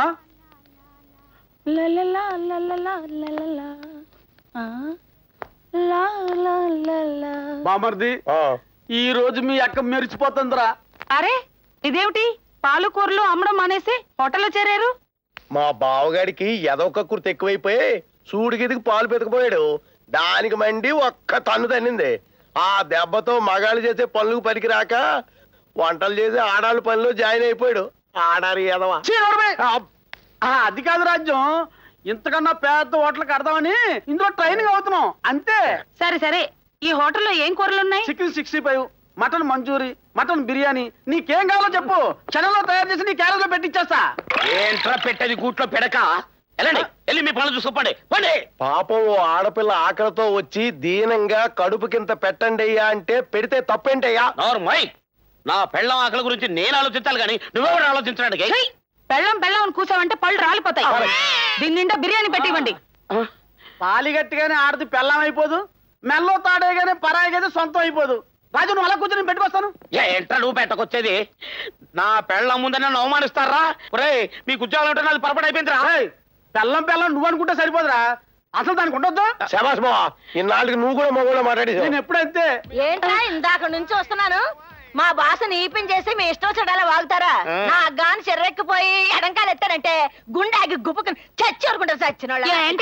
బామర్ది, ఈ రోజు మీ అక్క మెరిచిపోతుందిరా. అరే ఇదేమిటి పాలు కూరలు అమ్మడం మానేసి హోటల్లో చేరారు? మా బావగాడికి ఎదొక్క ఎక్కువైపోయి సూడి గదికి పాలు పెతకపోయాడు. దానికి మండి ఒక్క తన్ను తన్నింది. ఆ దెబ్బతో మగాళ్ళు చేసే పనులకు పనికిరాక వంటలు చేసి ఆడాళ్ళ పనిలో జాయిన్ అయిపోయాడు. ఆడారి ఎదవా. అది కాదు రాజ్యం, ఇంతకన్నా పెద్ద హోటల్ కడదామని ఇందులో ట్రైనింగ్ అవుతున్నాం అంతే. సరే సరే, ఈ హోటల్లో ఏం కూరలున్నాయి? Chicken 65, mutton manchurian, mutton biryani, నీకేం కావాలో చెప్పు, క్షణంలో తయారు చేసి నీ క్యారేజ్ లో పెట్టిచ్చేస్తా. ఏంట్రా పెట్టేది గూట్లో పెడక? వెళ్ళండి, వెళ్ళి మీ పనులు చూసుకోండి. పాపం ఓ ఆడపిల్ల ఆకలితో వచ్చి దీనంగా కడుపుకింత పెట్టండి అయ్యా అంటే పెడితే తప్పేంటయ్యా? నార్మల్, నా పెళ్ళం ఆకలి గురించి నేను ఆలోచించాలి కానీ నువ్వెవరు ఆలోచించడానికి? పెళ్ళం పెళ్ళం కూసావంటే పళ్ళు రాలిపోతాయి. దీని నిండా బిర్యానీ పెట్టివ్వండి. పాలిగట్టిగానే ఆడది పెళ్ళం అయిపోదు, మెల్లో తాడేగానే పరాయిగానే సొంతం అయిపోదు. రాజు, నువ్వు అలా కూర్చొని పెట్టుకొస్తాను. ఏంట్రా నువ్వు పెట్టకొచ్చేది? నా పెళ్ళం ముందని నన్ను అవమానిస్తారా? ఒరే, మీకు ఉద్యోగాలు ఉంటే నాది పొరపాటు అయిపోయిందిరా. పెళ్ళం పెళ్ళం నువ్వు అనుకుంటే సరిపోదురా, అసలు దానికి ఉండొద్దు. శభాష్ బావా, ఇన్నాళ్ళకి నువ్వు కూడా మగోళ్ళ మాట్లాడి. నేను ఎప్పుడైతే ఏంట్రా ఇందాక నుంచి వస్తున్నాను, మా బాసని ఈపిన్ చేసి మీ ఇష్టం వచ్చేటలా వాగుతారా? నా గాని చెర్రెక్కిపోయి ఎడంకాలు ఎత్తానంటే గుండె ఆగి గుప్పుకుని చచ్చి వరుకుంటారు చచ్చిన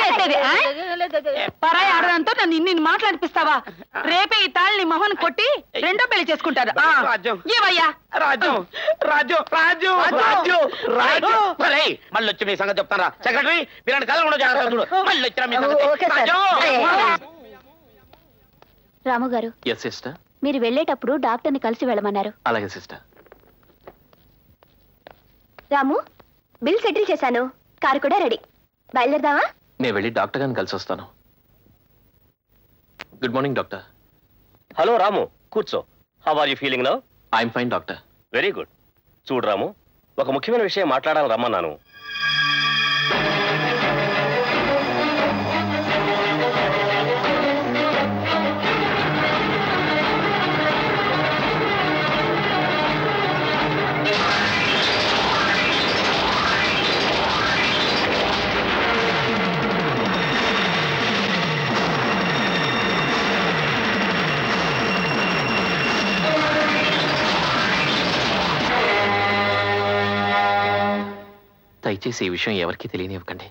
పరాయి ఆడదంతో నన్ను ఇన్ని మాట్లాడిపిస్తావా? రేపే ఈ తాళ్ళని మొహన్ కొట్టి రెండో పెళ్లి చేసుకుంటారు. ఏవయ్యా రాజు రాజు రాజు రాజు రాజు మళ్ళీ వచ్చి మీ సంగతి చెప్తారా? సెక్రటరీ, మీరు కథ కూడా జాగ్రత్త. మళ్ళీ వచ్చిన మీ సంగతి. రాము గారు, ఎస్ సిస్టర్. మీరు వెళ్ళేటప్పుడు డాక్టర్ని కలిసి వెళ్ళమన్నారు. అలాగే సిస్టర్. రాము, బిల్ సెటిల్ చేశాను, కారు కూడా రెడీ, బయలుదేరదామా? నేను వెళ్ళి డాక్టర్ గారిని కలిసి వస్తాను. Good morning doctor. Hello Ramu, కూర్చో. How are you feeling now? I'm fine doctor. Very good. చూడు రాము, ఒక ముఖ్యమైన విషయం మాట్లాడాలని రమ్మన్నాను. దయచేసి ఈ విషయం ఎవరికీ తెలియనివ్వకండి.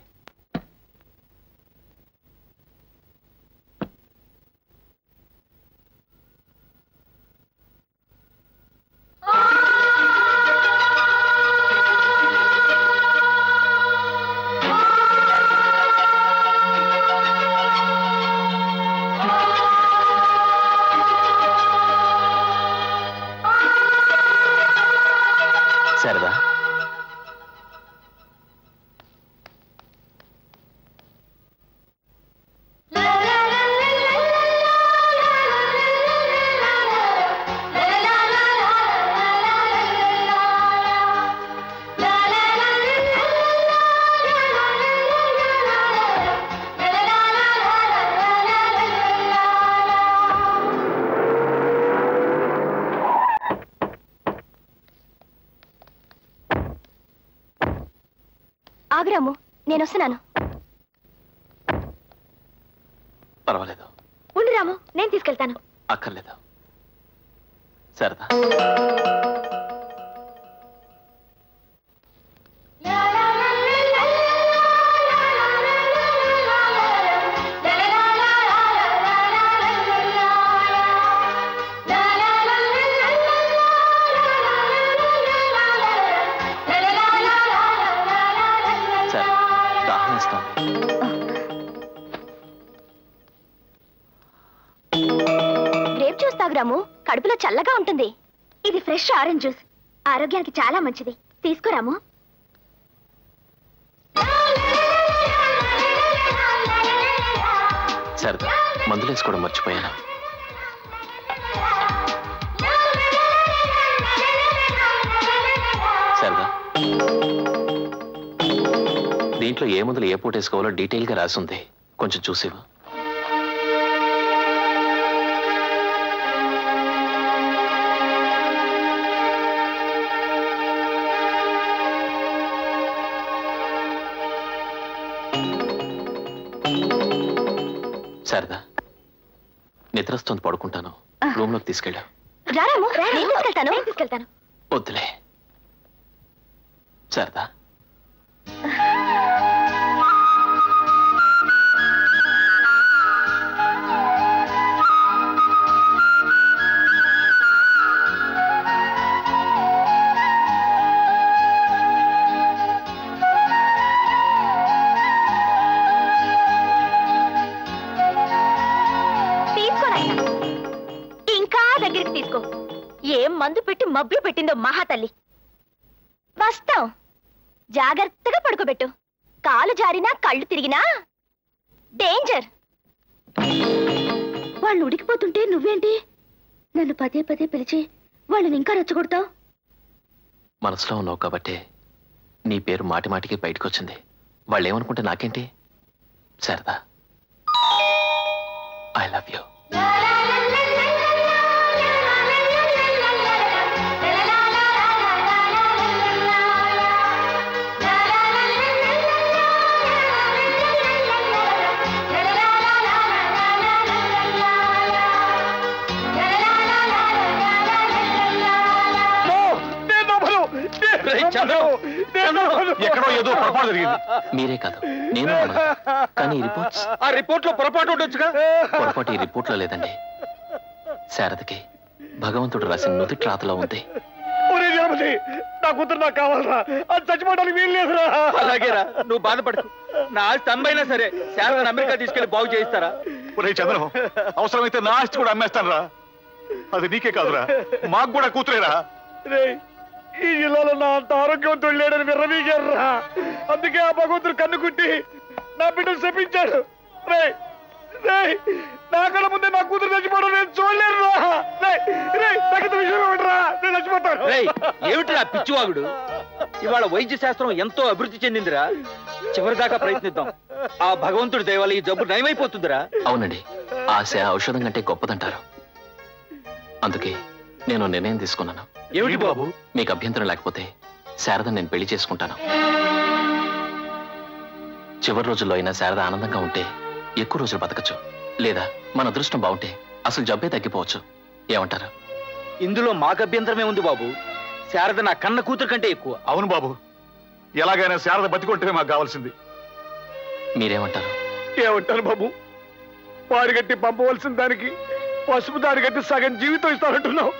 శారదా, ఆగురాము, నేను వస్తున్నాను. పర్వాలేదు. ఉండు రాము, నేను తీసుకెళ్తాను. అక్కర్లేదు. శారదా, దాహం ఇస్తాం. గ్రేప్ జ్యూస్ తాగురాము, కడుపులో చల్లగా ఉంటుంది. ఇది ఫ్రెష్ ఆరెంజ్ జ్యూస్, ఆరోగ్యానికి చాలా మంచిది. తీసుకోరాము. సరదా, మందులు వేసుకోవడం మర్చిపోయాను. సరదా, దీంట్లో ఏ మందులు ఏ పూట వేసుకోవాలో డీటెయిల్గా రాసుంది, కొంచెం చూసేవా? శారదా, నిద్రస్తుంది, పడుకుంటాను. రూమ్ లోకి తీసుకెళ్ళా. తీసుకెళ్తాను. వద్దులే శారదా. దగ్గరికి తీసుకో. ఏం మందు పెట్టి మబ్బులు పెట్టిందో మహాతల్లి. వస్తాం, జాగ్రత్తగా పడుకోబెట్టు. కాలు జారినా కళ్ళు తిరిగినా డేంజర్. వాళ్ళు ఉడికిపోతుంటే నువ్వేంటి నన్ను పదే పదే పిలిచి వాళ్ళని ఇంకా రెచ్చగొడతావు? మనసులో ఉన్నావు కాబట్టి నీ పేరు మాటి మాటికి బయటకు వచ్చింది. వాళ్ళు ఏమనుకుంటే నాకేంటి? Sharada, I love you. ఎక్కడో ఏదో పొరపాటు జరిగింది. మీరే కాదు, నేను. కానీ రిపోర్ట్స్, ఆ రిపోర్ట్ లో పొరపాటు ఉండొచ్చుగా? పొరపాటు ఈ రిపోర్ట్ లో లేదండి. శారదకి భగవంతుడు రాసిన నుదుటి రాతలో ఉంది. నా కూతురు నాకు కావాలరా, అది చచ్చిపోవడానికి వీలు లేదురా. అలాగేరా, నువ్వు బాధపడకు. నా ఆస్తి అమ్మైనా సరే శారదను అమెరికా తీసుకెళ్లి బాగు చేయిస్తారా? ఒరే చంద్రం, అవసరమైతే నా ఆస్తి కూడా అమ్మేస్తాను రా. అది నీకే కాదురా, మాకు కూడా కూతురేరా. ఈ జిల్లాలో నా అంత ఆరోగ్యవంతుడు లేడని విర్రవీగారురా. అందుకే ఆ భగవంతుడు కన్నుకుట్టి నా బిడ్డను శపించాడు. నా కళ్ళ ముందే నా కూతురు చచ్చిపోవడం నేను చూడలేరు. నేను చచ్చిపోతాను. ఏమిటిరా పిచ్చివాగుడు? ఇవాళ వైద్య శాస్త్రం ఎంతో అభివృద్ధి చెందిందిరా. చివరిదాకా ప్రయత్నిద్దాం. ఆ భగవంతుడి దయ వల్ల ఈ జబ్బు నయమైపోతుందిరా. అవునండి, ఆశ ఔషధం కంటే గొప్పదంటారు. అందుకే నేను నిర్ణయం తీసుకున్నాను. ఏమిటి బాబు? మీకు అభ్యంతరం లేకపోతే శారద నేను పెళ్లి చేసుకుంటాను. చివరి రోజుల్లో అయినా శారద ఆనందంగా ఉంటే ఎక్కువ రోజులు బతకచ్చు. లేదా మన అదృష్టం బాగుంటే అసలు జబ్బే తగ్గిపోవచ్చు. ఏమంటారు? ఇందులో మాకు అభ్యంతరమే ఉంది బాబు. శారద నా కన్న కూతురు కంటే ఎక్కువ. అవును బాబు, ఎలాగైనా శారద బతికొంటే మాకు కావాల్సింది. మీరేమంటారు? ఏమంటారు బాబు? వారి గట్టి పంపవలసిన దానికి పసుపు దారి గట్టి సగం జీవితం ఇస్తానంటున్నావు.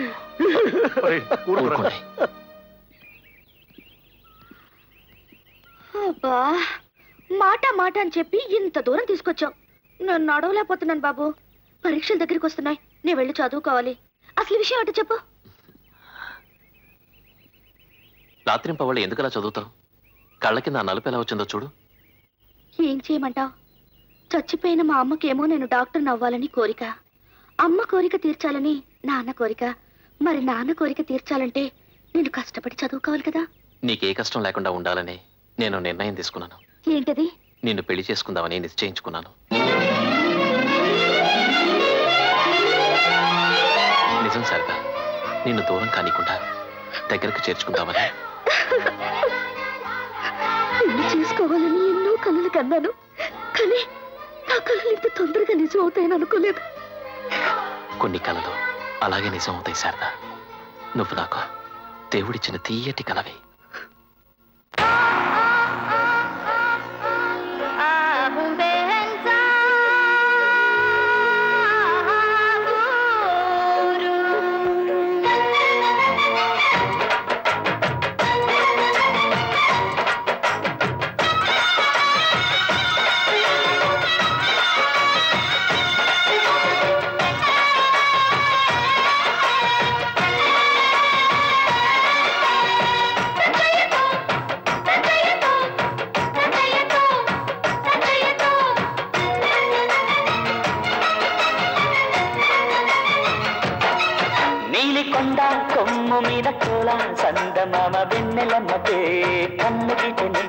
మాట మాట అని చెప్పి ఇంత దూరం తీసుకొచ్చావు. నేను నడవలేకపోతున్నాను బాబు. పరీక్షల దగ్గరికి వస్తున్నాయి, నేను వెళ్ళి చదువుకోవాలి. అసలు విషయం ఏంటో చెప్పు. రాత్రింపవాళ్ళు ఎందుకలా చదువుతావు? కళ్ళ కింద ఆ నలుపు ఎలా వచ్చిందో చూడు. ఏం చేయమంటావు? చచ్చిపోయిన మా అమ్మకేమో నేను డాక్టర్ని అవ్వాలని కోరిక, అమ్మ కోరిక తీర్చాలని నాన్న కోరిక. మరి నాన్న కోరిక తీర్చాలంటే నేను కష్టపడి చదువుకోవాలి కదా. నీకే కష్టం లేకుండా ఉండాలని నేను నిర్ణయం తీసుకున్నాను. ఏంటది? నిన్ను పెళ్లి చేసుకుందామని నిశ్చయించుకున్నాను. నిజం శారదా, నిన్ను దూరం కానికుండా దగ్గరకు చేర్చుకుందామని. నిన్ను చేసుకోవాలని ఎన్నో కలలు కన్నాను, కానీ నా కలలు ఇంత తొందరగా నిజం అవుతాయని అనుకోలేదు. కొన్ని కలలు అలాగే నిజం అవుతాయి శారదా. నువ్వు నాకు దేవుడిచ్చిన తీయటి కలవి. మీద కోల సందమామ వెన్నెలమ్మకే కన్ను గిటెను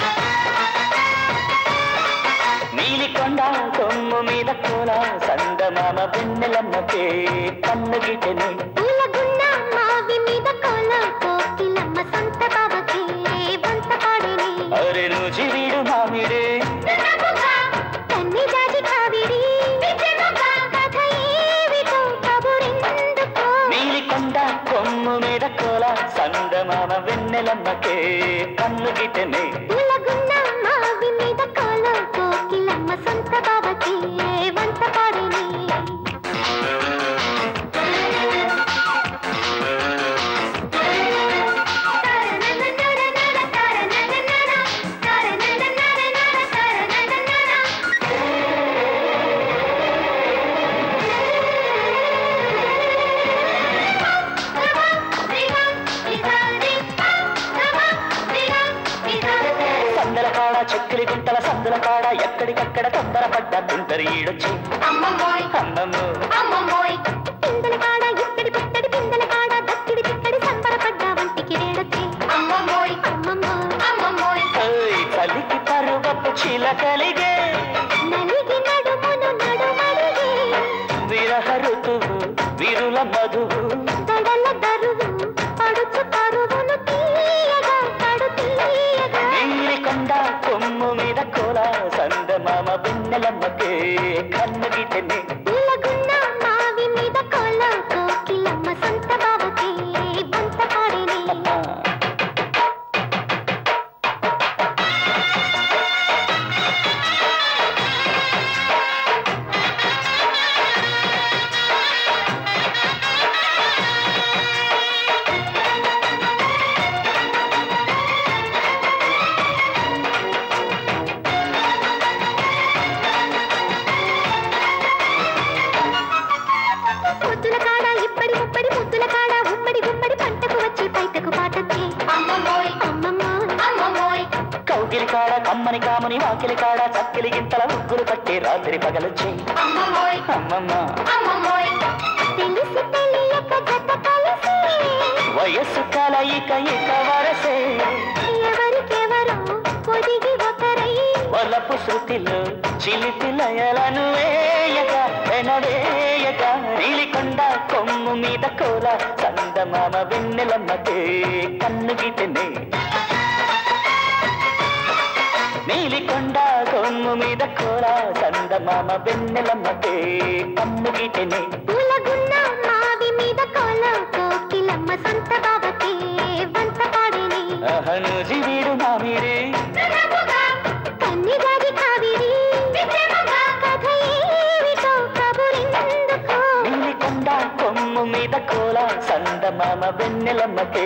నీలికొండ కొమ్ము మీద కోల సందమామ వెన్నెలమ్మకే కన్ను గిటెను పూలగున్న మావి మీద కోల కోకిలమ్మ సంత బావకే వంత పాడేనే అరే రుచి వీడు మామిడే కన్ని జాజి కావిడి కథ ఏవిటో కబురెందుకో నీలికొండ కొమ్ము మీద కోల సందమామ వెన్నెలమ్మకే కన్ను గిటెనే పూలగున్న మావి మీద కోల కోకిలమ్మ సంత బావకే వంత పాడేనే సందల కాడ చక్కెలి గుంటల సందుల కాడ ఎక్కడికక్కడ తొందరపడ్డ తుందరి ఈడొచ్చి అమ్మమ్మో పిందెల కాడ ఇక్కడి పుట్టడి పిందెల కాడ దక్కిడి తిక్కడి సంబరపడ్డ వంటికి రేడొచ్చి ఓయ్ కలికి పరువపు చిలకలిగే నలిగి నడుమును నడుమడిగే విరహ ఋతువు విరుల మధువు తడల దరువు పడుచు పరువును తీయగా తడు తీయగా నీలికొండ కొమ్ము మీద కోల సందమామ వెన్నెలమ్మకే కన్ను గిటెనే పూలగున్న మావి మీద కోల కోకిలమ్మ సంత బావకే వంత పాడేనే ముద్దుల కాడ ఇప్పటి ముప్పడి ముద్దుల కాడ ఉమ్మడి గుమ్మడి పంటకు వచ్చి బయటకు పాటొచ్చి అమ్మమ్మోయ్ కౌగిలి కాడ కమ్మని కాముని వాకిలి కాడ చక్కిలి గింతల ముగ్గులు పట్టి రాత్రి పగలొచ్చి అమ్మమ్మ తెలిసి తెలియక జత కలిసి వయస్సు కలయిక ఇక వరసే ఎవరికెవరో పొదిగి ఒకరై వలపు శృతిలో చిలిపి లయలను వేయగా ఎనవేయగా నీలికొండ కొమ్ము మీద కోల సందమామ వెన్నెలమ్మకే కన్ను గిటెనే నీలికొండ కొమ్ము మీద కోల సందమామ వెన్నెలమ్మకే కన్ను గిటెనే పూలగున్న మావి మీద కోల కోకిలమ్మ సంత బావకే వంత పాడేనే అహను జీవిడు మామిడి కన్ని జాజి కావిడి కథ ఏవిటో కబురెందుకో నీలికొండ కొమ్ము మీద కోల సందమామ వెన్నెలమ్మకే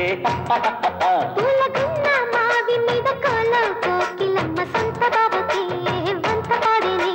పూలగున్న మావి మీద కోల కోకిలమ్మ సంత బావకే వంత పాడేనే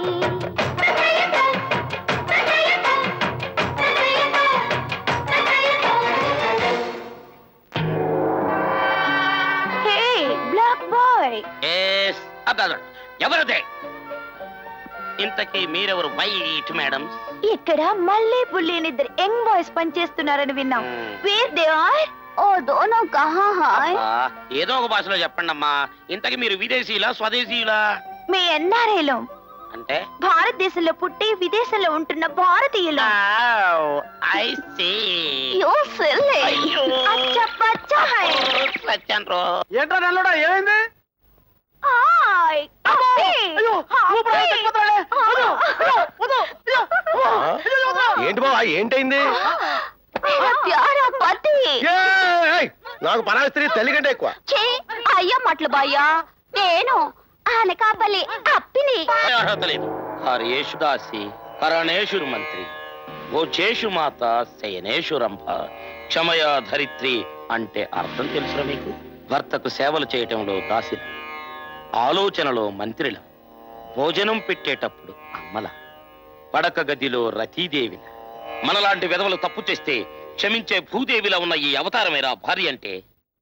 హే బ్లాక్ బాయ్ ఎవరదే ఇంతకీ మీరెవరు వైట్ మేడం ఇక్కడ మళ్ళీ పుల్లినిద్దరు యంగ్ బాయ్స్ పనిచేస్తున్నారని విన్నాం వేర్ దే ఆర్ ఓ దోనో కహా హాయ్ ఏదో ఒక భాషలో చెప్పండి అమ్మా ఇంతకీ మీరు విదేశీలా స్వదేశీలా మీ ఎన్ఆర్ఐలో అంటే భారతదేశంలో పుట్టి విదేశంలో ఉంటున్న భారతీయులు ఐ సీ యో సిల్లీ అయ్యో. అచ్చా పచ్చా హై సత్యాన్రో ఏంట్రా నల్లుడా ఏమైంది హాయ్ అబ్బే ఏంటి బావా ఏంటైంది मेरा प्यारा पति ఏయ్! నాకు పరాయి స్త్రీ తల్లి కంటే ఎక్కువ ఛీ అయ్యో మట్లు బాయ్యా నేను అనకాపల్లి అప్పిని అర్హత లేదు హరేషుదాసి హరణేషురు మంత్రి భోజేషు మాత శయనేషు రంభ క్షమయా ధరిత్రి అంటే అర్థం తెలుసురా మీకు భర్తకు సేవలు చేయటంలో దాసిల ఆలోచనలో మంత్రిల భోజనం పెట్టేటప్పుడు అమ్మల పడక గదిలో రతీదేవిల మనలాంటి విధవలు తప్పు చేస్తే క్షమించే భూదేవిలా ఉన్న ఈ అవతారమేరా భార్య అంటే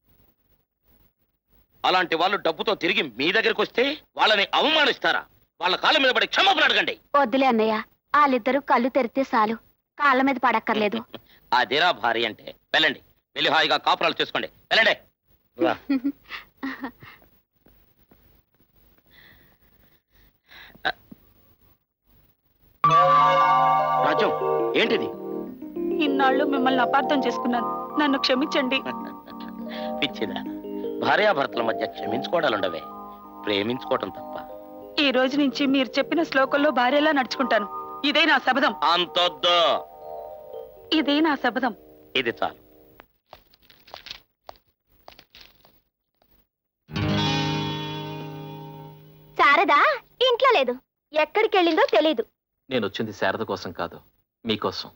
అలాంటి వాళ్ళు డబ్బుతో తిరిగి మీ దగ్గరికి వస్తే వాళ్ళని అవమానిస్తారా వాళ్ళ కాళ్ళ మీద పడి క్షమాపణ అడగండి వద్దులే అన్నయ్య వాళ్ళిద్దరూ కళ్ళు తెరితే చాలు కాళ్ళ మీద పడక్కర్లేదు అదేరా భార్య అంటే వెళ్ళండి వెళ్ళి హాయిగా కాపురాలు చేసుకోండి. వెళ్ళండి. రాజ్యం ఏంటిది? ఇన్నాళ్ళు మిమ్మల్ని అపార్థం చేసుకున్నాను, నన్ను క్షమించండి. పిచ్చిదా, భార్యాభర్తల మధ్య క్షమించుకోవడాలుండవే, ప్రేమించుకోవటం తప్ప. ఈ రోజు నుంచి మీరు చెప్పిన శ్లోకంలో భార్యలా నడుచుకుంటాను. ఇదే నా శపథం. అంతొద్దు. ఇదే నా శపథం. ఇది చాలు. శారదా ఇంట్లో లేదు, ఎక్కడికి వెళ్ళిందో తెలీదు. నేను వచ్చింది శారద కోసం కాదు, మీకోసం.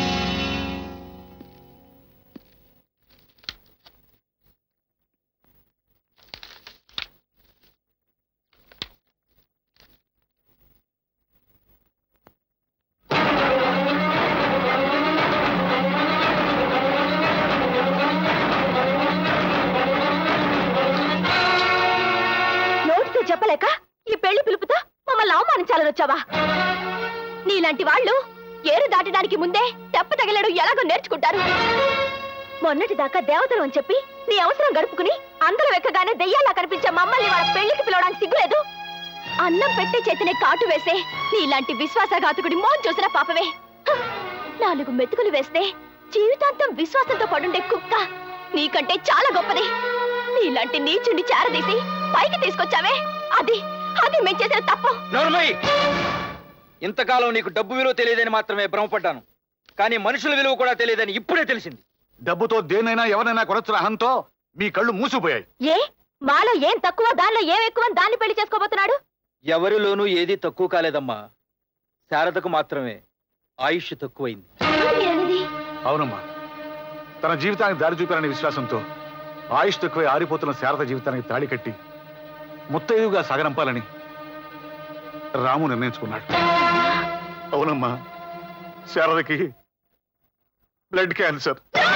నోటితో చెప్పలేక ఈ పెళ్లి పిలుపుతో మమ్మల్ని అవమానించాలని వచ్చావా? నీలాంటి వాళ్ళు ఏరు దాటడానికి ముందే తెప్ప తగిలడం ఎలాగో నేర్చుకుంటారు. మొన్నటి దాకా దేవతలు అని చెప్పి నీ అవసరం గడుపుకుని అందరూ ఎక్కగానే దెయ్యాలా కనిపించే మమ్మల్ని వాళ్ళ పెళ్లికి పిలవడానికి సిగ్గులేదు. అన్నం పెట్టే చేతినే కాటు వేసే నీలాంటి విశ్వాసఘాతకుడి మోహన్ చూసిన పాపమే. 4 మెతుకులు వేస్తే జీవితాంతం విశ్వాసంతో పడుండే కుక్క నీకంటే చాలా గొప్పది. నీలాంటి నీచుండి చేరదీసి పైకి తీసుకొచ్చావే, అది అది మేము చేసిన తప్పు. నోర్మయ్య, ఇంతకాలం నీకు డబ్బు విలువ తెలియదని మాత్రమే భ్రమపడ్డాను, కానీ మనుషుల విలువ కూడా తెలియదని ఇప్పుడే తెలిసింది. డబ్బుతో దేనైనా ఎవరైనా కొనొచ్చిన అహంతో మీ కళ్ళు మూసిపోయాయి. ఏ మాలో ఏం తక్కువ, దానిలో ఏం ఎక్కువ, దాన్ని పెళ్లి చేసుకోబోతున్నాడు? ఎవరిలోనూ ఏదీ తక్కువ కాలేదమ్మా, శారదకు మాత్రమే ఆయుష్ తక్కువైంది. అవునమ్మా, తన జీవితానికి దారి చూపారనే విశ్వాసంతో ఆయుష్ తక్కువై ఆరిపోతున్న శారద జీవితానికి తాళి కట్టి ముత్తైదుగా సాగనంపాలని రాము నిర్ణయించుకున్నాడు. అవునమ్మా, శారదకి బ్లడ్ క్యాన్సర్.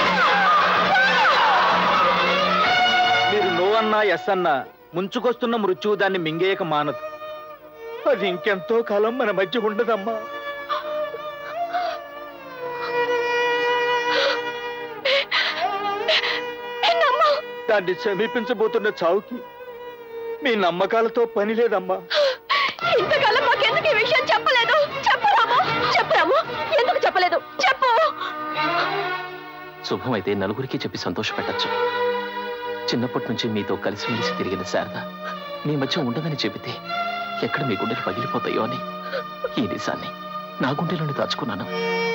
మీరు నో అన్నా ఎస్ అన్నా ముంచుకొస్తున్న మృత్యువు దాన్ని మింగేయక మానదు. అది ఇంకెంతో కాలం మన మధ్య ఉండదమ్మా. దాన్ని సమీపించబోతున్న చావుకి మీ నమ్మకాలతో పని లేదమ్మా. ఇంతకాలం మాకెందుకు ఈ విషయం చెప్పలేదు? చెప్పు రాము, చెప్పు రాము, ఎందుకు చెప్పలేదు? చెప్పు. శుభమైతే నలుగురికి చెప్పి సంతోషపెట్టచ్చు. చిన్నప్పటి నుంచి మీతో కలిసిమెలిసి తిరిగిన శారద మీ మధ్య ఉండదని చెబితే ఎక్కడ మీ గుండెలు పగిలిపోతాయో అని ఈ నిజాన్ని నా గుండెలోనే దాచుకున్నాను.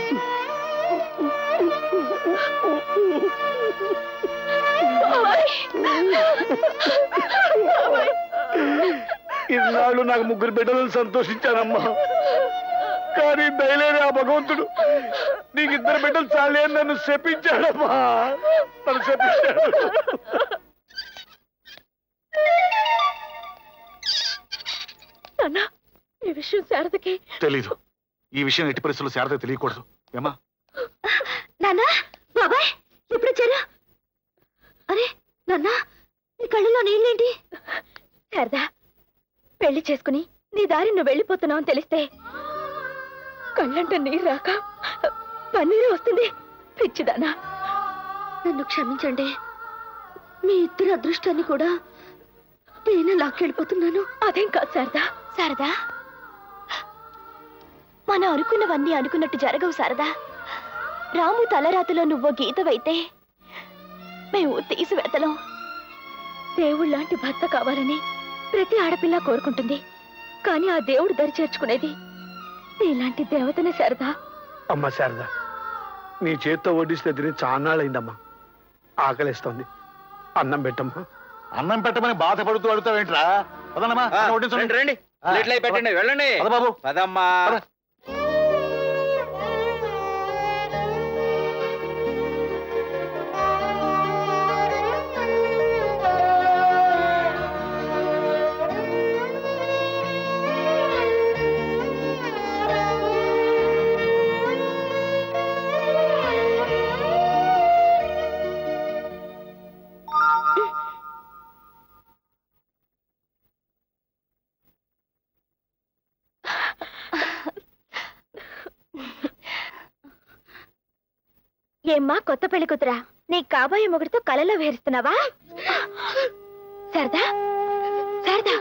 ఇన్నాళ్ళు నాకు 3 బిడ్డలను సంతోషించానమ్మా, కానీ దయలేని ఆ భగవంతుడు నీకు 2 బిడ్డలు చాలే అని నన్ను శపించాడమ్మా, నన్ను శపించాడు. ఈ విషయం శారదకి తెలీదు. ఈ విషయం ఎట్టి పరిస్థితుల్లో శారద తెలియకూడదు. ఏమా నాన్న, బాబాయ్ ఎప్పుడు వచ్చారు? అరే నాన్న, నీ కళ్ళలో నీళ్ళేంటి? శారదా, పెళ్లి చేసుకుని నీ దారి నువ్వు వెళ్ళిపోతున్నావు అని తెలిస్తే కళ్ళంట నీరు రాక పన్నీరు వస్తుంది. పిచ్చిదానా, నన్ను క్షమించండి. మీ ఇద్దరు అదృష్టాన్ని కూడా నేను లాక్కెళ్ళిపోతున్నాను. అదేం కాదు శారదా. శారదా, మనం అనుకున్నవన్నీ అనుకున్నట్టు జరగవు శారదా. రాము తలరాతలో నువ్వు గీతవైతే మేము తీసివేతలం. దేవుళ్ళలాంటి భర్త కావాలని ప్రతి ఆడపిల్ల కోరుకుంటుంది, కానీ ఆ దేవుడు దరి చేర్చుకునేది నీలాంటి దేవతనే శారదా. అమ్మ శారద, నీ చేత్తో వడ్డిస్తే తిని చాన్నాళ్ళైందమ్మా, ఆకలిస్తోంది, అన్నం పెట్టమ్మా. అన్నం పెట్టమని బాధపడుతూ అడుగుతావేంట్రా? రండి, ప్లేట్లు అయి పెట్టండి, వెళ్ళండి బాబు. పదమ్మా. ఏమ్మా కొత్త పెళ్లి కూతురా, నీ కాబోయే మొగుడితో కలలో వేరుస్తున్నావా? శారదా, శారదా,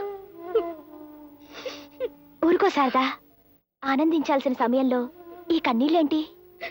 ఊరుకో శారదా. ఆనందించాల్సిన సమయంలో ఈ కన్నీళ్ళేంటి?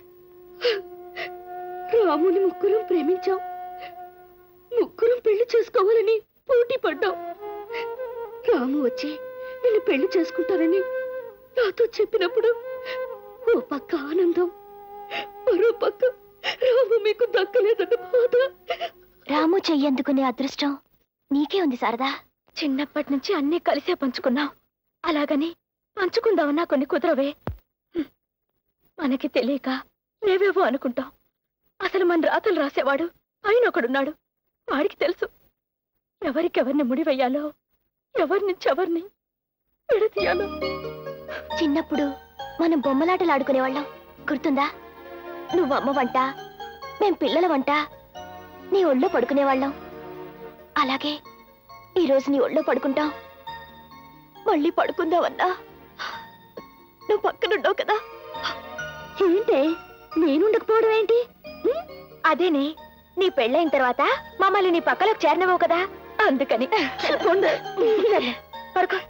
రాముని ముగ్గురం ప్రేమించాం, ముగ్గురం పెళ్లి చేసుకోవాలని పోటీ పడ్డాం. రాము వచ్చి నేను పెళ్లి చేసుకుంటానని నాతో చెప్పినప్పుడు ఓ పక్క ఆనందం, మరో పక్క రాము మీకు దక్కలేదన్న బాధ. రాము చెయ్యందుకునే అదృష్టం నీకే ఉంది శారదా. చిన్నప్పటి నుంచి అన్నీ కలిసే పంచుకున్నాం, అలాగని పంచుకుందామన్నా కొన్ని కుదరవే. మనకి తెలియక ఏవేవో అనుకుంటాం. అసలు మన రాతలు రాసేవాడు ఆయన ఒకడున్నాడు, వాడికి తెలుసు ఎవరికెవరిని ముడివెయ్యాలో, ఎవరిని చెవర్ని విడతీయాలో. చిన్నప్పుడు మనం బొమ్మలాటలు ఆడుకునేవాళ్ళం, గుర్తుందా? నువ్వు అమ్మ వంట, మేం పిల్లల వంట, నీ ఒళ్ళో పడుకునేవాళ్ళం. అలాగే ఈరోజు నీ ఒళ్ళో పడుకుంటాం. మళ్ళీ పడుకుందామన్నా నువ్వు పక్కనుండవు కదా. ఏంటే నేనుండకపోవడం ఏంటి? అదేనే, నీ పెళ్ళైన తర్వాత మమ్మల్ని నీ పక్కలోకి చేరనివ్వవు కదా, అందుకని. పడుకో.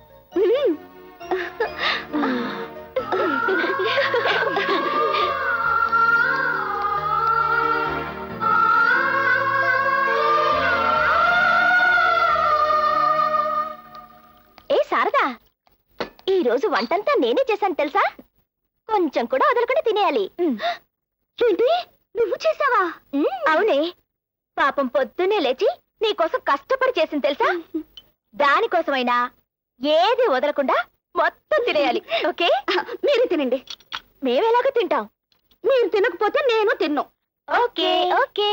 ఏ శారదా, ఈ రోజు వంటంతా నేనే చేశాను తెలుసా? కొంచెం కూడా వదలకుండా తినేయాలి. ఏంటి, నువ్వు చేసావా? అవునే, పాపం పొద్దున్నే లేచి నీకోసం కష్టపడి చేసింది తెలుసా? దానికోసమైనా ఏది వదలకుండా మొత్తం తినేయాలి. ఓకే? మీరు తినండి, మేమెలాగో తింటాం. మీరు తినకపోతే నేను తిన్ను. Okay okay.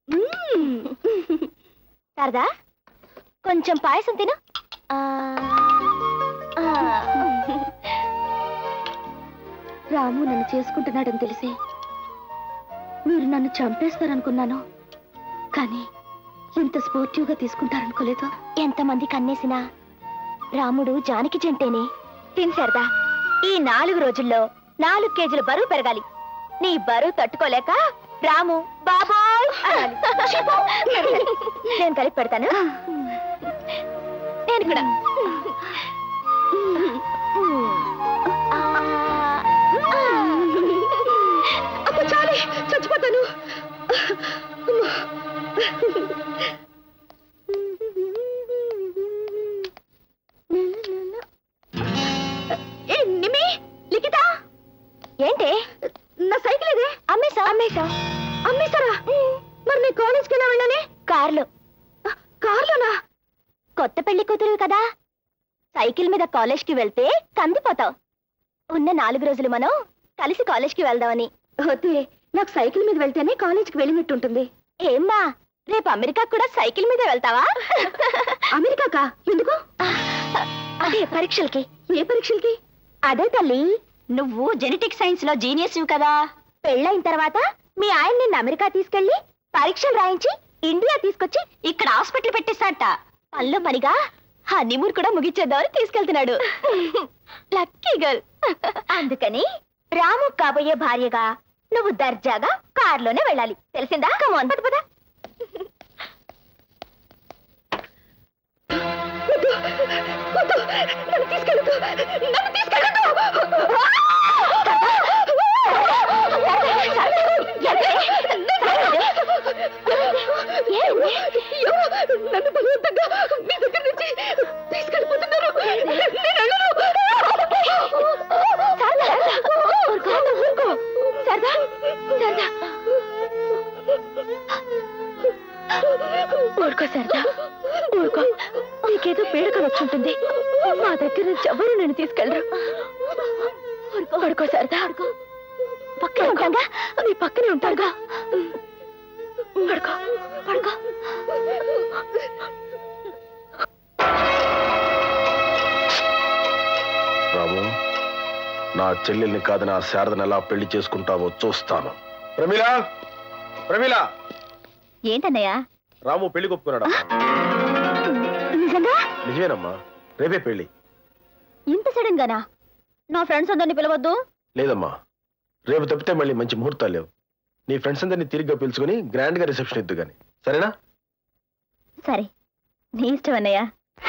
శారదా, కొంచెం పాయసం తిను. రాము నన్ను చేసుకుంటున్నాడని తెలిసి మీరు నన్ను చంపేస్తారనుకున్నాను, కానీ ఇంత స్పోర్టివ్గా తీసుకుంటారనుకోలేదు. ఎంతమంది కన్నేసినా రాముడు జానకి జంటేనే. తినశారదా, ఈ 4 రోజుల్లో 4 కేజీల బరువు పెరగాలి. నీ బరువు తట్టుకోలేక రాము బాబాయ్ అనాలి. నేను కలిపి పెడతాను. నేను కూడా. అప్పుడు చాలే, చచ్చిపోతాను. ఏంటి, నా సైకిల్ ఇదే. అమ్మేశారా? మరి నీ కాలేజ్కి ఎలా వెళ్ళాలి? కార్లోనా? కొత్త పెళ్లి కూతురు కదా, సైకిల్ మీద కాలేజ్కి వెళ్తే కందిపోతావు. ఉన్న 4 రోజులు మనం కలిసి కాలేజ్కి వెళ్దామని. వద్దే, నాకు సైకిల్ మీద వెళ్తేనే కాలేజ్కి వెళ్ళినట్టుంటుంది. ఏమ్మా, రేపు అమెరికా కూడా సైకిల్ మీద వెళ్తావా? అమెరికాకా? ఎందుకు? అదే పరీక్షలకి. ఏ పరీక్షలకి? అదే తల్లి, నువ్వు జెనెటిక్ సైన్స్ లో జీనియస్ కదా. పెళ్ళైన తర్వాత మీ ఆయన నిన్ను అమెరికా తీసుకెళ్లి పరీక్షలు రాయించి ఇండియా తీసుకొచ్చి ఇక్కడ హాస్పిటల్ పెట్టేశాట. పనిలో పనిగా హనీమూన్ కూడా ముగిచ్చేద్దామని తీసుకెళ్తున్నాడు. Lucky girl. అందుకని రాము కాబోయే భార్యగా నువ్వు దర్జాగా కార్లోనే వెళ్ళాలి, తెలిసిందా? కమాన్, పద పద. నన్ను బలవంతంగా మీ దగ్గర నుంచి తీసుకెళ్ళిపోతున్నారు. ఊరుకో శారదా, ఊరుకో. నీకేదో పేడకలు వచ్చుంటుంది. మా దగ్గర నుంచి ఎవరు నేను తీసుకెళ్ళరు. పడుకో శారదా, పక్కనే ఉంటాగా, నీ పక్కనే ఉంటాగా. పడుకో పడుకో. రాము, నా చెల్లెల్ని కాదు నా శారదను ఎలా పెళ్లి చేసుకుంటావో చూస్తాను. ప్రమీల, ప్రమీల. ఏంటన్నయ్యా? రాము పెళ్లి కొప్పుకున్నాడా? నిజంగా? నిజమేనమ్మా, రేపే పెళ్లి. ఇంత సడన్ గానా? నా ఫ్రెండ్స్ అందరిని పిలవద్దు. లేదమ్మా, రేపు తప్పితే మళ్ళీ మంచి ముహూర్తాలు లేవు. నీ ఫ్రెండ్స్ అందరినీ తిరిగ్గా పిలుచుకుని గ్రాండ్ గా రిసెప్షన్ ఇద్దు గాని, సరేనా? సరే, నీ ఇష్టం అన్నయ్య.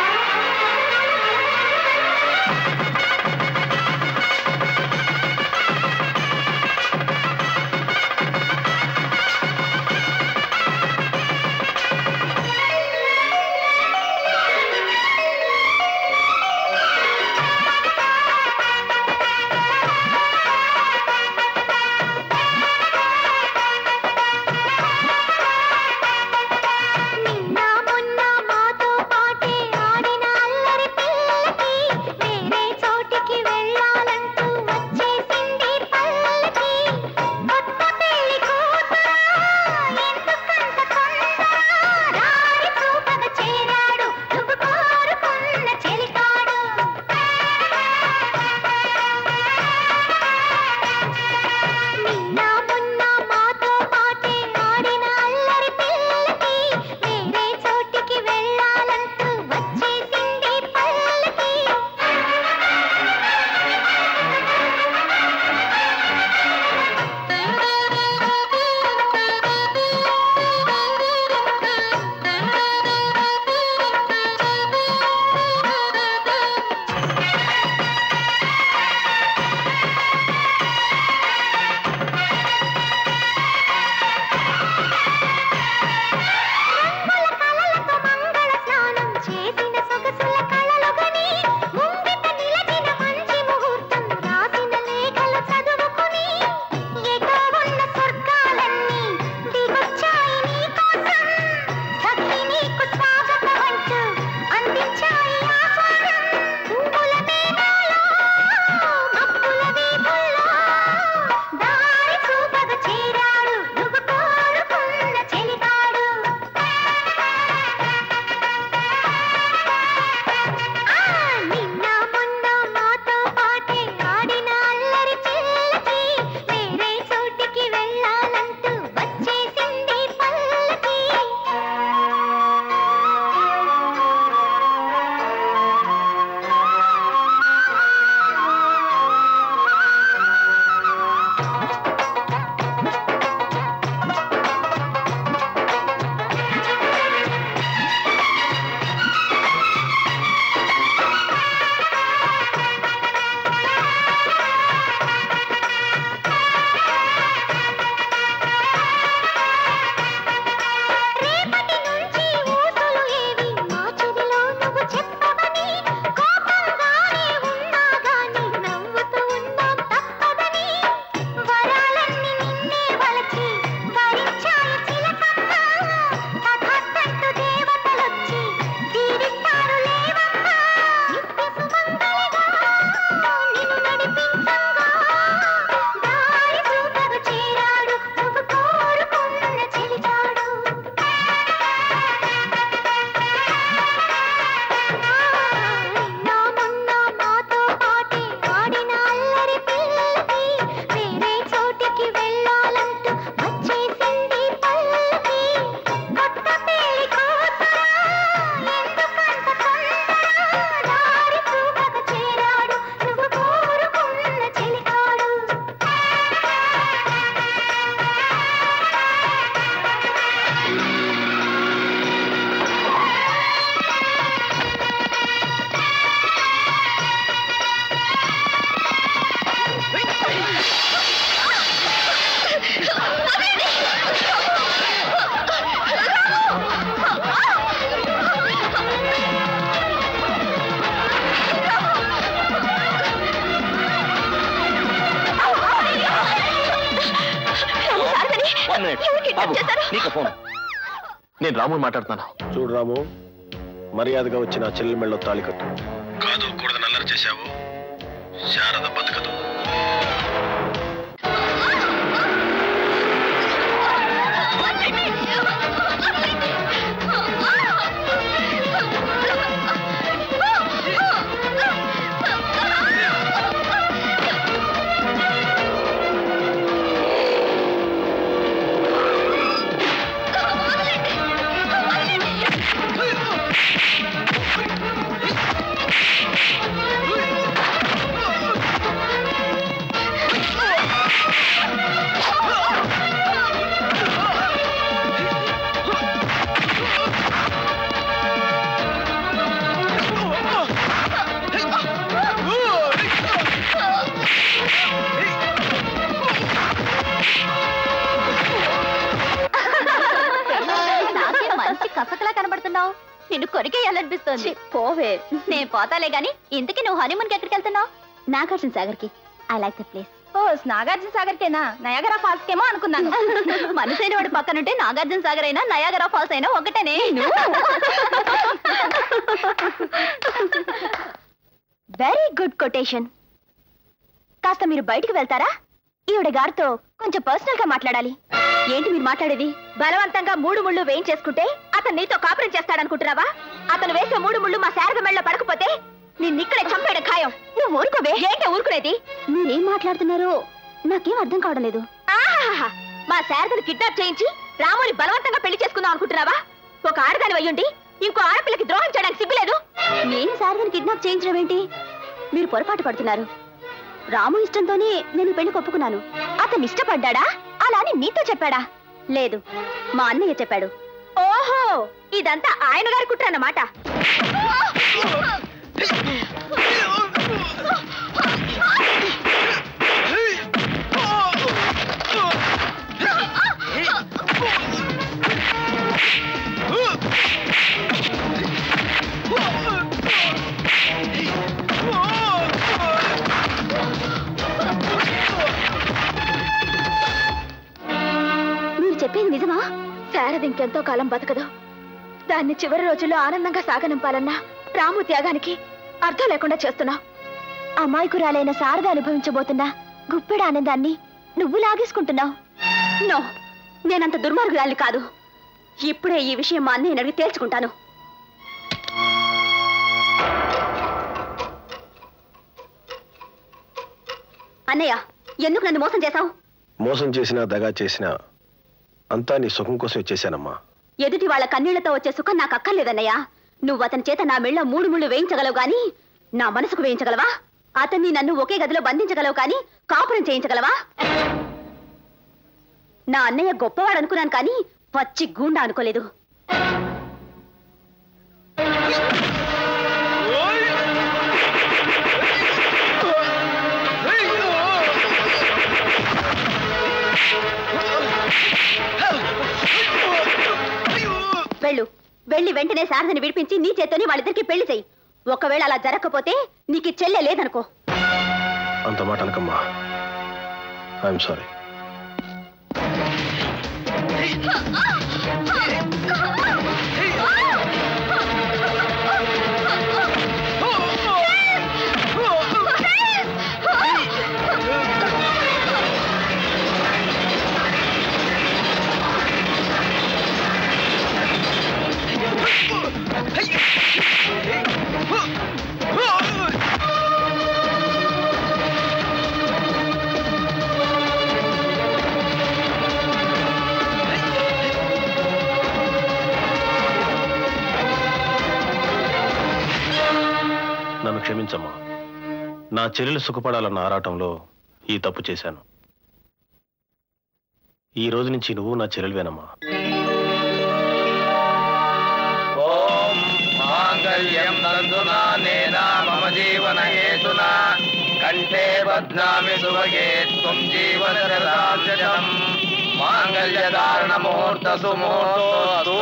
నేను రాముని మాట్లాడుతున్నాను. చూడు రాము, మర్యాదగా వచ్చిన చెల్లి మెళ్ళలో తాళి కట్టు. కాదు కూడా నల్లరి చేశావు, శారద బతకదు. Oh! వస్తుంది. పోవే, నేను పోతాలే గాని ఇంతకీ నువ్వు హనీమూన్కి ఎక్కడికి వెళ్తున్నావు? నాగార్జున సాగర్ కి. I like the place. Oh, Nagarjuna Sagar కేనా? నయాగరా ఫాల్స్ కేమో అనుకున్నాను. మనసైన వాడి పక్కనుంటే నాగార్జున సాగర్ అయినా నయాగరా ఫాల్స్ అయినా ఒకటేనే. Very good quotation. కాస్త మీరు బయటికి వెళ్తారా? ఈవిడ గారితో కొంచెం పర్సనల్ గా మాట్లాడాలి. ఏంటి మీరు మాట్లాడేది? బలవంతంగా 3 ముళ్ళు వేయించేసుకుంటే అతను నీతో కాపురం చేస్తాడనుకుంటున్నావా? అతను వేసే 3 ముళ్ళు మా శారద మెళ్ళలో పడకపోతే నిన్నిక్కడే చంపేయడం ఖాయం. నువ్వు ఊరుకోవే. ఏంటే ఊరుకునేది? మీరేం మాట్లాడుతున్నారో నాకేం అర్థం కావడం లేదు. మా శారదను కిడ్నాప్ చేయించి రాముని బలవంతంగా పెళ్లి చేసుకుందాం అనుకుంటున్నావా? ఒక ఆడదాని అయ్యుండి ఇంకో ఆడపిల్లకి ద్రోహం చేయడానికి సిగ్గులేదు? నేను శారదను కిడ్నాప్ చేయించడం ఏంటి? మీరు పొరపాటు పడుతున్నారు. రాము ఇష్టంతోనే నేను పెళ్లి ఒప్పుకున్నాను. అతను ఇష్టపడ్డా? అలా అని నీతో చెప్పాడా? లేదు, మా అన్నయ్య చెప్పాడు. ఓహో, ఇదంతా ఆయన గారి కుట్ర అన్నమాట. మీరు చెప్పేది నిజమా? శారద ఇంకెంతో కాలం బతకదు. దాన్ని చివరి రోజుల్లో ఆనందంగా సాగనింపాలన్నా రాము త్యాగానికి అర్థం లేకుండా చేస్తున్నావు. అమాయకురాలైన శారద అనుభవించబోతున్నా గుప్పెడ ఆనందాన్ని నువ్వు లాగేసుకుంటున్నావు. నో, నేనంత దుర్మార్గురాలి కాదు. ఇప్పుడే ఈ విషయం మా అన్నయ్యని అడిగి తేల్చుకుంటాను. అన్నయ్య, ఎందుకు నన్ను మోసం చేశావు? మోసం చేసినా దగా చేసినా అంతా నీ సుఖం కోసం చేశానమ్మా. ఎదుటి వాళ్ళ కన్నీళ్లతో వచ్చే సుఖం నాకు అక్కర్లేదన్నయ్య. నువ్వు అతని చేత నా మెళ్ళ 3 ముళ్ళు వేయించగలవు గాని నా మనసుకు వేయించగలవా? అతన్ని నన్ను ఒకే గదిలో బంధించగలవు కానీ కాపురం చేయించగలవా? నా అన్నయ్య గొప్పవాడు అనుకున్నాను కానీ పచ్చి గూండా అనుకోలేదు. వెళ్ళి వెంటనే శారదని విడిపించి నీ చేత్తోనే వాళ్ళిద్దరికి పెళ్లి చెయ్యి. ఒకవేళ అలా జరగకపోతే నీకు చెల్లె లేదనుకో. అంత మాట అనకమ్మా. I'm sorry. నన్ను క్షమించమ్మా. నా చెల్లెలు సుఖపడాలన్న ఆరాటంలో ఈ తప్పు చేశాను. ఈ రోజు నుంచి నువ్వు నా చెల్లెలువేనమ్మా. ఓం మాంగళ్యం తంతునా నేనా మమ జీవన హేతునా కంఠే బధ్నామి సుభగే త్వం జీవన శరదాం మాంగళ్య ధారణ ముహూర్త సుముహూర్తోస్తు.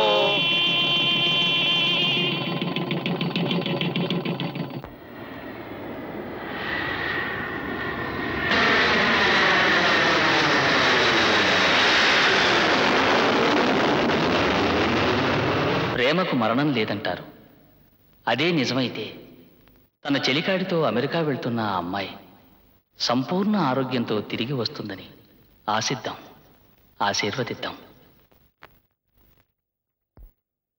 ప్రేమకు మరణం లేదంటారు. అదే నిజమైతే తన చెలికాడితో అమెరికా వెళ్తున్న ఆ అమ్మాయి సంపూర్ణ ఆరోగ్యంతో తిరిగి వస్తుందని ఆశిద్దాం, ఆశీర్వదిద్దాం.